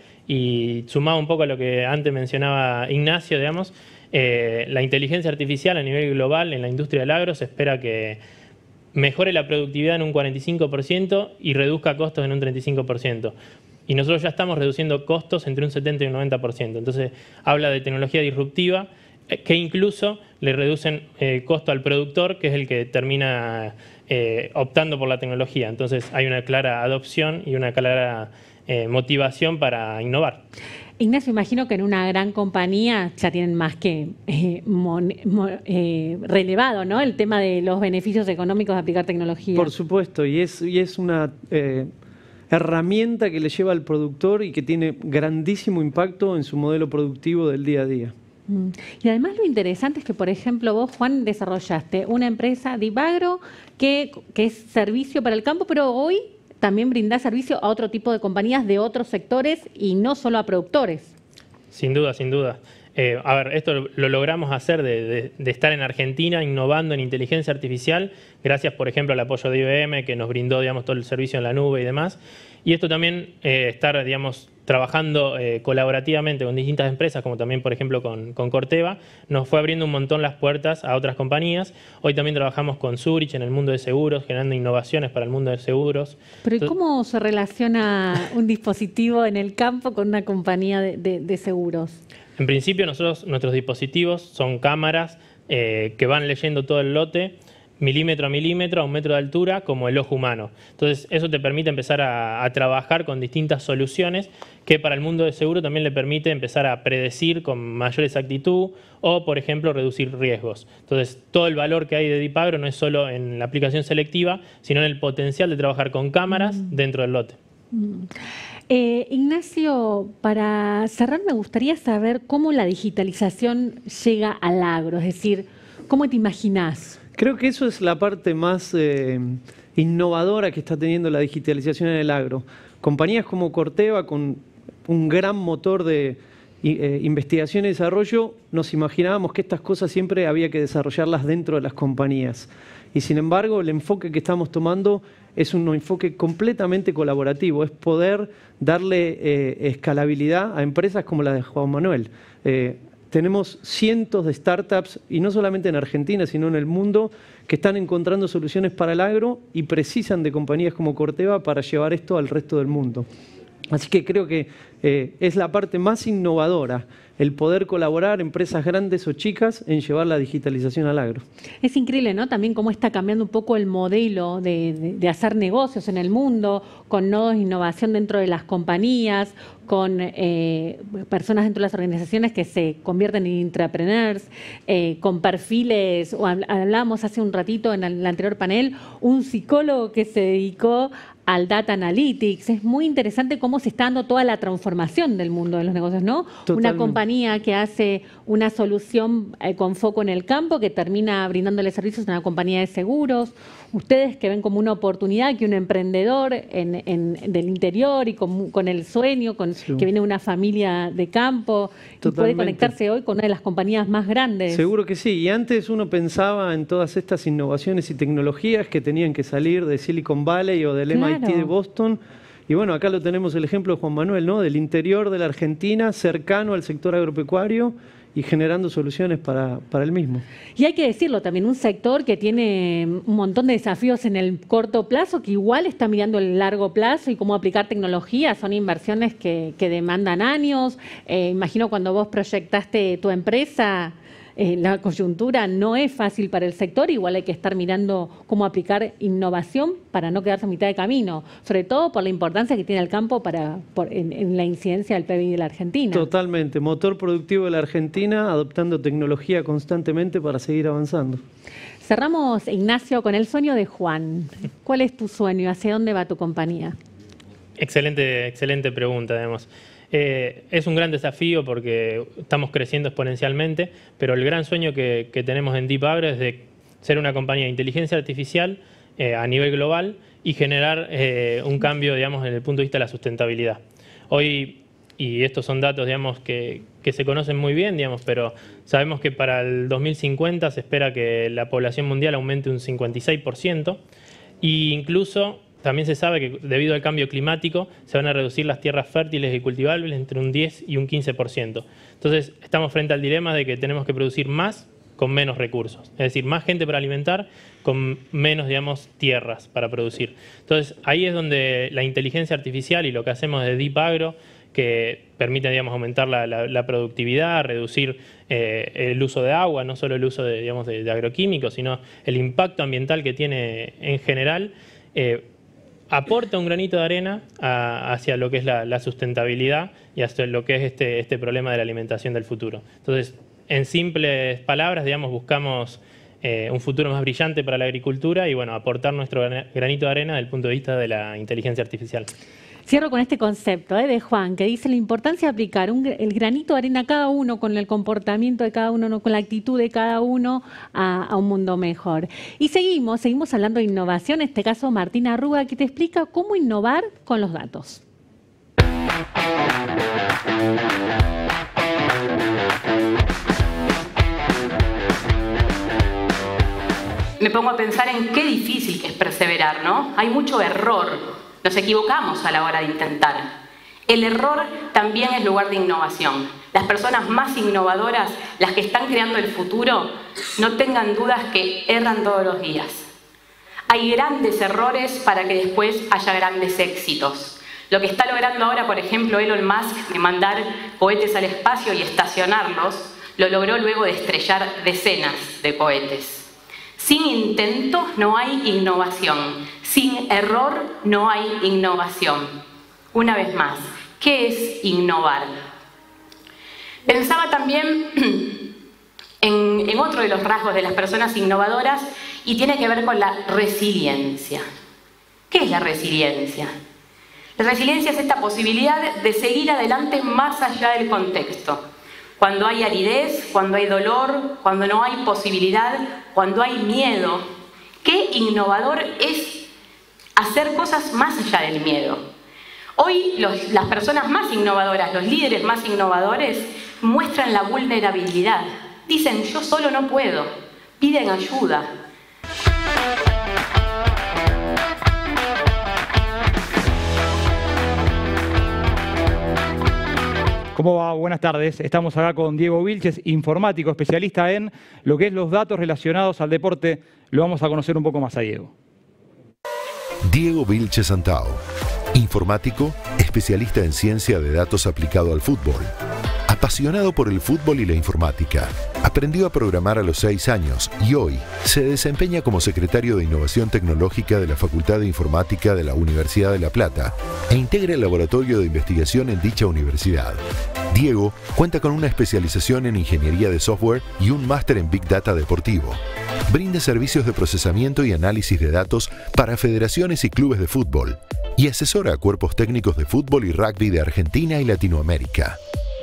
y sumado un poco a lo que antes mencionaba Ignacio, digamos, Eh, la inteligencia artificial a nivel global en la industria del agro se espera que mejore la productividad en un cuarenta y cinco por ciento y reduzca costos en un treinta y cinco por ciento. Y nosotros ya estamos reduciendo costos entre un setenta y un noventa por ciento. Entonces, habla de tecnología disruptiva eh, que incluso le reducen el eh, costo al productor, que es el que termina eh, optando por la tecnología. Entonces, hay una clara adopción y una clara eh, motivación para innovar. Ignacio, imagino que en una gran compañía ya tienen más que eh, mon, mon, eh, relevado, ¿no?, el tema de los beneficios económicos de aplicar tecnología. Por supuesto, y es, y es una eh, herramienta que le lleva al productor y que tiene grandísimo impacto en su modelo productivo del día a día. Mm. Y además lo interesante es que, por ejemplo, vos, Juan, desarrollaste una empresa de Ibagro que, que es servicio para el campo, pero hoy también brinda servicio a otro tipo de compañías de otros sectores y no solo a productores. Sin duda, sin duda. Eh, a ver, esto lo, lo logramos hacer de, de, de estar en Argentina innovando en inteligencia artificial, gracias, por ejemplo, al apoyo de I B M, que nos brindó, digamos, todo el servicio en la nube y demás. Y esto también, eh, estar, digamos, trabajando eh, colaborativamente con distintas empresas, como también, por ejemplo, con, con Corteva, nos fue abriendo un montón las puertas a otras compañías. Hoy también trabajamos con Zurich en el mundo de seguros, generando innovaciones para el mundo de seguros. Pero ¿y cómo se relaciona un dispositivo en el campo con una compañía de, de, de seguros? En principio, nosotros, nuestros dispositivos son cámaras eh, que van leyendo todo el lote, milímetro a milímetro, a un metro de altura, como el ojo humano. Entonces, eso te permite empezar a, a trabajar con distintas soluciones que para el mundo de seguro también le permite empezar a predecir con mayor exactitud o, por ejemplo, reducir riesgos. Entonces, todo el valor que hay de Dipagro no es solo en la aplicación selectiva, sino en el potencial de trabajar con cámaras mm. dentro del lote. Mm. Eh, Ignacio, para cerrar me gustaría saber cómo la digitalización llega al agro, es decir, ¿cómo te imaginás? Creo que eso es la parte más eh, innovadora que está teniendo la digitalización en el agro. Compañías como Corteva, con un gran motor de eh, investigación y desarrollo, nos imaginábamos que estas cosas siempre había que desarrollarlas dentro de las compañías. Y sin embargo, el enfoque que estamos tomando es un enfoque completamente colaborativo, es poder darle eh, escalabilidad a empresas como la de Juan Manuel. Eh, Tenemos cientos de startups, y no solamente en Argentina, sino en el mundo, que están encontrando soluciones para el agro y precisan de compañías como Corteva para llevar esto al resto del mundo. Así que creo que eh, es la parte más innovadora el poder colaborar, empresas grandes o chicas, en llevar la digitalización al agro. Es increíble, ¿no? También cómo está cambiando un poco el modelo de, de, de hacer negocios en el mundo, con nodos de innovación dentro de las compañías, con eh, personas dentro de las organizaciones que se convierten en intrapreneurs, eh, con perfiles, o hablábamos hace un ratito en el anterior panel, un psicólogo que se dedicó al data analytics. Es muy interesante cómo se está dando toda la transformación del mundo de los negocios, ¿no? Totalmente. Una compañía que hace una solución eh, con foco en el campo, que termina brindándole servicios a una compañía de seguros. Ustedes que ven como una oportunidad que un emprendedor en, en, del interior y con, con el sueño, con, sí. que viene de una familia de campo, y puede conectarse hoy con una de las compañías más grandes. Seguro que sí. Y antes uno pensaba en todas estas innovaciones y tecnologías que tenían que salir de Silicon Valley o del claro. M I T de Boston. Y bueno, acá lo tenemos el ejemplo de Juan Manuel, ¿no? Del interior de la Argentina, cercano al sector agropecuario y generando soluciones para, para el mismo. Y hay que decirlo también, un sector que tiene un montón de desafíos en el corto plazo, que igual está mirando el largo plazo y cómo aplicar tecnología. Son inversiones que, que demandan años. Eh, imagino cuando vos proyectaste tu empresa, Eh, la coyuntura no es fácil para el sector, igual hay que estar mirando cómo aplicar innovación para no quedarse a mitad de camino, sobre todo por la importancia que tiene el campo para, por, en, en la incidencia del P I B de la Argentina. Totalmente, motor productivo de la Argentina, adoptando tecnología constantemente para seguir avanzando. Cerramos, Ignacio, con el sueño de Juan. ¿Cuál es tu sueño? ¿Hacia dónde va tu compañía? Excelente, excelente pregunta, digamos. Eh, es un gran desafío porque estamos creciendo exponencialmente, pero el gran sueño que, que tenemos en Deep Agro es de ser una compañía de inteligencia artificial eh, a nivel global y generar eh, un cambio, digamos, desde el punto de vista de la sustentabilidad. Hoy, y estos son datos, digamos, que, que se conocen muy bien, digamos, pero sabemos que para el dos mil cincuenta se espera que la población mundial aumente un cincuenta y seis por ciento e incluso también se sabe que debido al cambio climático se van a reducir las tierras fértiles y cultivables entre un diez y un quince por ciento. Entonces estamos frente al dilema de que tenemos que producir más con menos recursos. Es decir, más gente para alimentar con menos, digamos, tierras para producir. Entonces ahí es donde la inteligencia artificial y lo que hacemos de Deep Agro, que permite, digamos, aumentar la, la, la productividad, reducir eh, el uso de agua, no solo el uso de, digamos, de, de agroquímicos, sino el impacto ambiental que tiene en general, eh, aporta un granito de arena a, hacia lo que es la, la sustentabilidad y hacia lo que es este, este problema de la alimentación del futuro. Entonces, en simples palabras, digamos, buscamos eh, un futuro más brillante para la agricultura y, bueno, aportar nuestro granito de arena desde el punto de vista de la inteligencia artificial. Cierro con este concepto eh, de Juan, que dice la importancia de aplicar un, el granito de arena a cada uno, con el comportamiento de cada uno, no, con la actitud de cada uno a, a un mundo mejor. Y seguimos, seguimos hablando de innovación, en este caso Martina Arruga, que te explica cómo innovar con los datos. Me pongo a pensar en qué difícil que es perseverar, ¿no? Hay mucho error. Nos equivocamos a la hora de intentar. El error también es lugar de innovación. Las personas más innovadoras, las que están creando el futuro, no tengan dudas que erran todos los días. Hay grandes errores para que después haya grandes éxitos. Lo que está logrando ahora, por ejemplo, Elon Musk, de mandar cohetes al espacio y estacionarlos, lo logró luego de estrellar decenas de cohetes. Sin intento no hay innovación. Sin error no hay innovación. Una vez más, ¿qué es innovar? Pensaba también en, en otro de los rasgos de las personas innovadoras y tiene que ver con la resiliencia. ¿Qué es la resiliencia? La resiliencia es esta posibilidad de seguir adelante más allá del contexto. Cuando hay aridez, cuando hay dolor, cuando no hay posibilidad, cuando hay miedo. Qué innovador es hacer cosas más allá del miedo. Hoy los, las personas más innovadoras, los líderes más innovadores, muestran la vulnerabilidad. Dicen, yo solo no puedo. Piden ayuda. ¿Cómo va? Buenas tardes. Estamos acá con Diego Vilches, informático, especialista en lo que es los datos relacionados al deporte. Lo vamos a conocer un poco más a Diego. Diego Vilches Santao, informático, especialista en ciencia de datos aplicado al fútbol. Apasionado por el fútbol y la informática, aprendió a programar a los seis años y hoy se desempeña como secretario de Innovación Tecnológica de la Facultad de Informática de la Universidad de La Plata e integra el laboratorio de investigación en dicha universidad. Diego cuenta con una especialización en Ingeniería de Software y un máster en Big Data Deportivo. Brinda servicios de procesamiento y análisis de datos para federaciones y clubes de fútbol y asesora a cuerpos técnicos de fútbol y rugby de Argentina y Latinoamérica.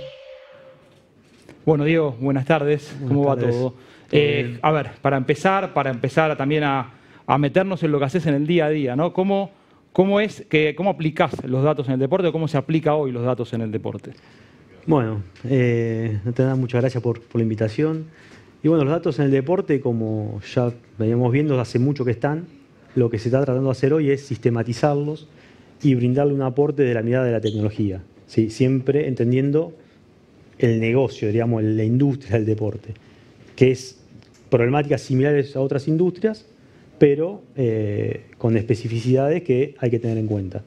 Bueno, Diego, buenas tardes. ¿Cómo Buenas va tardes. todo? Eh, a ver, para empezar, para empezar también a, a meternos en lo que haces en el día a día, ¿no? ¿Cómo, cómo es que, cómo aplicás los datos en el deporte o cómo se aplica hoy los datos en el deporte? Bueno, eh, nada, muchas gracias por, por la invitación. Y bueno, los datos en el deporte, como ya veníamos viendo, hace mucho que están. Lo que se está tratando de hacer hoy es sistematizarlos y brindarle un aporte de la mirada de la tecnología, ¿sí? Siempre entendiendo el negocio, digamos, la industria del deporte, que es problemáticas similares a otras industrias, pero eh, con especificidades que hay que tener en cuenta.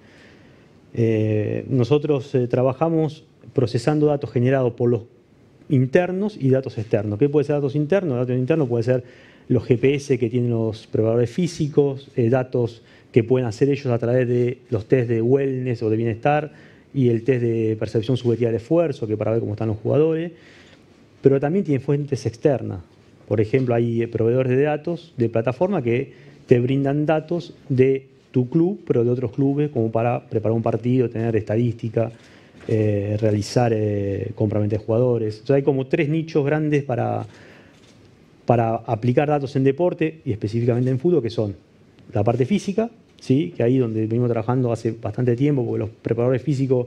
Eh, nosotros eh, trabajamos procesando datos generados por los internos y datos externos. ¿Qué puede ser datos internos? Datos internos puede ser los G P S que tienen los preparadores físicos, eh, datos que pueden hacer ellos a través de los test de wellness o de bienestar, y el test de percepción subjetiva del esfuerzo, que para ver cómo están los jugadores, pero también tiene fuentes externas. Por ejemplo, hay proveedores de datos de plataforma que te brindan datos de tu club, pero de otros clubes, como para preparar un partido, tener estadística, eh, realizar eh, compraventa de jugadores. Entonces hay como tres nichos grandes para, para aplicar datos en deporte y específicamente en fútbol, que son la parte física, ¿sí? Que ahí donde venimos trabajando hace bastante tiempo, porque los preparadores físicos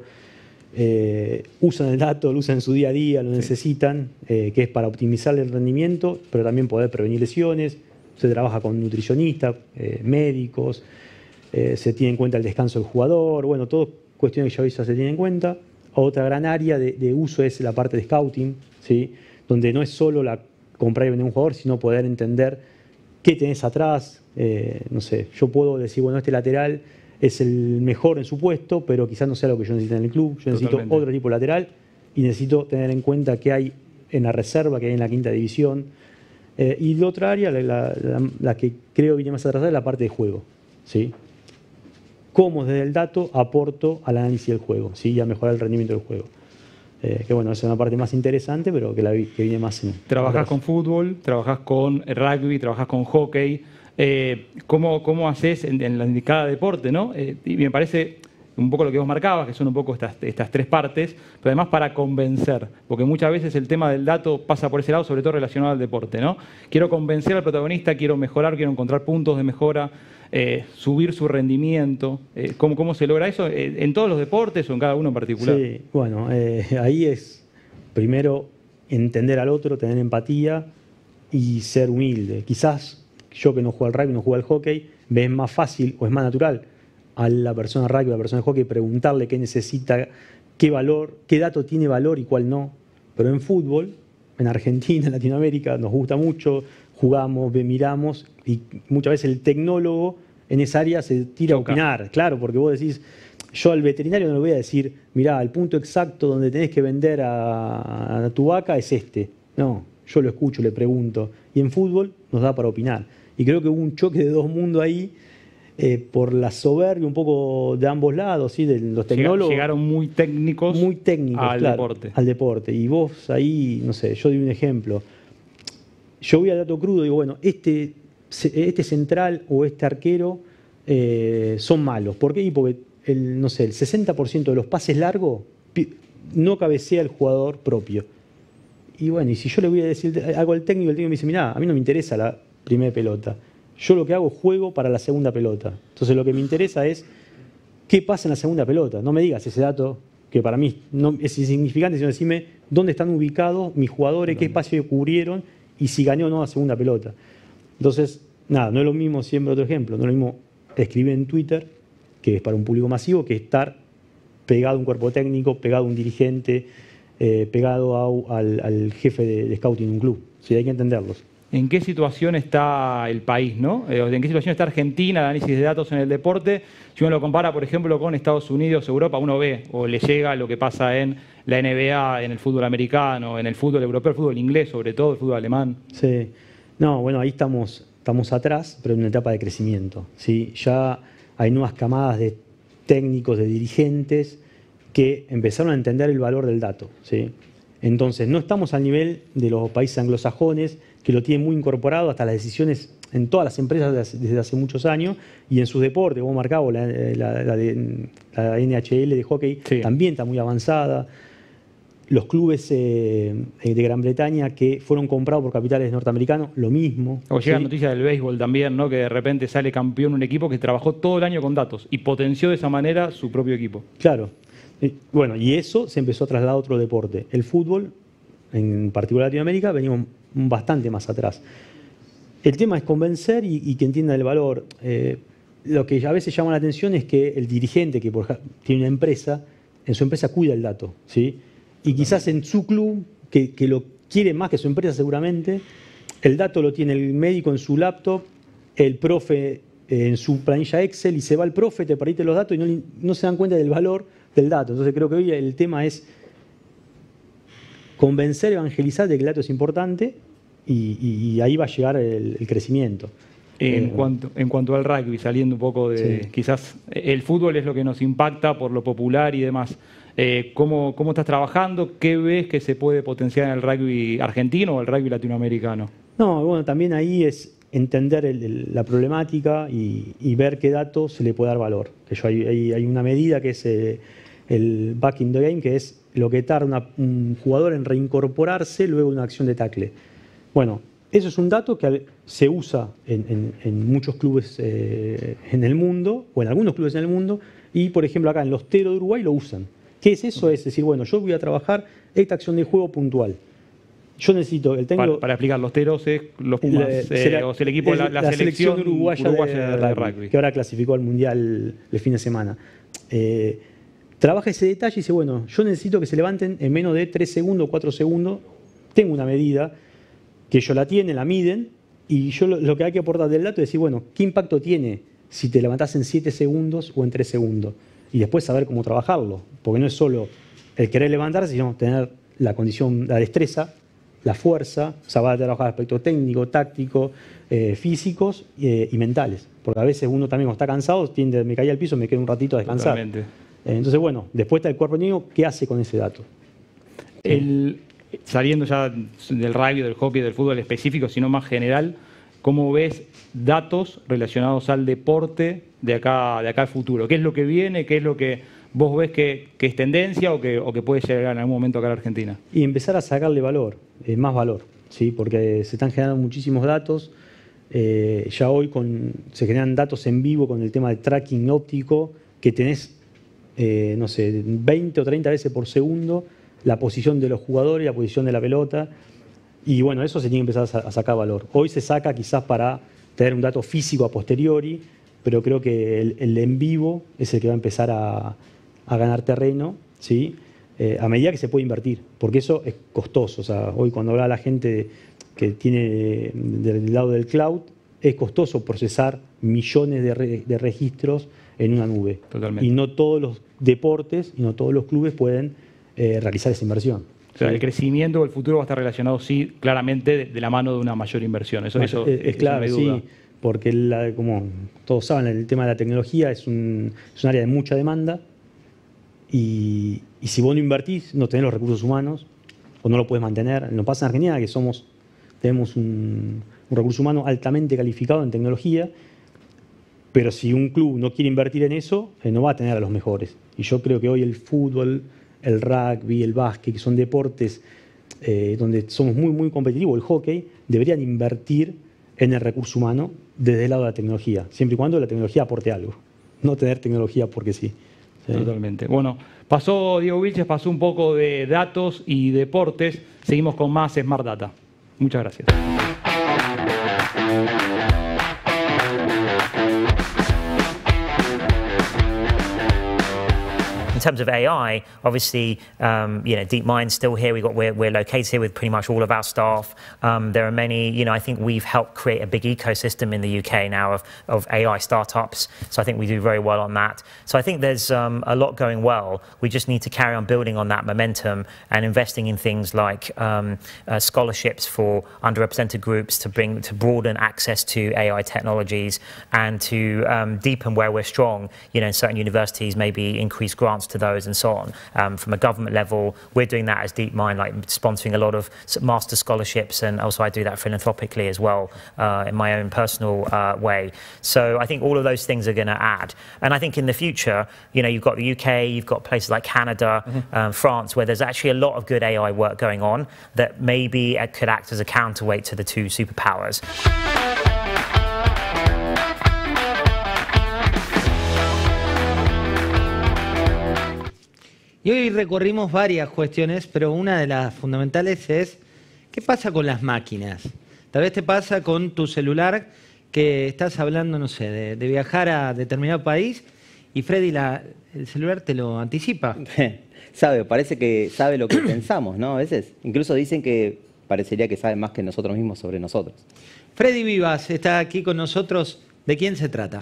eh, usan el dato, lo usan en su día a día, lo sí. necesitan, eh, que es para optimizar el rendimiento, pero también poder prevenir lesiones. Se trabaja con nutricionistas, eh, médicos, eh, se tiene en cuenta el descanso del jugador, bueno, todo cuestiones que ya hoy se tienen en cuenta. Otra gran área de, de uso es la parte de scouting, ¿sí? Donde no es solo la comprar y vender un jugador, sino poder entender qué tenés atrás. Eh, no sé, yo puedo decir, bueno, este lateral es el mejor en su puesto, pero quizás no sea lo que yo necesito en el club. Yo necesito Totalmente. otro tipo de lateral y necesito tener en cuenta qué hay en la reserva, qué hay en la quinta división. Eh, y la otra área, la, la, la que creo viene más atrasada, es la parte de juego, ¿sí? Cómo desde el dato aporto al análisis del juego, ¿sí? Y a mejorar el rendimiento del juego. Eh, que bueno, es una parte más interesante, pero que, la, que viene más en... Trabajás con fútbol, trabajás con rugby, trabajás con hockey. Eh, ¿cómo, ¿Cómo haces en, en la indicada deporte, ¿no? Eh, y me parece un poco lo que vos marcabas, que son un poco estas, estas tres partes, pero además para convencer, porque muchas veces el tema del dato pasa por ese lado, sobre todo relacionado al deporte, ¿no? Quiero convencer al protagonista, quiero mejorar, quiero encontrar puntos de mejora, eh, subir su rendimiento. Eh, ¿cómo, ¿Cómo se logra eso? Eh, ¿En todos los deportes o en cada uno en particular? Sí, bueno, eh, ahí es primero entender al otro, tener empatía y ser humilde. Quizás yo que no juego al rugby, no juego al hockey, me es más fácil o es más natural a la persona rugby, a la persona de hockey, preguntarle qué necesita, qué valor, qué dato tiene valor y cuál no. Pero en fútbol, en Argentina, en Latinoamérica, nos gusta mucho, jugamos, miramos, y muchas veces el tecnólogo en esa área se tira a opinar. Claro, porque vos decís, yo al veterinario no le voy a decir, mirá, el punto exacto donde tenés que vender a, a tu vaca es este. No, yo lo escucho, le pregunto. Y en fútbol nos da para opinar. Y creo que hubo un choque de dos mundos ahí, eh, por la soberbia un poco de ambos lados, ¿sí? De los tecnólogos. Llegaron muy técnicos, muy técnicos al claro, deporte. Al deporte. Y vos ahí, no sé, yo di un ejemplo. Yo voy al dato crudo y digo, bueno, este, este central o este arquero eh, son malos. ¿Por qué? Porque el, no sé, el sesenta por ciento de los pases largos no cabecea el jugador propio. Y bueno, y si yo le voy a decir algo al técnico, el técnico me dice, mirá, a mí no me interesa la primera pelota. Yo lo que hago es juego para la segunda pelota. Entonces lo que me interesa es qué pasa en la segunda pelota. No me digas ese dato que para mí no es insignificante, sino decime dónde están ubicados mis jugadores, qué espacio cubrieron y si gané o no la segunda pelota. Entonces, nada, no es lo mismo, siempre otro ejemplo, no es lo mismo escribir en Twitter, que es para un público masivo, que estar pegado a un cuerpo técnico, pegado a un dirigente, eh, pegado a, al, al jefe de, de scouting de un club. Sí, hay que entenderlos. en qué situación está el país, ¿no? Eh, en qué situación está Argentina, el análisis de datos en el deporte. Si uno lo compara, por ejemplo, con Estados Unidos, Europa, uno ve o le llega lo que pasa en la N B A, en el fútbol americano, en el fútbol europeo, el fútbol inglés, sobre todo, el fútbol alemán. Sí. No, bueno, ahí estamos, estamos atrás, pero en una etapa de crecimiento, ¿sí? Ya hay nuevas camadas de técnicos, de dirigentes, que empezaron a entender el valor del dato, ¿sí? Entonces, no estamos al nivel de los países anglosajones, que lo tienen muy incorporado hasta las decisiones en todas las empresas desde hace, desde hace muchos años, y en sus deportes, vos marcabas la, la, la, de, la N H L de hockey, sí, también está muy avanzada. Los clubes eh, de Gran Bretaña que fueron comprados por capitales norteamericanos, lo mismo. O llega ¿sí? noticias del béisbol también, ¿no? Que de repente sale campeón un equipo que trabajó todo el año con datos y potenció de esa manera su propio equipo. Claro. Bueno, y eso se empezó a trasladar a otro deporte. El fútbol, en particular Latinoamérica, venimos bastante más atrás. El tema es convencer y, y que entienda el valor. Eh, lo que a veces llama la atención es que el dirigente que por ejemplo, tiene una empresa, en su empresa cuida el dato, ¿sí? Y quizás en su club, que, que lo quiere más que su empresa seguramente, el dato lo tiene el médico en su laptop, el profe en su planilla Excel, y se va el profe, te perdiste los datos y no, no se dan cuenta del valor del dato. Entonces creo que hoy el tema es convencer, evangelizar de que el dato es importante y, y, y ahí va a llegar el, el crecimiento. En, eh, cuanto, en cuanto al rugby, saliendo un poco de... Sí. Quizás el fútbol es lo que nos impacta por lo popular y demás. Eh, ¿cómo, ¿Cómo estás trabajando? ¿Qué ves que se puede potenciar en el rugby argentino o el rugby latinoamericano? No, bueno, también ahí es entender el, el, la problemática y, y ver qué datos se le puede dar valor. Que yo, hay, hay, hay una medida que es eh, el back in the game, que es lo que tarda una, un jugador en reincorporarse luego de una acción de tackle. Bueno, eso es un dato que se usa en, en, en muchos clubes eh, en el mundo, o en algunos clubes en el mundo, y por ejemplo acá en los Teros de Uruguay lo usan. ¿Qué es eso? Es decir, bueno, yo voy a trabajar esta acción de juego puntual. Yo necesito el tengo para, para explicar, los Teros es los Pumas, la, eh, será, o sea, el equipo de la, la, la selección, selección uruguaya, uruguaya de, de, de rugby, rugby, que ahora clasificó al Mundial el fin de semana. Eh, trabaja ese detalle y dice, bueno, yo necesito que se levanten en menos de tres segundos, cuatro segundos. Tengo una medida que ellos la tienen, la miden, y yo lo, lo que hay que aportar del dato es decir, bueno, ¿qué impacto tiene si te levantás en siete segundos o en tres segundos? Y después saber cómo trabajarlo, porque no es solo el querer levantarse, sino tener la condición, la destreza, la fuerza, o sea, va a trabajar aspectos técnicos, tácticos, eh, físicos eh, y mentales. Porque a veces uno también cuando está cansado, tiende, me caí al piso, me quedo un ratito a descansar. Totalmente. Eh, entonces, bueno, después está el cuerpo niño, ¿qué hace con ese dato? El, saliendo ya del rugby, del hockey, del fútbol específico, sino más general, ¿cómo ves datos relacionados al deporte de acá, de acá al futuro? ¿Qué es lo que viene? ¿Qué es lo que vos ves que, que es tendencia o que, o que puede llegar en algún momento acá a la Argentina? Y empezar a sacarle valor, eh, más valor, ¿sí? Porque se están generando muchísimos datos. Eh, ya hoy con, se generan datos en vivo con el tema de tracking óptico, que tenés, eh, no sé, veinte o treinta veces por segundo la posición de los jugadores, la posición de la pelota. Y bueno, eso se tiene que empezar a sacar valor. Hoy se saca quizás para tener un dato físico a posteriori, pero creo que el, el en vivo es el que va a empezar a, a ganar terreno, ¿sí? Eh, a medida que se puede invertir, porque eso es costoso. O sea, hoy cuando habla la gente que tiene del lado del cloud, es costoso procesar millones de, re, de registros en una nube. Totalmente. Y no todos los deportes y no todos los clubes pueden eh, realizar esa inversión. O sea, el crecimiento o el futuro va a estar relacionado, sí, claramente de, de la mano de una mayor inversión. Eso, eso es, es eso claro, no hay duda. Sí, porque la, como todos saben, el tema de la tecnología es un, es un área de mucha demanda y, y si vos no invertís, no tenés los recursos humanos o no lo puedes mantener. Nos pasa en Argentina que somos, tenemos un, un recurso humano altamente calificado en tecnología, pero si un club no quiere invertir en eso, eh, no va a tener a los mejores. Y yo creo que hoy el fútbol, el rugby, el básquet, que son deportes eh, donde somos muy, muy competitivos, el hockey, deberían invertir en el recurso humano desde el lado de la tecnología, siempre y cuando la tecnología aporte algo, no tener tecnología porque sí. ¿Sí? Totalmente. Bueno, pasó Diego Vilches, pasó un poco de datos y deportes, seguimos con más Smart Data. Muchas gracias. Muchas terms of A I, obviously, um, you know, DeepMind's still here. We got we're, we're located here with pretty much all of our staff. Um, there are many, you know, I think we've helped create a big ecosystem in the U K now of, of A I startups. So I think we do very well on that. So I think there's um, a lot going well. We just need to carry on building on that momentum and investing in things like um, uh, scholarships for underrepresented groups to bring to broaden access to A I technologies and to um, deepen where we're strong. You know, in certain universities, maybe increase grants to those and so on. Um, from a government level, we're doing that as DeepMind, like sponsoring a lot of master scholarships, and also I do that philanthropically as well uh, in my own personal uh, way. So I think all of those things are going to add. And I think in the future, you know, you've got the U K, you've got places like Canada, mm-hmm. um, France, where there's actually a lot of good A I work going on that maybe it could act as a counterweight to the two superpowers. Y hoy recorrimos varias cuestiones, pero una de las fundamentales es ¿qué pasa con las máquinas? Tal vez te pasa con tu celular que estás hablando, no sé, de, de viajar a determinado país y Freddy, la, el celular te lo anticipa. Sabe, parece que sabe lo que pensamos, ¿no? A veces. Incluso dicen que parecería que sabe más que nosotros mismos sobre nosotros. Freddy Vivas está aquí con nosotros. ¿De quién se trata?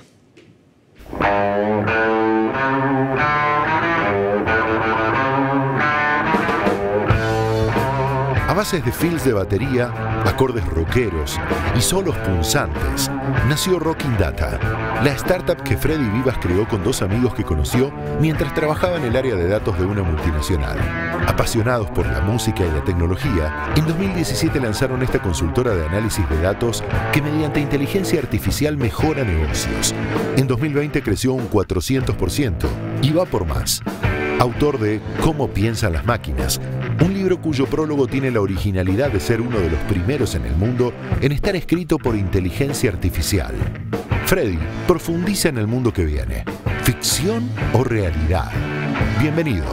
A base de fills de batería, acordes rockeros y solos punzantes, nació Rocking Data, la startup que Freddy Vivas creó con dos amigos que conoció mientras trabajaba en el área de datos de una multinacional. Apasionados por la música y la tecnología, en dos mil diecisiete lanzaron esta consultora de análisis de datos que mediante inteligencia artificial mejora negocios. En dos mil veinte creció un cuatrocientos por ciento y va por más. Autor de Cómo piensan las máquinas, un libro cuyo prólogo tiene la originalidad de ser uno de los primeros en el mundo en estar escrito por inteligencia artificial. Freddy profundiza en el mundo que viene. ¿Ficción o realidad? Bienvenido.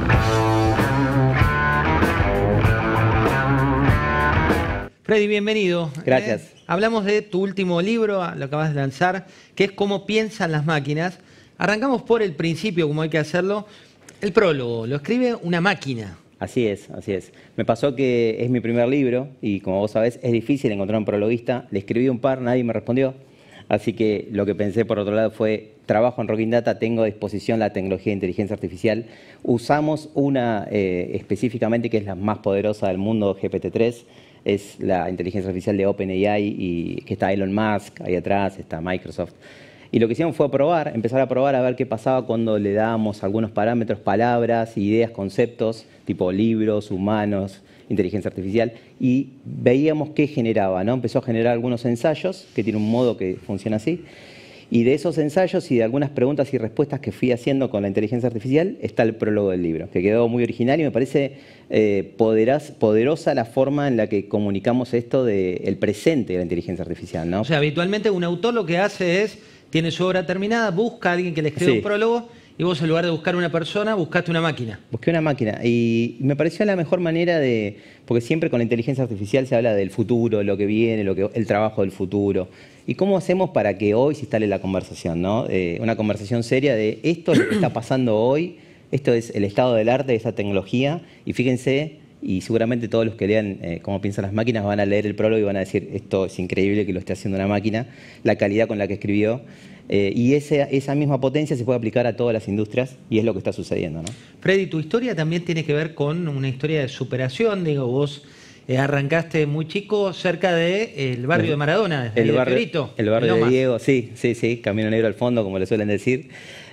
Freddy, bienvenido. Gracias. Eh, hablamos de tu último libro, lo acabas de lanzar, que es Cómo piensan las máquinas. Arrancamos por el principio, como hay que hacerlo. El prólogo, lo escribe una máquina. Así es, así es. Me pasó que es mi primer libro y como vos sabés es difícil encontrar un prologuista. Le escribí un par, nadie me respondió. Así que lo que pensé por otro lado fue, trabajo en Rocking Data, tengo a disposición la tecnología de inteligencia artificial. Usamos una eh, específicamente que es la más poderosa del mundo, G P T tres. Es la inteligencia artificial de OpenAI y que está Elon Musk ahí atrás, está Microsoft. Y lo que hicimos fue probar, empezar a probar a ver qué pasaba cuando le dábamos algunos parámetros, palabras, ideas, conceptos, tipo libros, humanos, inteligencia artificial, y veíamos qué generaba, ¿no? Empezó a generar algunos ensayos, que tiene un modo que funciona así, y de esos ensayos y de algunas preguntas y respuestas que fui haciendo con la inteligencia artificial está el prólogo del libro, que quedó muy original y me parece eh, poderosa, poderosa la forma en la que comunicamos esto del presente de la inteligencia artificial, ¿no? O sea, habitualmente un autor lo que hace es, tiene su obra terminada, busca a alguien que le escriba sí. un prólogo y vos en lugar de buscar una persona, buscaste una máquina. Busqué una máquina y me pareció la mejor manera de... Porque siempre con la inteligencia artificial se habla del futuro, lo que viene, lo que, el trabajo del futuro. ¿Y cómo hacemos para que hoy se instale la conversación, ¿no? Eh, una conversación seria de esto es lo que está pasando hoy, esto es el estado del arte de esa tecnología y fíjense... Y seguramente todos los que lean eh, Cómo piensan las máquinas van a leer el prólogo y van a decir esto es increíble que lo esté haciendo una máquina, la calidad con la que escribió. Eh, y ese, esa misma potencia se puede aplicar a todas las industrias y es lo que está sucediendo, ¿no? Freddy, tu historia también tiene que ver con una historia de superación. Digo, vos eh, arrancaste muy chico cerca del de, barrio el, de Maradona, el barrio, de Fiorito, el barrio de Diego, sí, sí, sí, Camino Negro al fondo, como le suelen decir.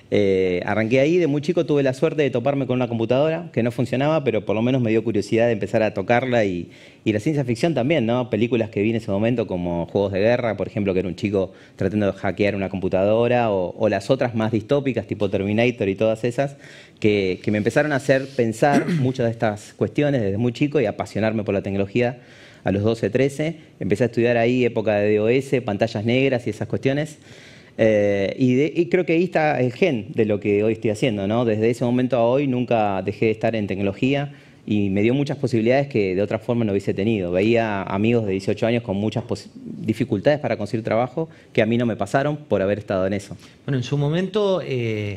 Eh, arranqué ahí, de muy chico tuve la suerte de toparme con una computadora que no funcionaba, pero por lo menos me dio curiosidad de empezar a tocarla y, y la ciencia ficción también, ¿no? Películas que vi en ese momento como Juegos de Guerra, por ejemplo, que era un chico tratando de hackear una computadora o, o las otras más distópicas tipo Terminator y todas esas que, que me empezaron a hacer pensar muchas de estas cuestiones desde muy chico y apasionarme por la tecnología. A los doce, trece empecé a estudiar ahí época de D O S, pantallas negras y esas cuestiones. Eh, y, de, y creo que ahí está el gen de lo que hoy estoy haciendo, ¿no? Desde ese momento a hoy nunca dejé de estar en tecnología y me dio muchas posibilidades que de otra forma no hubiese tenido. Veía amigos de dieciocho años con muchas dificultades para conseguir trabajo que a mí no me pasaron por haber estado en eso. Bueno, en su momento, eh,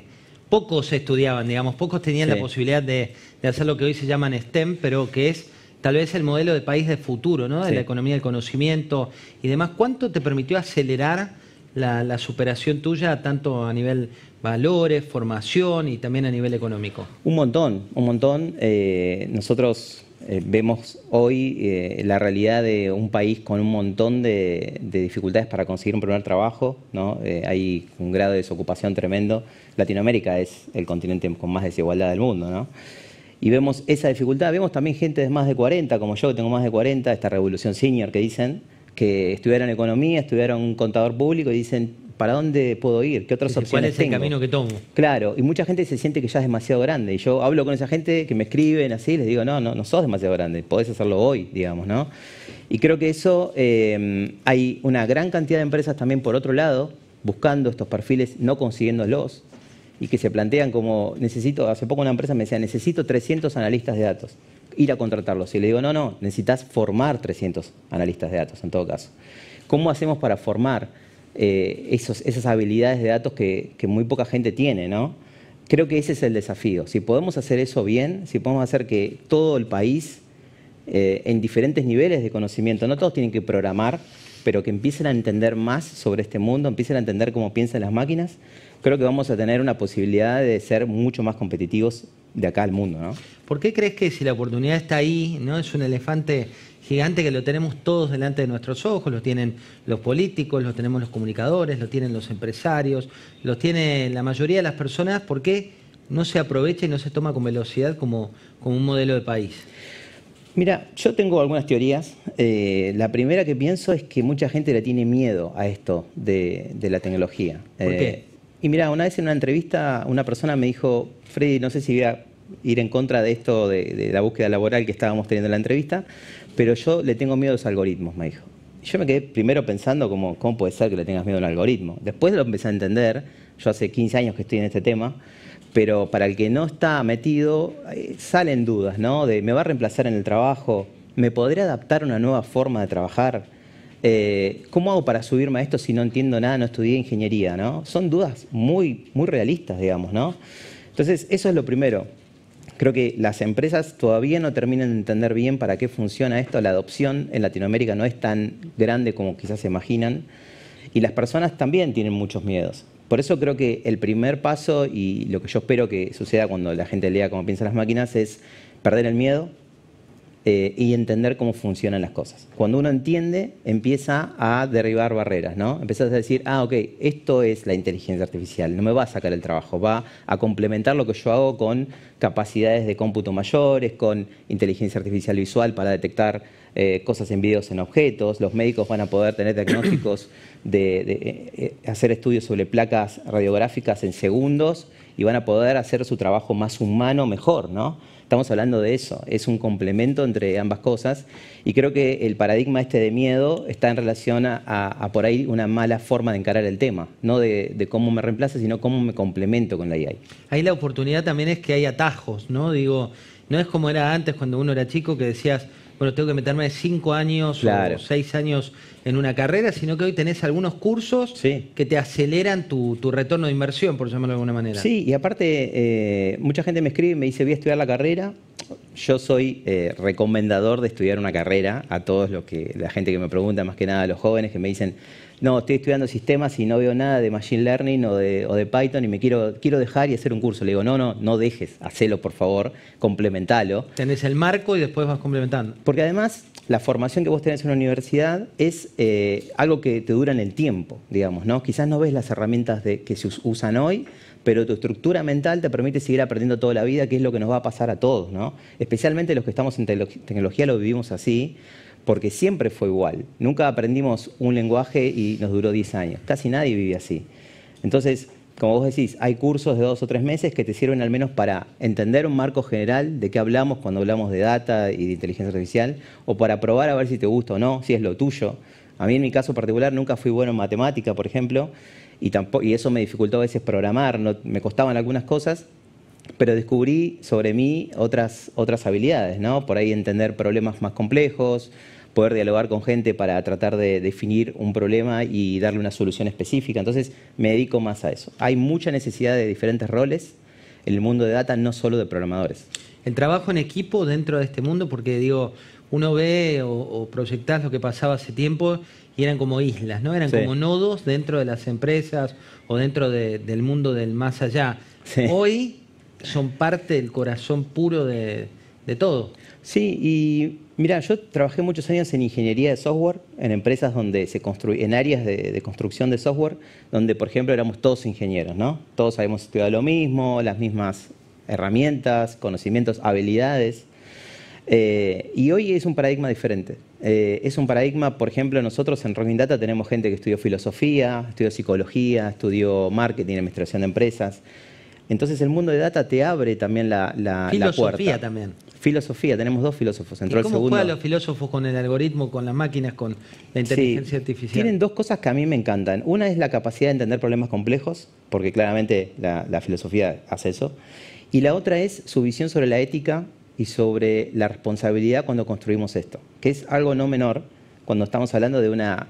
pocos estudiaban, digamos, pocos tenían Sí. la posibilidad de, de hacer lo que hoy se llaman STEM, pero que es tal vez el modelo de país de futuro, ¿no? De Sí. la economía del conocimiento y demás. ¿Cuánto te permitió acelerar la, la superación tuya, tanto a nivel valores, formación y también a nivel económico? Un montón, un montón. Eh, nosotros eh, vemos hoy eh, la realidad de un país con un montón de, de dificultades para conseguir un primer trabajo, ¿no? Eh, hay un grado de desocupación tremendo. Latinoamérica es el continente con más desigualdad del mundo, ¿no? Y vemos esa dificultad. Vemos también gente de más de cuarenta, como yo, que tengo más de cuarenta, esta revolución senior que dicen, que estudiaron economía, estudiaron un contador público y dicen, ¿para dónde puedo ir? ¿Qué otras opciones ¿Cuál es el tengo? camino que tomo? Claro, y mucha gente se siente que ya es demasiado grande. Y yo hablo con esa gente que me escriben así, les digo, no, no, no sos demasiado grande, podés hacerlo hoy, digamos, ¿no? Y creo que eso, eh, hay una gran cantidad de empresas también por otro lado, buscando estos perfiles, no consiguiéndolos, y que se plantean como, necesito, hace poco una empresa me decía, necesito trescientos analistas de datos, ir a contratarlos. Y le digo, no, no, necesitas formar trescientos analistas de datos, en todo caso. ¿Cómo hacemos para formar eh, esos, esas habilidades de datos que, que muy poca gente tiene, ¿no? Creo que ese es el desafío. Si podemos hacer eso bien, si podemos hacer que todo el país, eh, en diferentes niveles de conocimiento, no todos tienen que programar, pero que empiecen a entender más sobre este mundo, empiecen a entender cómo piensan las máquinas, creo que vamos a tener una posibilidad de ser mucho más competitivos de acá al mundo, ¿no? ¿Por qué crees que si la oportunidad está ahí, ¿no? Es un elefante gigante que lo tenemos todos delante de nuestros ojos, lo tienen los políticos, lo tenemos los comunicadores, lo tienen los empresarios, lo tiene la mayoría de las personas, ¿por qué no se aprovecha y no se toma con velocidad como, como un modelo de país? Mira, yo tengo algunas teorías. Eh, la primera que pienso es que mucha gente le tiene miedo a esto de, de la tecnología. ¿Por Eh, qué? Y mira, una vez en una entrevista una persona me dijo, Freddy, no sé si voy a ir en contra de esto, de, de la búsqueda laboral que estábamos teniendo en la entrevista, pero yo le tengo miedo a los algoritmos, me dijo. Y yo me quedé primero pensando como, ¿cómo puede ser que le tengas miedo a un algoritmo? Después lo empecé a entender, yo hace quince años que estoy en este tema, pero para el que no está metido, eh, salen dudas, ¿no? De, ¿me va a reemplazar en el trabajo? ¿Me podré adaptar a una nueva forma de trabajar? Eh, ¿Cómo hago para subirme a esto si no entiendo nada, no estudié ingeniería, ¿no? Son dudas muy, muy realistas, digamos, ¿no? Entonces, eso es lo primero. Creo que las empresas todavía no terminan de entender bien para qué funciona esto. La adopción en Latinoamérica no es tan grande como quizás se imaginan. Y las personas también tienen muchos miedos. Por eso creo que el primer paso, y lo que yo espero que suceda cuando la gente lea cómo piensan las máquinas, es perder el miedo, Eh, y entender cómo funcionan las cosas. Cuando uno entiende, empieza a derribar barreras, ¿no? Empiezas a decir, ah, ok, esto es la inteligencia artificial, no me va a sacar el trabajo, va a complementar lo que yo hago con capacidades de cómputo mayores, con inteligencia artificial visual para detectar eh, cosas en videos, en objetos, los médicos van a poder tener diagnósticos de, de eh, hacer estudios sobre placas radiográficas en segundos y van a poder hacer su trabajo más humano mejor, ¿no? Estamos hablando de eso, es un complemento entre ambas cosas y creo que el paradigma este de miedo está en relación a, a, a por ahí una mala forma de encarar el tema, no de, de cómo me reemplaza, sino cómo me complemento con la I A. Ahí la oportunidad también es que hay atajos, ¿no? Digo, no es como era antes cuando uno era chico que decías, bueno, tengo que meterme cinco años Claro. o seis años en una carrera, sino que hoy tenés algunos cursos que te aceleran tu, tu retorno de inversión, por llamarlo de alguna manera. Sí, y aparte, eh, mucha gente me escribe y me dice, voy a estudiar la carrera. Yo soy eh, recomendador de estudiar una carrera a todos los que, la gente que me pregunta, más que nada a los jóvenes que me dicen, no, estoy estudiando sistemas y no veo nada de Machine Learning o de, o de Python y me quiero, quiero dejar y hacer un curso. Le digo, no, no, no dejes, hacelo por favor, complementalo. Tenés el marco y después vas complementando. Porque además, la formación que vos tenés en la universidad es eh, algo que te dura en el tiempo, digamos, ¿no? Quizás no ves las herramientas de, que se usan hoy, pero tu estructura mental te permite seguir aprendiendo toda la vida, que es lo que nos va a pasar a todos, ¿no? Especialmente los que estamos en tecnología lo vivimos así, porque siempre fue igual. Nunca aprendimos un lenguaje y nos duró diez años. Casi nadie vive así. Entonces, como vos decís, hay cursos de dos o tres meses que te sirven al menos para entender un marco general de qué hablamos cuando hablamos de data y de inteligencia artificial, o para probar a ver si te gusta o no, si es lo tuyo. A mí en mi caso particular nunca fui bueno en matemática, por ejemplo, y, tampoco, y eso me dificultó a veces programar, no, me costaban algunas cosas, pero descubrí sobre mí otras, otras habilidades, ¿no? Por ahí entender problemas más complejos, poder dialogar con gente para tratar de definir un problema y darle una solución específica. Entonces me dedico más a eso. Hay mucha necesidad de diferentes roles en el mundo de data, no solo de programadores. El trabajo en equipo dentro de este mundo, porque digo, uno ve o, o proyectás lo que pasaba hace tiempo y eran como islas, ¿no? Eran Sí. como nodos dentro de las empresas o dentro de, del mundo del más allá. Sí. Hoy son parte del corazón puro de, de todo. Sí, y mira, yo trabajé muchos años en ingeniería de software, en empresas donde se construye, en áreas de, de construcción de software, donde, por ejemplo, éramos todos ingenieros, ¿no? Todos habíamos estudiado lo mismo, las mismas herramientas, conocimientos, habilidades. Eh, y hoy es un paradigma diferente. Eh, es un paradigma, por ejemplo, nosotros en Rocking Data tenemos gente que estudió filosofía, estudió psicología, estudió marketing, administración de empresas. Entonces el mundo de data te abre también la, la, la puerta. Filosofía también. Filosofía, tenemos dos filósofos. Entró ¿Y el cómo segundo. juegan los filósofos con el algoritmo, con las máquinas, con la inteligencia Sí, artificial? tienen dos cosas que a mí me encantan. Una es la capacidad de entender problemas complejos, porque claramente la, la filosofía hace eso. Y la otra es su visión sobre la ética y sobre la responsabilidad cuando construimos esto, que es algo no menor cuando estamos hablando de una,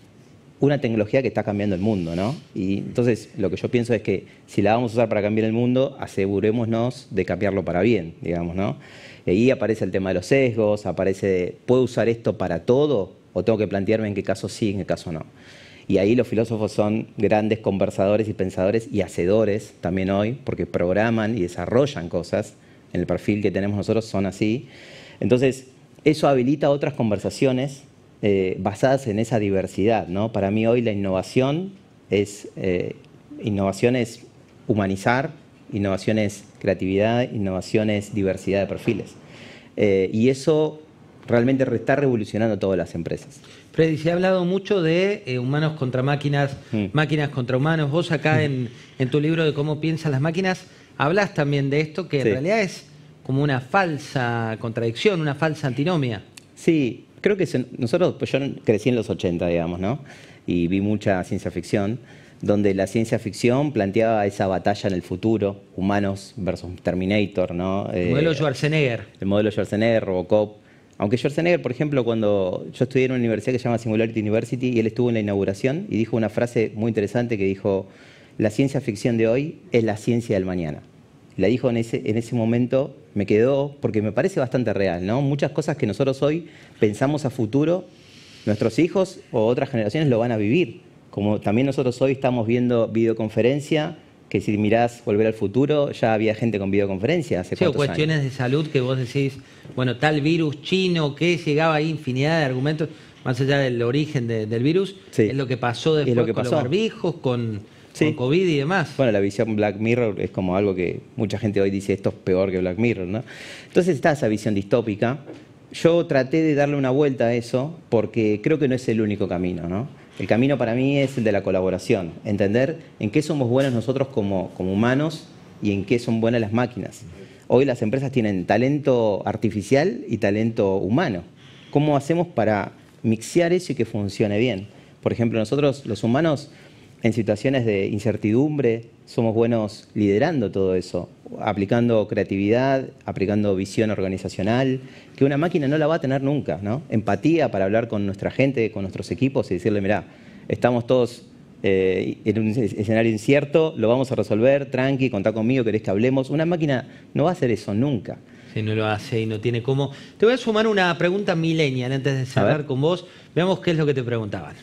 una tecnología que está cambiando el mundo, ¿no? Y entonces lo que yo pienso es que si la vamos a usar para cambiar el mundo, asegurémonos de cambiarlo para bien, digamos, ¿no? Y ahí aparece el tema de los sesgos, aparece, ¿puedo usar esto para todo? ¿O tengo que plantearme en qué caso sí, en qué caso no? Y ahí los filósofos son grandes conversadores y pensadores y hacedores también hoy, porque programan y desarrollan cosas. En el perfil que tenemos nosotros son así. Entonces, eso habilita otras conversaciones eh, basadas en esa diversidad, ¿no? Para mí hoy la innovación es, eh, innovación es humanizar, innovación es creatividad, innovación es diversidad de perfiles. Eh, y eso realmente está revolucionando todas las empresas. Freddy, se ha hablado mucho de eh, humanos contra máquinas, Mm. máquinas contra humanos. Vos acá en, en tu libro de cómo piensan las máquinas, hablas también de esto, que Sí. en realidad es como una falsa contradicción, una falsa antinomia. Sí, creo que se- nosotros, pues yo crecí en los ochenta, digamos, ¿no? Y vi mucha ciencia ficción, donde la ciencia ficción planteaba esa batalla en el futuro, humanos versus Terminator, ¿no? El Eh, modelo Schwarzenegger. El modelo Schwarzenegger, Robocop. Aunque Schwarzenegger, por ejemplo, cuando yo estudié en una universidad que se llama Singularity University, y él estuvo en la inauguración y dijo una frase muy interesante que dijo: la ciencia ficción de hoy es la ciencia del mañana. La dijo en ese, en ese momento, me quedó, porque me parece bastante real, ¿no? Muchas cosas que nosotros hoy pensamos a futuro, nuestros hijos o otras generaciones lo van a vivir. Como también nosotros hoy estamos viendo videoconferencia, que si mirás Volver al Futuro, ya había gente con videoconferencia hace Sí, o cuántos cuestiones años. de salud que vos decís, bueno, tal virus chino, que llegaba ahí infinidad de argumentos, más allá del origen de- del virus, es lo que pasó después lo que con pasó. los barbijos, con, Sí. con COVID y demás. Bueno, la visión Black Mirror es como algo que mucha gente hoy dice esto es peor que Black Mirror, ¿no? Entonces está esa visión distópica. Yo traté de darle una vuelta a eso porque creo que no es el único camino, ¿no? El camino para mí es el de la colaboración, entender en qué somos buenos nosotros como, como humanos y en qué son buenas las máquinas. Hoy las empresas tienen talento artificial y talento humano. ¿Cómo hacemos para mixear eso y que funcione bien? Por ejemplo, nosotros los humanos en situaciones de incertidumbre somos buenos liderando todo eso, aplicando creatividad, aplicando visión organizacional, que una máquina no la va a tener nunca, ¿no? Empatía para hablar con nuestra gente, con nuestros equipos y decirle, mirá, estamos todos eh, en un escenario incierto, lo vamos a resolver, tranqui, contá conmigo, querés que hablemos. Una máquina no va a hacer eso nunca. Si no lo hace y no tiene cómo. Te voy a sumar una pregunta millennial antes de cerrar ver. con vos. Veamos qué es lo que te preguntaban.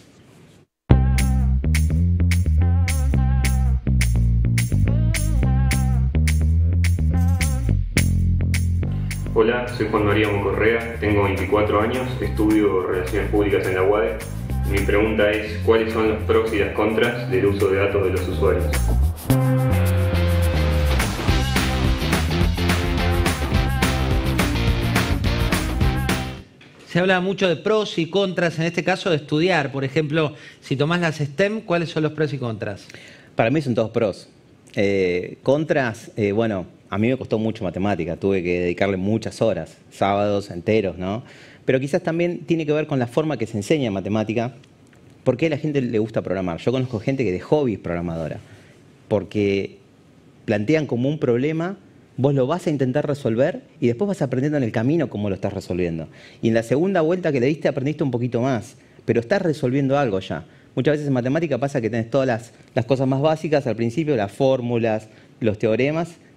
Hola, soy Juan María Moncorrea, tengo veinticuatro años, estudio Relaciones Públicas en la U A D E. Mi pregunta es, ¿cuáles son los pros y las contras del uso de datos de los usuarios? Se habla mucho de pros y contras, en este caso de estudiar. Por ejemplo, si tomás las STEM, ¿cuáles son los pros y contras? Para mí son todos pros. Eh, contras, eh, bueno, a mí me costó mucho matemática, tuve que dedicarle muchas horas, sábados enteros, ¿no? Pero quizás también tiene que ver con la forma que se enseña matemática. ¿Por qué a la gente le gusta programar? Yo conozco gente que de hobby es programadora, porque plantean como un problema, vos lo vas a intentar resolver y después vas aprendiendo en el camino cómo lo estás resolviendo. Y en la segunda vuelta que le diste aprendiste un poquito más, pero estás resolviendo algo ya. Muchas veces en matemática pasa que tenés todas las, las cosas más básicas al principio, las fórmulas, los teoremas,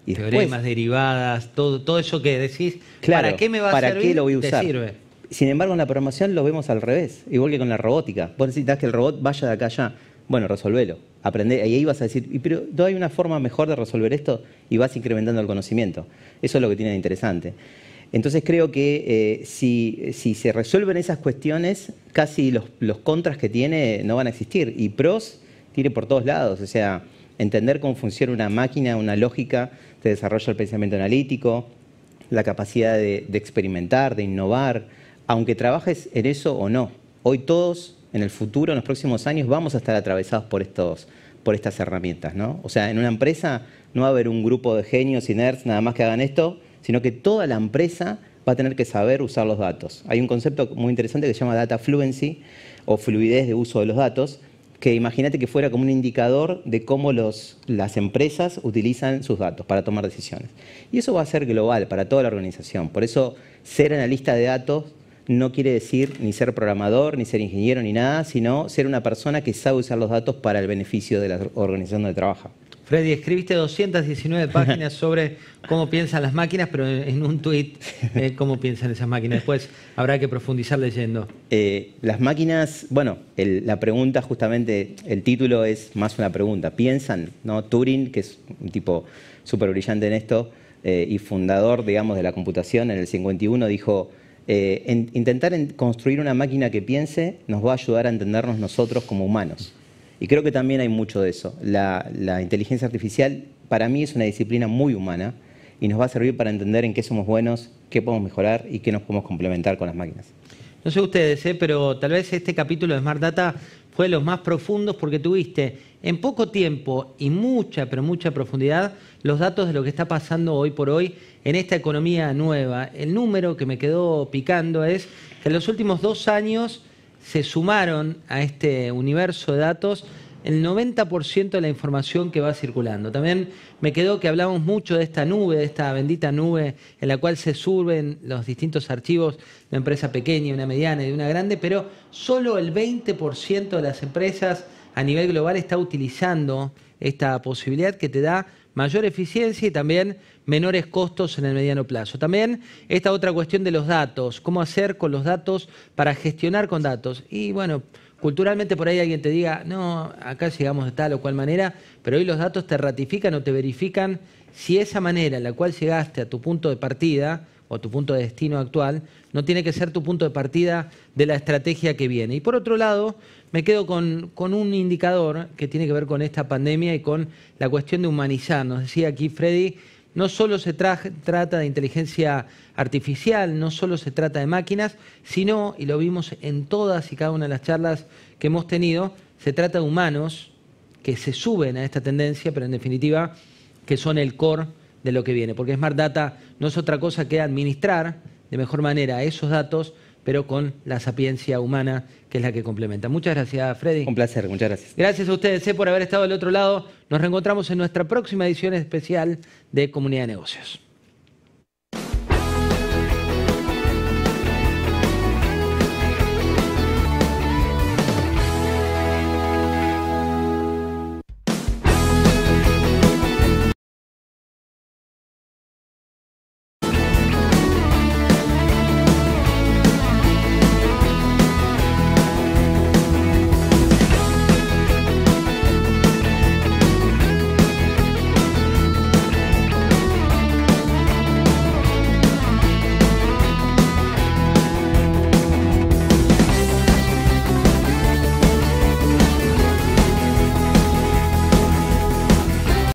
Y Teoremas, después, derivadas, todo, todo eso que decís, claro, ¿para qué me va a ¿para servir? qué lo voy a Te usar? sirve. Sin embargo, en la programación lo vemos al revés, igual que con la robótica. Vos necesitas que el robot vaya de acá a allá. Bueno, resolvelo. Aprende, y ahí vas a decir, pero ¿no hay una forma mejor de resolver esto? Y vas incrementando el conocimiento. Eso es lo que tiene de interesante. Entonces creo que eh, si, si se resuelven esas cuestiones, casi los, los contras que tiene no van a existir. Y pros tiene por todos lados. O sea, entender cómo funciona una máquina, una lógica de desarrollo del pensamiento analítico, la capacidad de, de experimentar, de innovar, aunque trabajes en eso o no. Hoy todos, en el futuro, en los próximos años, vamos a estar atravesados por, estos, por estas herramientas, ¿no? O sea, en una empresa no va a haber un grupo de genios y nerds nada más que hagan esto, sino que toda la empresa va a tener que saber usar los datos. Hay un concepto muy interesante que se llama data fluency, o fluidez de uso de los datos, que imagínate que fuera como un indicador de cómo los, las empresas utilizan sus datos para tomar decisiones. Y eso va a ser global para toda la organización. Por eso, ser analista de datos no quiere decir ni ser programador, ni ser ingeniero, ni nada, sino ser una persona que sabe usar los datos para el beneficio de la organización donde trabaja. Freddy, escribiste doscientas diecinueve páginas sobre cómo piensan las máquinas, pero en un tuit, eh, cómo piensan esas máquinas. Después habrá que profundizar leyendo. Eh, las máquinas, bueno, el, la pregunta justamente, el título es más una pregunta. ¿Piensan? ¿No? Turing, que es un tipo súper brillante en esto, eh, y fundador, digamos, de la computación en el cincuenta y uno, dijo, eh, en, intentar en construir una máquina que piense nos va a ayudar a entendernos nosotros como humanos. Y creo que también hay mucho de eso. La, la inteligencia artificial para mí es una disciplina muy humana y nos va a servir para entender en qué somos buenos, qué podemos mejorar y qué nos podemos complementar con las máquinas. No sé ustedes, ¿eh? pero tal vez este capítulo de Smart Data fue de los más profundos porque tuviste en poco tiempo y mucha, pero mucha profundidad los datos de lo que está pasando hoy por hoy en esta economía nueva. El número que me quedó picando es que en los últimos dos años se sumaron a este universo de datos el noventa por ciento de la información que va circulando. También me quedó que hablamos mucho de esta nube, de esta bendita nube en la cual se suben los distintos archivos de una empresa pequeña, una mediana y de una grande, pero solo el veinte por ciento de las empresas a nivel global está utilizando esta posibilidad que te da mayor eficiencia y también menores costos en el mediano plazo. También esta otra cuestión de los datos, cómo hacer con los datos para gestionar con datos. Y bueno, culturalmente por ahí alguien te diga, no, acá llegamos de tal o cual manera, pero hoy los datos te ratifican o te verifican si esa manera en la cual llegaste a tu punto de partida o tu punto de destino actual no tiene que ser tu punto de partida de la estrategia que viene. Y por otro lado, me quedo con, con un indicador que tiene que ver con esta pandemia y con la cuestión de humanizar. Nos decía aquí Freddy, no solo se tra- trata de inteligencia artificial, no solo se trata de máquinas, sino, y lo vimos en todas y cada una de las charlas que hemos tenido, se trata de humanos que se suben a esta tendencia, pero en definitiva que son el core de lo que viene. Porque Smart Data no es otra cosa que administrar de mejor manera esos datos, pero con la sapiencia humana, que es la que complementa. Muchas gracias, Freddy. Un placer, muchas gracias. Gracias a ustedes eh, por haber estado del otro lado. Nos reencontramos en nuestra próxima edición especial de Comunidad de Negocios.